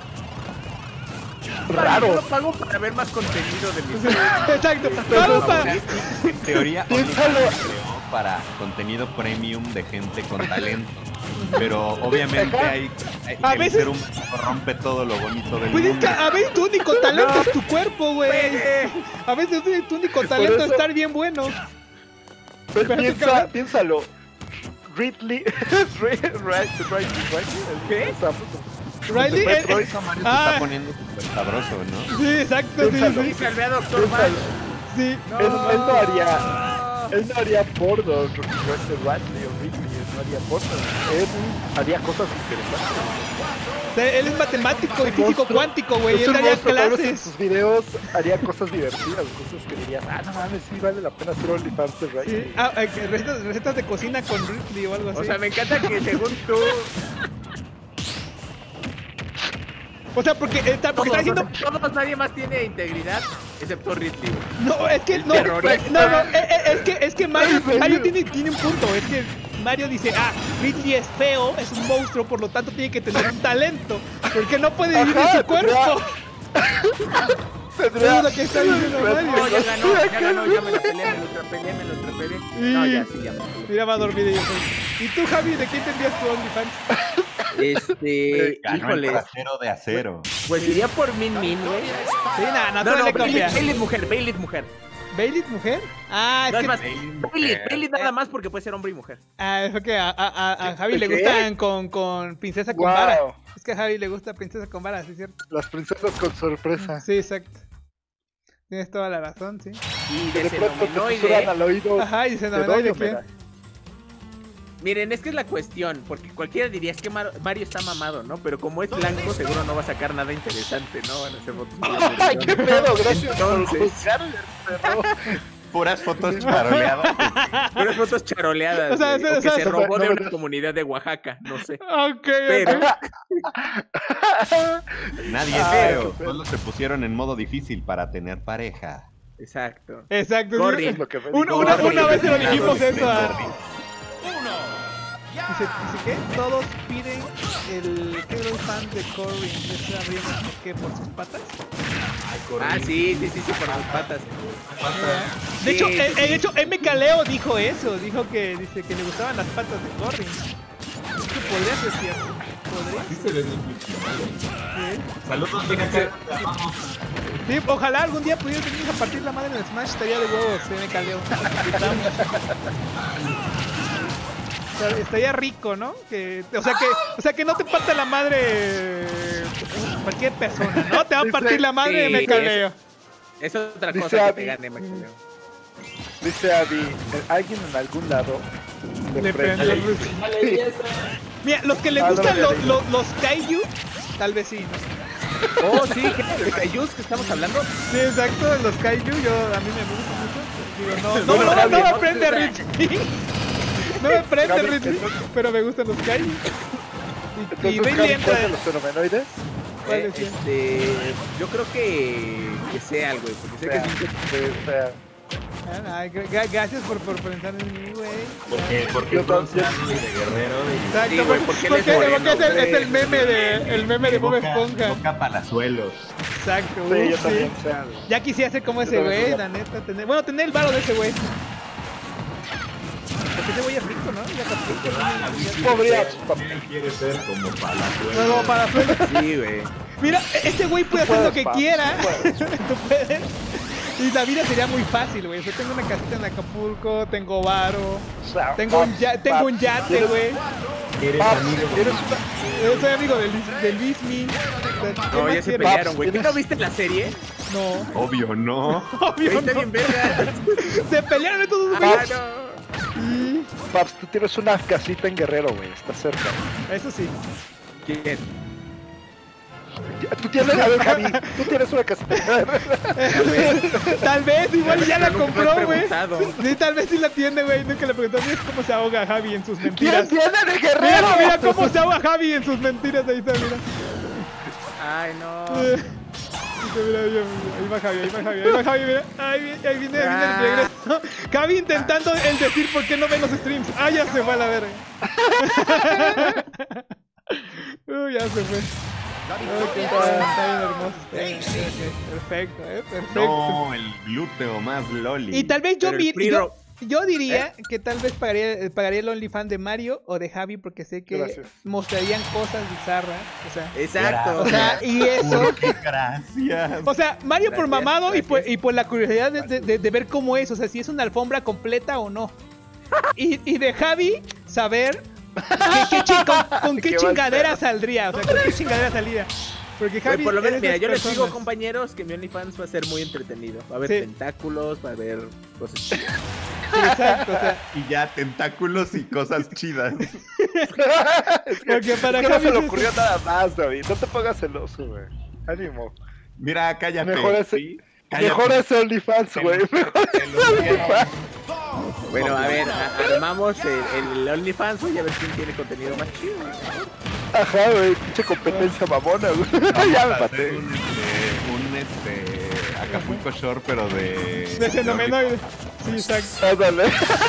Yo raros. lo pago para ver más contenido de mis. Exacto. Vamos para. En teoría, Piénsalo. OnlyFans se creó para contenido premium de gente con talento. Pero obviamente hay, hay A el veces- ser humano rompe todo lo bonito del Pues es mundo. que a veces tu único talento es tu cuerpo, güey. A veces tu único talento es eso- estar bien bueno. Pero Pero piensa, claro. piénsalo. Ridley, Ray- Ray- Ray- Ray- ¿Qué? Riley, eh, Por eso Mario se ah. está poniendo súper sabroso, ¿no? Sí, exacto, sí, Piénsalo. sí. Y salvé a Doctor Piénsalo. Mario. Sí. Él, él no haría, él no haría porno, Ridley o Ridley, él no haría porno. Él haría cosas interesantes. O sea, él es matemático y físico monstruo. cuántico, güey. Es Él un daría monstruo, tal vez en clases. sus videos haría cosas divertidas, cosas que dirías, ah, no mames, sí vale la pena hacer OnlyFans de Ridley. Sí. Ah, eh, que recetas, recetas de cocina con Ridley o algo así. O sea, me encanta que según tú. O sea, porque, eh, está, porque Todos, está o diciendo. sea, todos, nadie más tiene integridad excepto Ridley. güey. No, es que El no, terrorista. no, no, eh, eh, es que, es que Mario, ¿En serio? Mario tiene, tiene un punto, es que Mario dice, ah, Ridley es feo, es un monstruo, por lo tanto tiene que tener un talento, porque no puede vivir Ajá, en su cuerpo. Tendría- Eso es lo que está diciendo Pues, Mario. No, ya ganó, ya ganó, ya me lo peleé, me lo trapeleé, me lo trapeleé. No, ya sí, ya me. Mira, va a dormir y yo soy. ¿Y tú, Javi, de quién tendrías tu OnlyFans? Este, Ganó el híjole, trasero de acero. pues iría por Min Min, güey. Sí, nada, no, No, no, no, Bailey, copia. Bailey mujer, Bailey mujer. ¿Bailey mujer? Ah, No es es que, más, Bailey, Bailey, mujer. Bailey nada más porque puede ser hombre y mujer. ah, es que a, a, a, a Javi le ¿Qué? gustan con, con princesa con Wow. vara. Es que a Javi le gusta princesa con vara, ¿sí es cierto? Las princesas con sorpresa. Sí, exacto. Tienes toda la razón, sí. Y Que de de pronto te susurran xenominoide. al oído. Ajá, y dice, no, ¿de no, ¿de dónde, quién? mira? Miren, es que es la cuestión, porque cualquiera diría, es que Mar- Mario está mamado, ¿no? Pero como es blanco, seguro no va a sacar nada interesante, ¿no? Van a hacer fotos muy ¡Ay, qué pedo! Gracias por Entonces. juzgarle, perro. Puras fotos charoleadas. Unas fotos charoleadas, O sea, güey, o o que sea, se no, robó no, de no. una comunidad de Oaxaca, no sé. Ok, Pero, ok. Nadie es Ay, feo. qué feo. Solo se pusieron en modo difícil para tener pareja. exacto. Exacto. Corri. sí. Es lo que me Una, dijo una, Corri. una vez se lo Claro, dijimos de eso a... Corri. Dice, dice que todos piden el Hero Fan de Corrin. ¿Ya sabríamos por qué? ¿Por sus patas? Ah, sí, sí, sí, sí, por las patas. De hecho, Sí, eh, sí, sí. de hecho, M. Caleo dijo eso. Dijo que dice que le gustaban las patas de Corrin. Es que podría ser cierto. Podría. Sí se ve bien criminal. Saludos, T G K. Te amamos. Sí, ojalá algún día pudieras venir a partir la madre en el Smash. Estaría de huevos, M. Caleo. Gritamos. O sea, estaría rico, ¿no? Que, o sea que, o sea que no te parte la madre cualquier persona, ¿no? Te va a partir la madre de Sí, Me Caleo. Es otra Dice cosa que Abby. te gane, Maximiliano. Dice Abby, eh, alguien en algún lado le Le prende. prende luz. Dale, ya está. Mira, los que le Ah, no, gustan ya los, leí. los, los kaiju, tal vez sí, ¿no? Oh, sí, ¿qué? ¿De Kaijus que estamos hablando? Sí, exacto, los kaiju, yo, a mí me gusta mucho. Digo, no, no, Bueno, no, no, Gaby, me ¿no? prende Rich. No me prende Gaby, Rich, entonces- pero me gustan los kaiju. Y, y Entonces, Bailey Gaby, entra. ¿cuál de los fenomenoides? ¿Cuál Eh, decía? este, yo creo que que sea, güey, porque sé que es bien- Pues, eh, Ay, gra- gra- gracias por, por pensar en mí, güey. Porque, porque Yo es bronce también. de guerrero y Exacto, Sí, güey, porque, porque él porque- es moreno, porque es, el, es güey. el meme de el meme de Bob Boca- Esponja. Boca palazuelos. Exacto. sí, uh, yo sí. también sea. Ya quisiera ser como Yo ese también güey, quería. la neta. Tener, bueno, tener el varo de ese güey. Porque ese güey es rico, ¿no? Ya capito. Podría. Él quiere ser como palazuelos. No, no, para suelo. Sí, güey. Mira, ese güey puede hacer lo puedes, que paps, quiera. tú puedes. Tú puedes. Y la vida sería muy fácil, güey. Yo tengo una casita en Acapulco, tengo varo, O sea, tengo un, Paps, ya, tengo un Paps, yate, ¿quieres- güey. Eres Paps, amigo ¿quieres una- Yo soy amigo de Luis, de Luismi. O sea, ¿qué No, más ya se quieres? pelearon, güey. ¿Qué ¿tienes- no viste la serie? No, Obvio, no. obvio Güey, está no. bien verga. Se pelearon estos dos Ah, güeyes. no. Paps, tú tienes una casita en Guerrero, güey. Está cerca. Eso sí. ¿Quién? Tú tienes, a ver, Javi, tú tienes una casita. Tal vez, igual ya la Nunca me has compró, güey. preguntado. Sí, tal vez sí la tiene, güey. Nunca le preguntó. Mira cómo se ahoga Javi en sus mentiras. ¿Quién tiene de guerrero? Mira, mira cómo se ahoga Javi en sus mentiras. Ahí está, mira. Ay, no. Eh, Mira, mira, mira, ahí va Javi, ahí va Javi, ahí va Javi, mira. Ahí viene, ahí viene, ahí viene el regreso. Javi intentando el decir por qué no ven los streams. Ah, ya se fue a la verga. Uh, ya se fue. Ok, está, está bien hermoso. Okay, okay, perfecto, eh, perfecto. No, el glúteo más loli. Y tal vez yo, Pero el vi, free yo, roll- yo diría que tal vez pagaría, pagaría el OnlyFans de Mario o de Javi porque sé que Gracias. mostrarían cosas bizarras. O sea, Exacto. o sea, y eso. Qué gracias. O sea, Mario por Gracias, mamado y gracias. por, y por la curiosidad de, de- de- de ver cómo es, o sea, si es una alfombra completa o no. Y, y de Javi, saber qué- qué chi- con, con qué ¿Qué va a chingadera hacer? saldría, o sea, con qué chingadera salía. Porque Güey, Javi. por lo menos, es de mira, esas yo les digo, personas. compañeros, que mi OnlyFans va a ser muy entretenido. Va a haber Sí. tentáculos, va a haber cosas chidas. Sí, exacto, o sea, Y ya, tentáculos y cosas chidas. Es que, porque para es que no Javi se le es- ocurrió nada más, David. No te pongas celoso, güey. Ánimo. Mira, cállate. Mejor ese- ¿sí? Cállate. Mejor es OnlyFans, güey. Mejor Te es lo quiero. OnlyFans. Bueno, a ver, a- armamos el, el OnlyFans y a ver quién tiene contenido más chido. Ajá, güey. Pinche competencia mamona, güey. Ya me Vamos a hacer maté. un, este, un este, Acapulco Shore, pero de... de fenomenoide. Sí, exacto. Ándale.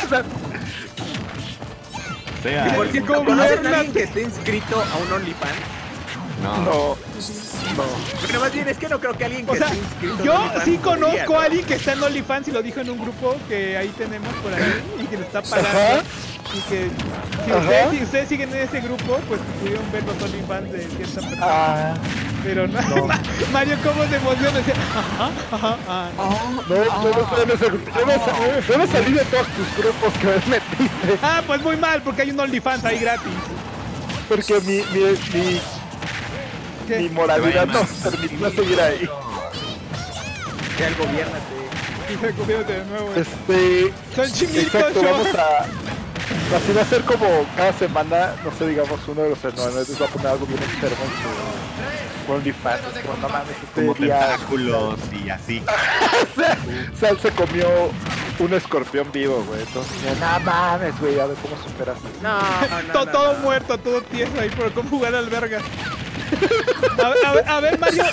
Sea, Y por el- cierto, ¿conocen a alguien que esté inscrito a un OnlyFans? No. No. Bueno, más bien es que no creo que alguien que O sea, esté inscrito a un yo OnlyFans sí podría, conozco ¿no? a alguien que está en OnlyFans y lo dijo en un grupo que ahí tenemos por ahí y que le está pagando. Ajá. Y que si Ajá. ustedes, si ustedes siguen en ese grupo, pues pudieron ver los OnlyFans de cierta persona. Ah. Pero no, Mario, ¿cómo se emociona? Decía, ajá, ajá, ah. No, no, no estoy en ese grupo. Yo me sa- yo me salí de todos tus grupos que me metiste. Ah, pues muy mal, porque hay un OnlyFans ahí gratis. Porque mi, mi, mi, ¿Qué? mi moralidad Te no va a permitió seguir ahí. Ya el gobiernate. Dice, comiéndote de nuevo. Este. Son chimitos, Exacto, show. vamos a. Así va a ser como cada semana, no sé, digamos, uno de los hermanos va a poner algo bien enfermo en su OnlyFans. Es como, no mames, este Como día. tentáculos y así. Sal se comió un escorpión vivo, güey. Entonces, no mames, güey, a ver cómo superas eso. No, no, todo no, todo no. muerto, todo tieso ahí por cómo jugar al verga. A ver, a ver, a ver Mario.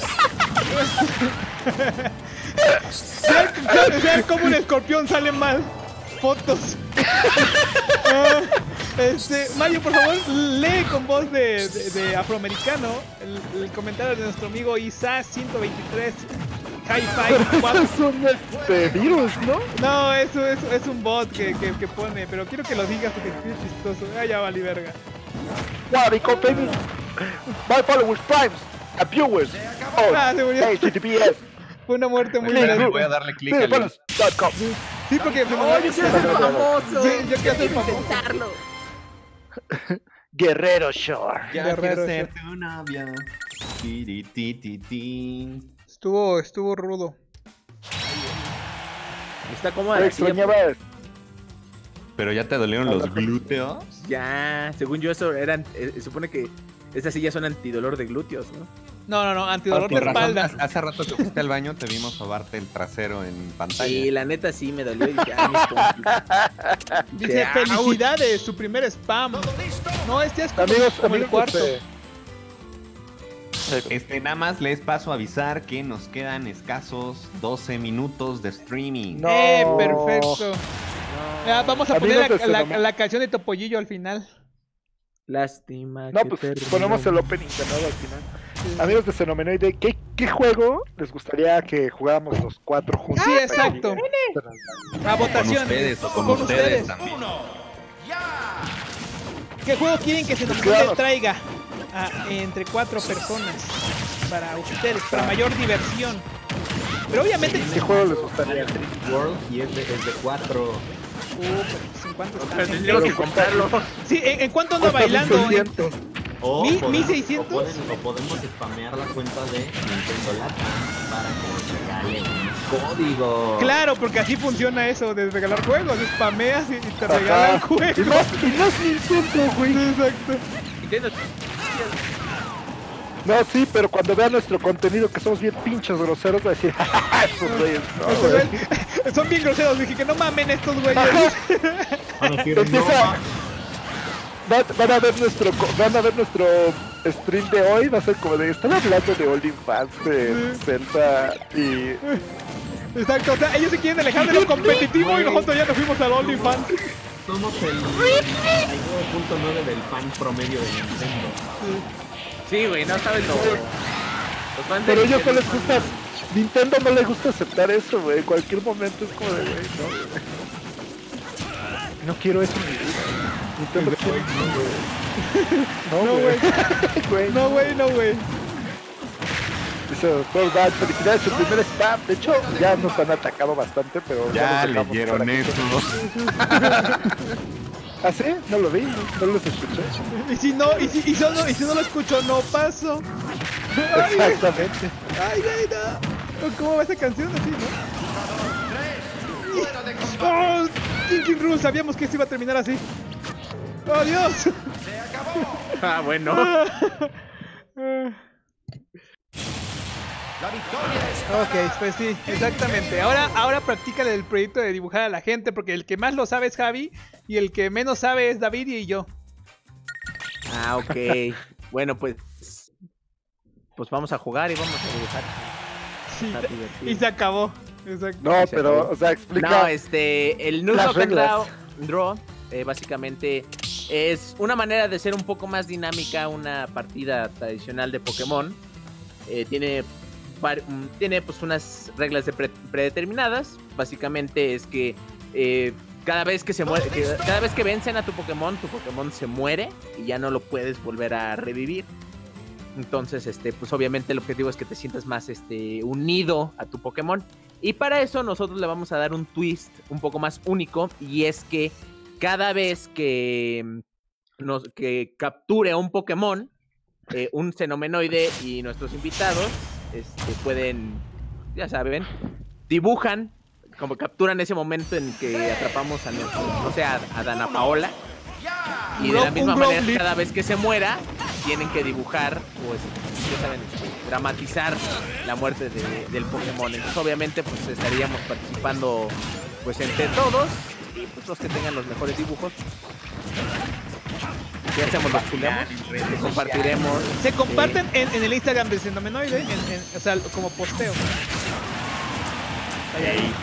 Vean, vean cómo un escorpión sale mal. Fotos. Ah, este, Mario, por favor, lee con voz de, de, de afroamericano el, el comentario de nuestro amigo Isa ciento veintitrés. Hi-Fi cuatro. Es un este, virus, ¿no? No, eso es, es un bot que, que, que pone, pero quiero que lo digas porque es chistoso. Ah, ya vale verga. Wow, they company. My followers, primes, and viewers. Oh, Ah, se murió. H T T P S. Fue una muerte muy Espérame, grande. voy a darle clic al link. punto com. Sí, porque se me ¡Oh, yo quiero ser famoso! Sí, yo quiero ser quiero famoso. intentarlo. Guerrero Shore. Ya Guerrero, quiero ser sí. tu novia. Tiri, ti, ti, ti. Estuvo, estuvo rudo. Está cómoda Me la silla, extrañaba. Pero ya te dolieron los glúteos. Ya, según yo eso eran, eh, supone que esas sillas son antidolor de glúteos, ¿no? No, no, no, antidolor de Por razón, espalda. hace- hace rato que fuiste al baño te vimos sobarte el trasero en pantalla. Sí, la neta sí me dolió y dije, ah, mis pompitas. Dice, Ouch. felicidades, su primer spam. No, este es como, Amigos, como el amigos, cuarto. este, Este, nada más les paso a avisar que nos quedan escasos doce minutos de streaming. No. Eh, perfecto. Ya, vamos a poner Amigos la, de la- Fenomen- la canción de Topollillo al final. Lástima. No, que pues terminó. ponemos el opening de nuevo al final. Amigos de Fenomenoide, ¿qué, ¿qué juego les gustaría que jugáramos los cuatro juntos? Sí, exacto. A Con votación. ustedes o con, Con ustedes, ustedes. también. ¿Qué juego quieren que se nos Quedamos. traiga a- entre cuatro personas? Para ustedes, para mayor diversión. Pero obviamente. ¿Qué juego les gustaría? World y es de, es de cuatro. Uh, pero ¿en cuánto está? Pero tendríamos que comprarlo. Sí, ¿en, en cuánto anda Cuesta bailando? mil seiscientos. O ¿Mi- podemos- mil seiscientos? O, pueden- o podemos spamear la cuenta de Nintendo Latam para que nos regale un código. Claro, porque así funciona eso de regalar juegos. Spameas y, y te Ajá. regalan Y juegos. más, y más Nintendo, güey. Exacto. Nintendo. No, sí, pero cuando vean nuestro contenido, que somos bien pinches groseros, va a decir, ¡ja, estos güeyes! No, Estos güey. güeyes- Son bien groseros, dije que no mamen estos güeyes. Van a decir, no, Empieza- ma- Van, van a ver nuestro co- van a ver nuestro stream de hoy, va a ser como de, están hablando de OnlyFans, de Zelda y... Exacto, o sea, ellos se quieren alejar de lo competitivo y nosotros ya nos fuimos al OnlyFans. somos el nueve punto nueve del fan promedio de Nintendo. Sí, güey, no sabes lo... los fans de Pero a ellos no Nintendo les gusta, Nintendo no les gusta aceptar eso, güey, en cualquier momento es como de, güey, no, güey. No quiero eso en mi vida. Nintendo quiere... No, No, güey. güey. Güey. No, güey, no, güey. Dice Doctor Bad, felicidades, su primer spam. De hecho, ya nos han atacado bastante, pero Ya nos dejamos leyeron para que- eso. ¿Ah, sí? No lo vi, no, no los escuché. Y si no, y si, y solo, y si no lo escucho, no paso. Ay, güey. Exactamente. Ay, güey, no. ¿Cómo va esa canción así, no? Oh, Jinkin Rule, sabíamos que esto iba a terminar así. ¡Oh, Dios! Ah, bueno. La victoria es Ok, pues sí, exactamente. Ahora, ahora practícale el proyecto de dibujar a la gente, porque el que más lo sabe es Javi y el que menos sabe es David y yo. Ah, ok. Bueno, pues... Pues vamos a jugar y vamos a dibujar. Sí, Está divertido. y se acabó. Exacto. No, Se pero, acabó. o sea, explica. No, este, el las Nuzlocke reglas. Draw, Draw eh, básicamente es una manera de ser un poco más dinámica una partida tradicional de Pokémon. Eh, tiene, var- mm, tiene pues unas reglas de pre- predeterminadas. Básicamente es que eh, cada vez que se muere, que cada vez que vencen a tu Pokémon, tu Pokémon se muere y ya no lo puedes volver a revivir. Entonces, este, pues obviamente el objetivo es que te sientas más este, unido a tu Pokémon. Y para eso nosotros le vamos a dar un twist un poco más único. Y es que cada vez que, nos, que capture a un Pokémon, eh, un Xenomenoide y nuestros invitados este, pueden, ya saben, dibujan, como capturan ese momento en que atrapamos a nuestro, no sé, a, a Dana Paola. Y de la Un misma Glove manera, Leaf. cada vez que se muera, tienen que dibujar, pues, ya saben, este, dramatizar la muerte de- del Pokémon. Entonces, obviamente, pues, estaríamos participando, pues, entre todos. Y, pues, los que tengan los mejores dibujos, pues, ya hacemos los chuleamos, los compartiremos. Se comparten en, en el Instagram del Xenomenoide, en, en- o sea, como posteo. Ay, ay.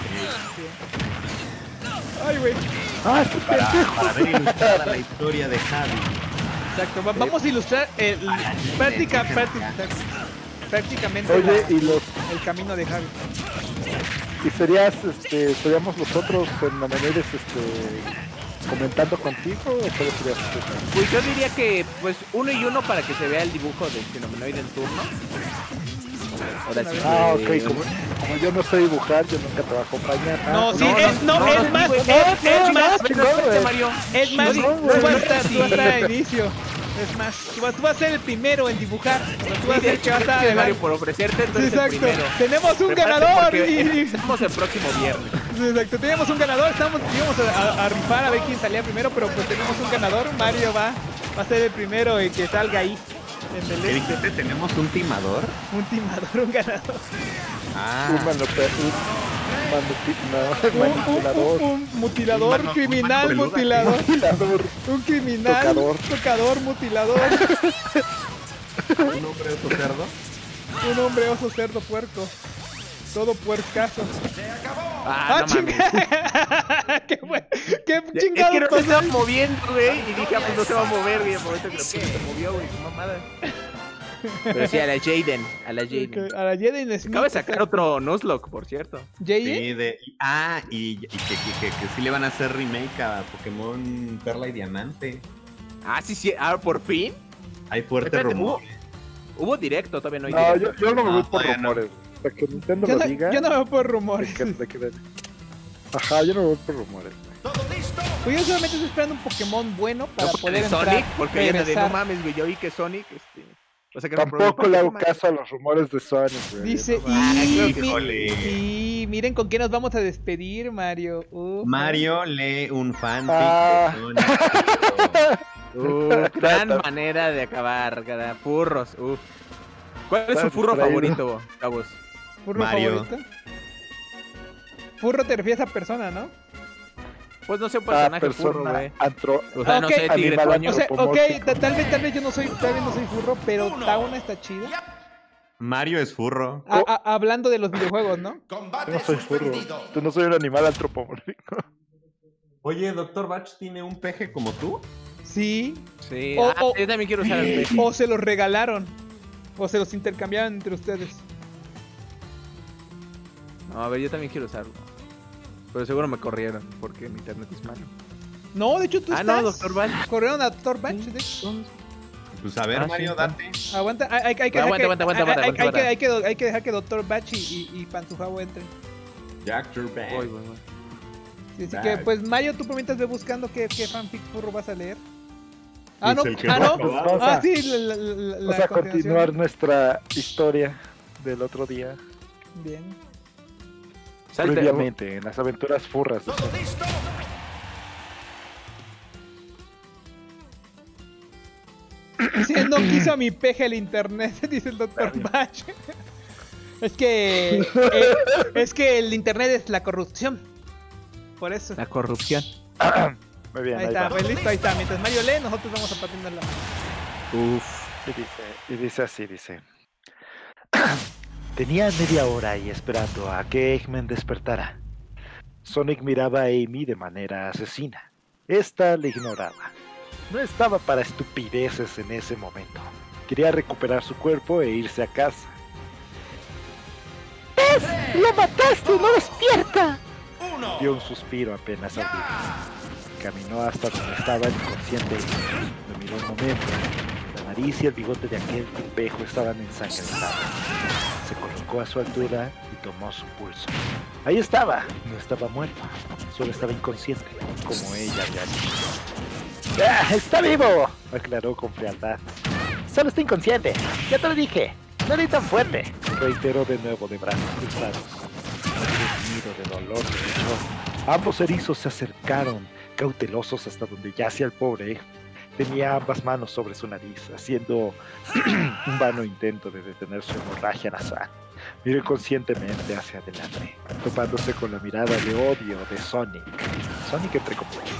Ay, güey. Ah, este Para, pendejo. para ver ilustrada la historia de Javi. Exacto, va- vamos a ilustrar el, práctica, práctica, prácticamente Oye, la- y los el camino de Javi. y serías, este, seríamos nosotros en Nomeneres, este, comentando contigo o solo serías tú? Pues yo diría que, pues, uno y uno para que se vea el dibujo del Xenomenoide en turno. Ahora sí Ah, que- ok, como, como yo no sé dibujar, yo nunca te voy a acompañar. Ah, No, ok. sí, es, no, es sí, más, güey, es, no, es no, más, no, chingón, espérate, güey. Mario. es más, No, tú güey, vas a no, estar, tú vas a sí. estar al inicio. Es más, tú vas, tú vas a ser el primero en dibujar. Tú vas a Sí, de ser el que hecho, va a estar gracias, Mario, adelante. por ofrecerte, tú eres el Exacto, primero. tenemos un Prepárate ganador. porque Y, Estamos el próximo viernes. exacto, tenemos un ganador. Estamos, íbamos a, a- a rifar a ver quién salía primero, pero pues tenemos un ganador. Mario va, va a ser el primero en que salga ahí. En el ¿Qué este. dijiste? ¿Tenemos un timador? Un timador, un ganador. Ah, Un manope- un manuti- no, Un, un- manipulador. un- un mutilador, Un mano- criminal, un mano peluda. mutilador. Mutilador. Un criminal, Tocador. tocador, mutilador. Un hombre de tu cerdo. Un hombre oso, cerdo, puerco. Todo puercaso. Ah, no mames. chinga. qué bueno. Qué Es chingado que no se pasó estaba ahí? moviendo, güey. Y dije, ah, pues no se va a mover, güey. En el momento que lo puse, se movió, güey. Qué mamada. Pero sí, a la Jaden. A la Jaden. Ok, a la Jaden Smith. Acaba de sacar otro Nuzlocke, por cierto. ¿Jaden? sí, de, ah, y, y que, que, que, que sí le van a hacer remake a Pokémon Perla y Diamante. Ah, sí, sí. Ah, por fin. Hay fuerte Espérate, rumor. Hubo, hubo directo, todavía no hay No, directo. yo, yo no me voy No, por todavía no. rumores. Para que Nintendo Yo lo no, diga. yo no me voy por de rumores. que- de que- Ajá, yo no me voy por rumores. todo listo. Pues yo solamente estoy esperando un Pokémon bueno para No, porque poder de entrar. Sonic, porque hay una de no regresar. mames, güey. Yo vi que Sonic, este. O sea que no Tampoco le hago problema. caso a los rumores de Sonic, güey. Dice, No, Ah, y, creo que mi- híjole. y miren con qué nos vamos a despedir, Mario. Uf. Mario lee un fanfic Ah. de Sonic. Uf, gran manera de acabar, cara. Furros, uf. ¿Cuál es su Estás furro distraído. favorito, chavos? ¿Furro Mario. favorito? Furro te refieres a persona, ¿no? Pues no sé un Ah, personaje furro, persona güey. antro... O sea, no Ok. sé, tigre, Animal coño. O sea, ok, Antropomórfico. ta- tal vez, tal vez yo no soy, tal vez no soy furro, pero Tauna está chida. Mario es furro. A- a- hablando de los videojuegos, ¿no? Yo no soy furro. Tú no soy un animal antropomórfico. Oye, ¿Doctor Batch tiene un ¿Peje como tú? Sí. Sí, O- ah, o- yo también quiero usar el peje. O se los regalaron. O se los intercambiaron entre ustedes. No, a ver, yo también quiero usarlo. Pero seguro me corrieron porque mi internet es malo. No, de hecho tú Ah, estás. no, Doctor Batch. Corrieron a Doctor Batch, de hecho. Pues a ver, Ah, Mario, sí. date. Aguanta, hay, hay- hay que Aguanta, dejar que- aguanta, aguanta, hay- hay- aguanta, hay que- aguanta. hay que- hay que dejar que Doctor Batch y, y, y Panzujabo entren. Jack Turban? Voy, voy, voy. Sí, así Bad. que, pues Mario, tú por mientras ve buscando qué, qué fanfic furro vas a leer. Ah, Pues no, el que ah, va a no. acabar. Vamos Ah, a- sí, la, la, la, la Vamos a continuación. continuar nuestra historia del otro día. Bien. Salte. Previamente, en las aventuras furras. de Sonic. Si no quiso a mi peje el internet, dice el Doctor Batch. Es que. eh, es que el internet es la corrupción. Por eso. La corrupción. Muy bien, Ahí ahí está, va. pues listo, ahí está. Mientras Mario lee, nosotros vamos a patinar la mano. Uf. Y dice, y dice así, dice. Tenía media hora ahí esperando a que Eggman despertara. Sonic miraba a Amy de manera asesina. Esta le ignoraba. No estaba para estupideces en ese momento. Quería recuperar su cuerpo e irse a casa. ¡Lo mataste! ¡No despierta! Dio un suspiro apenas audible. Caminó hasta donde estaba el inconsciente. Lo miró un momento. La nariz y el bigote de aquel tipejo estaban ensangrentados. Se colocó a su altura y tomó su pulso. Ahí estaba. No estaba muerto. Solo estaba inconsciente, como ella había dicho. ¡Ah, está vivo! Aclaró con frialdad. Solo está inconsciente. Ya te lo dije. No eres tan fuerte. Reiteró de nuevo de brazos cruzados. Un gemido de dolor se escuchó. Ambos erizos se acercaron, cautelosos hasta donde yacía el pobre. Tenía ambas manos sobre su nariz, haciendo un vano intento de detener su hemorragia nasal. Miró inconscientemente hacia adelante, topándose con la mirada de odio de Sonic. Sonic entre comillas.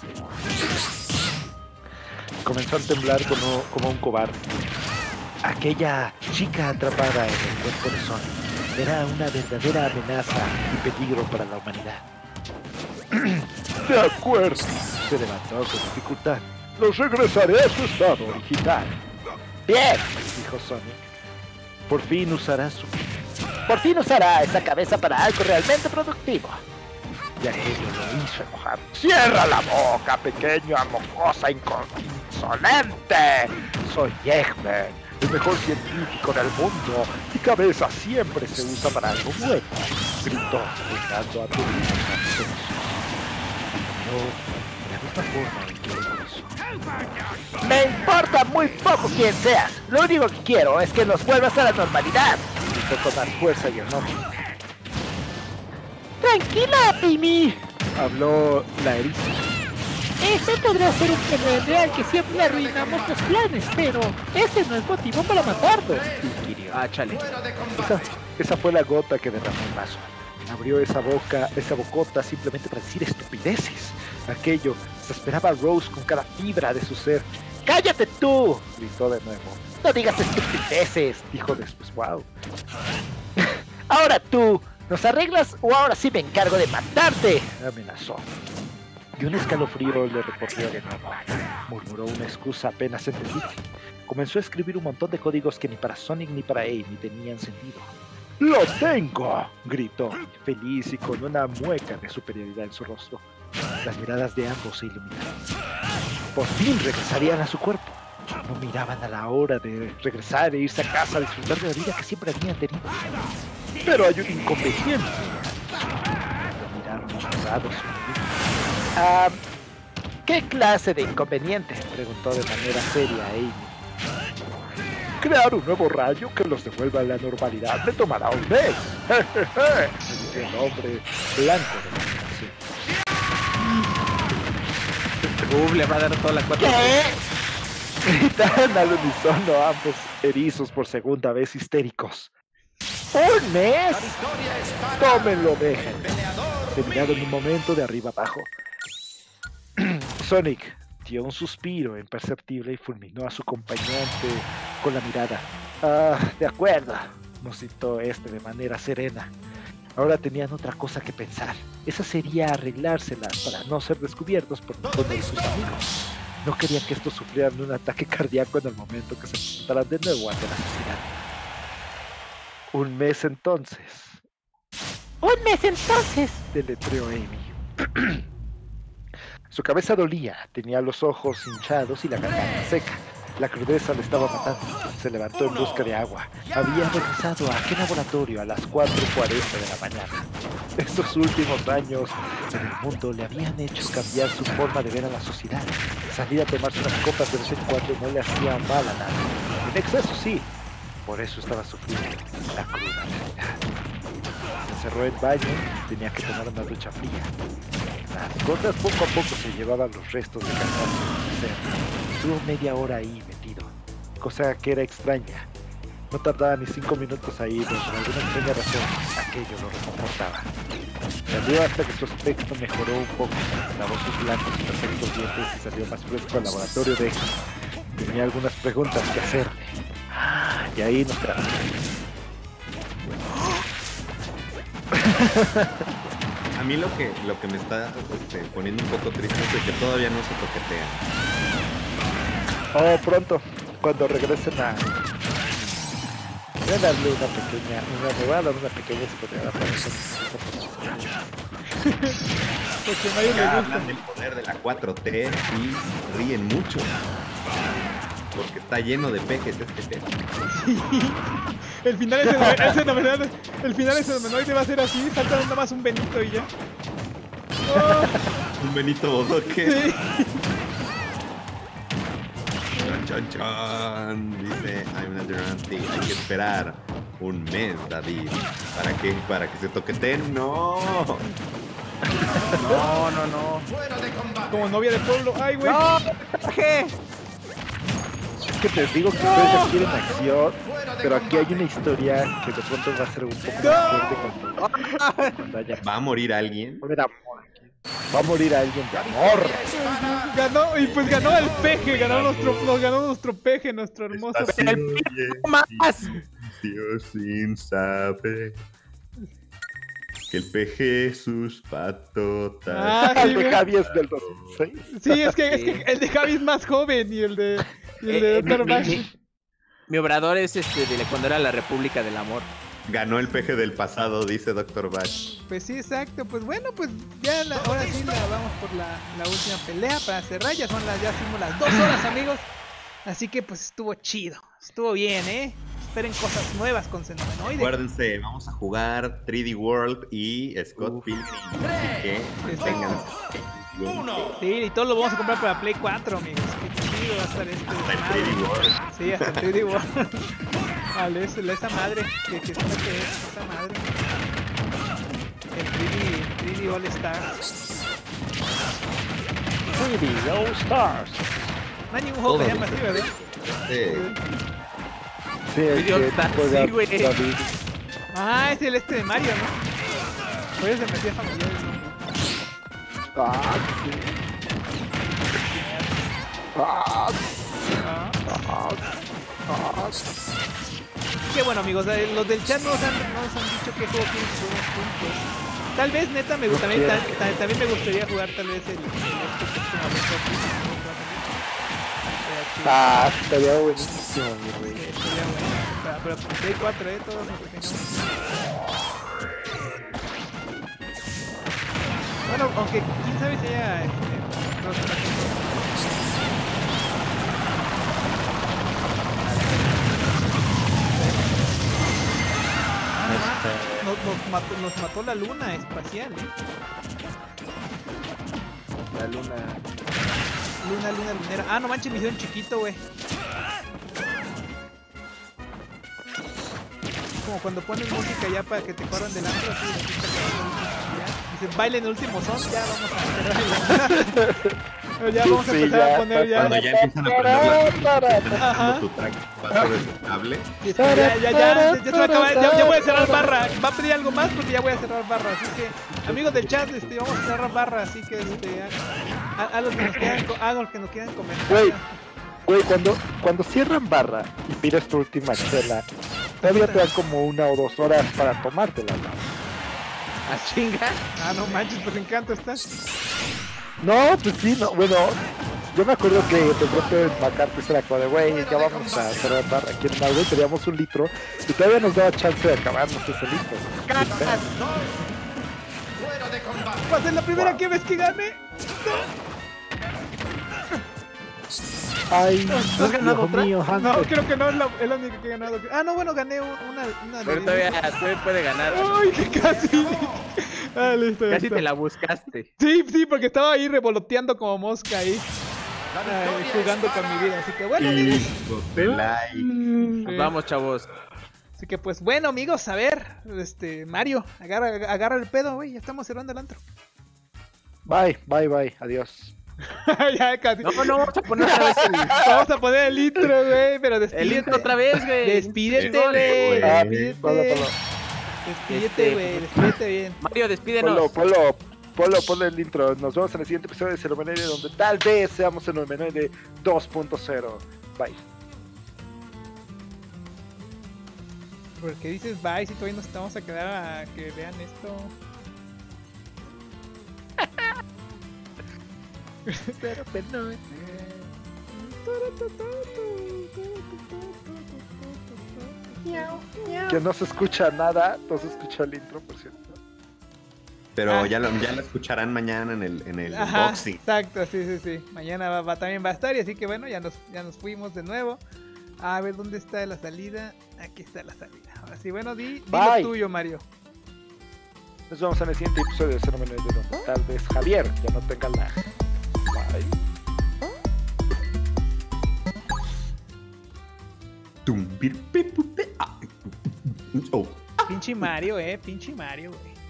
Comenzó a temblar como, como un cobarde. Aquella chica atrapada en el cuerpo de Sonic era una verdadera amenaza y peligro para la humanidad. De acuerdo, se levantó con dificultad. Los regresaré a su estado original. Bien. Dijo Sonic. Por fin usará su... Por fin usará esa cabeza para algo realmente productivo. Y aquello lo hizo enojar. ¡Cierra la boca, pequeño mocosa incon- insolente! Soy Eggman, el mejor científico del mundo. Mi cabeza siempre se usa para algo bueno. Gritó, buscando a tu de la misma forma en que lo hizo. Me importa muy poco quién seas. Lo único que quiero es que nos vuelvas a la normalidad. Gritó con más fuerza y enojo. Tranquila, Amy. Habló la eriza. Ese podrá ser un problema real que siempre le arruinamos los planes, pero ese no es motivo para matarlo. Inquirió. Ah, chale. Esa, esa fue la gota que derramó el vaso. Abrió esa boca, esa bocota simplemente para decir estupideces. Aquello, se esperaba a Rose con cada fibra de su ser. ¡Cállate tú! Gritó de nuevo. No digas estupideces. Dijo después, wow. Ahora tú, ¿nos arreglas o ahora sí me encargo de matarte? Amenazó. Y un escalofrío le recorrió de nuevo. Murmuró una excusa apenas entendible. Comenzó a escribir un montón de códigos que ni para Sonic ni para Amy tenían sentido. ¡Lo tengo! Gritó, feliz y con una mueca de superioridad en su rostro. Las miradas de ambos se iluminaron. Por fin regresarían a su cuerpo. No miraban a la hora de regresar e irse a casa a disfrutar de la vida que siempre habían tenido. Pero hay un inconveniente. Lo miraron aterrados. Ah, ¿qué clase de inconveniente? Preguntó de manera seria a Amy. Crear un nuevo rayo que los devuelva a la normalidad me tomará un mes. Jejeje, dijo el hombre blanco de la habitación. Uf, le va a dar toda la cuatro. ¿Qué? Gritaron al unísono ambos erizos por segunda vez histéricos. ¡Un mes! ¡Tómenlo, dejen! Se miraron un momento de arriba abajo. Sonic dio un suspiro imperceptible y fulminó a su acompañante con la mirada. Ah, de acuerdo, musitó este de manera serena. Ahora tenían otra cosa que pensar. Esa sería arreglárselas para no ser descubiertos por ninguno de sus amigos. No querían que estos sufrieran un ataque cardíaco en el momento que se presentaran de nuevo ante la sociedad. Un mes entonces. Un mes entonces. Deletreó Amy. Su cabeza dolía, tenía los ojos hinchados y la garganta seca. La crudeza le estaba matando. Se levantó en busca de agua. Había regresado a aquel laboratorio a las cuatro y cuarenta de la mañana. Estos últimos años en el mundo le habían hecho cambiar su forma de ver a la sociedad. Salir a tomarse unas copas de vez en cuando no le hacía mal a nadie. En exceso sí. Por eso estaba sufriendo la cruda realidad. Se encerró en baño, tenía que tomar una ducha fría. Las gotas poco a poco se llevaban los restos de cansancio de su ser. Estuvo media hora ahí metido, cosa que era extraña. No tardaba ni cinco minutos ahí, pero por alguna extraña razón aquello lo reconfortaba. Salió hasta que su aspecto mejoró un poco, lavó sus blancos y perfectos dientes y salió más fresco al laboratorio de X. Tenía algunas preguntas que hacerle. Y ahí nos quedamos. A mí lo que, lo que me está este, poniendo un poco triste es que todavía no se toquetean. Oh, pronto, cuando regresen a... Voy a darle una pequeña... Una, me voy a dar una pequeña spoilerada para eso. Porque a nadie le Ya gusta. hablan del poder de la cuatro T y ríen mucho. Porque está lleno de pejes este tema. El final es ese novedad. El final es el va a ser así, falta nada más un Benito y ya. Oh, Un Benito Bodoque. sí. Chan, chan, chan. Dice, I'm not guarantee. Hay que esperar un mes, David. ¿Para qué? ¿Para que se toqueten? No. No, no, no. Como novia de pueblo. Ay, güey. ¡No! ¿Qué? Es que te digo que ustedes ya quieren acción, pero aquí hay una historia que de pronto va a ser un poco más fuerte cuando, cuando haya ¿Va a morir alguien? va a haber amor aquí. Va a morir alguien de amor. Ganó, y pues ganó el peje, ganó nuestro, nos ganó nuestro peje, nuestro hermoso Está peje. más. Dios sin saber que el peje sus patotas. Ah, sí, El de güey. Javi es del dos mil seis. Sí, es que, es que el de Javi es más joven y el de, y el de Eh, Doctor mi, Bash. mi- mi obrador es este de cuando era la República del Amor. Ganó el peje del pasado, dice doctor Bash. Pues sí, exacto. Pues bueno, pues ya la- ahora sí la vamos por la, la última pelea para cerrar. Ya son las, ya hicimos las dos horas, amigos. Así que pues estuvo chido. Estuvo bien, ¿eh? Esperen cosas nuevas con Xenomenoide. Acuérdense, vamos a jugar tres D World y Scott Pilgrim. Así que manténganse. Sí, y todo lo vamos a comprar para Play cuatro, amigos. Qué chido va a estar este. Hasta el desmadre. tres D World. Sí, hasta el tres D World. Vale, esa, esa madre. Que, que sabe que es esa madre. El tres D, tres D All Stars. tres D All Stars. No hay ningún juego que se llama así, ¿verdad? Este, Sí, el Video que Stars, juega sí, güey. David. Ah, es el este de Mario, ¿no? Por eso se me hacía familiar el nombre. Ah, sí. Ah, Ah. ah, ah. Qué bueno, amigos, eh, los del chat nos han, nos han dicho que juego quieren que juguemos juntos. Tal vez, neta, me, gusta- también, ta- ta- también me gustaría jugar tal vez el... el este que es como Breath of the Wild. Ah, estaría buenísimo, mi Sí, rey. estaría bueno. Pero, pero con Play cuatro, eh, todos los que tengamos. Bueno, aunque quién sabe si haya... Este, no sé, Nos, nos, mató, nos mató la luna espacial, ¿eh? La luna. Luna, luna, lunera. Ah, no manches, me hicieron chiquito, güey. Como cuando pones música ya para que te corran del antro, así, aquí está acabando el último, ya. Dice, bailen el último son, ya vamos a cerrar el Pero ya vamos a Sí, empezar ya, a poner ya. Cuando ya empiezan a aprender las Ajá. tu track va a ser estable. Ya, ya, ya, ya, ya se va a acabar, ya, ya voy a cerrar barra. Va a pedir algo más porque ya voy a cerrar barra. Así que, amigos del chat, este, vamos a cerrar barra. Así que, este, a, a, a los que nos quieran, co- a los que nos quieran comentar. Güey, güey, cuando, cuando cierran barra y pides tu última chela, todavía te dan como una o dos horas para tomártela, ¿no? ¿A chinga? Ah, no manches, pues en canto estás. No, pues sí, no, bueno, yo me acuerdo que de pronto en McCarthy era como de, güey, ya vamos a cerrar barra, quieren algo, y teníamos un litro, y todavía nos daba chance de acabarnos ese litro. Va a ser la primera que ves que gane. Ay, ¿No has ganado Dios otra? mío, No, Hunter. creo que no es la, es la única que he ganado. Ah, no, bueno, gané un- una, una Pero de- todavía, todavía puede ganar. Ay, que casi. Ah, listo. ya Casi está. te la buscaste. Sí, sí, porque estaba ahí revoloteando como mosca ahí. Ay, jugando con mi vida. Así que bueno, amigos. Hijos de like. Nos Sí. vamos, chavos. Así que pues bueno, amigos, a ver, este, Mario, agarra, agarra el pedo, güey, ya estamos cerrando el antro. Bye, bye, bye, adiós. Ya casi. No, no, vamos a poner otra vez el, Vamos a poner el litro, güey, pero el despídete. intro otra vez, güey. Despídete, Este, güey. güey. Ah, Despídete. Polo, Polo, Despídete, Este, güey, despídete bien. Mario, Polo, despídenos. Polo, Polo, ponle el intro. Nos vemos en el siguiente episodio de Xenomenoide, donde tal vez seamos el Xenomenoide dos punto cero. Bye. ¿Por qué dices bye si todavía nos estamos a quedar a que vean esto? Que no se escucha nada, no se escucha el intro, por cierto. Pero Ah. ya, lo, ya lo escucharán mañana en el, en el Ajá, unboxing. exacto, sí, sí, sí. Mañana va, va- también va a estar y así que bueno, ya nos, ya nos fuimos de nuevo. A ver, ¿dónde está la salida? Aquí está la salida. Ahora sí, bueno, di, di lo Bye. tuyo, Mario. Nos vemos en el siguiente episodio de Xenomenoide, donde tal vez Javier ya no tenga la. Bye. Tum, pir, pi, pu, pe, ah. Oh. Pinche Mario, eh, pinche Mario, güey.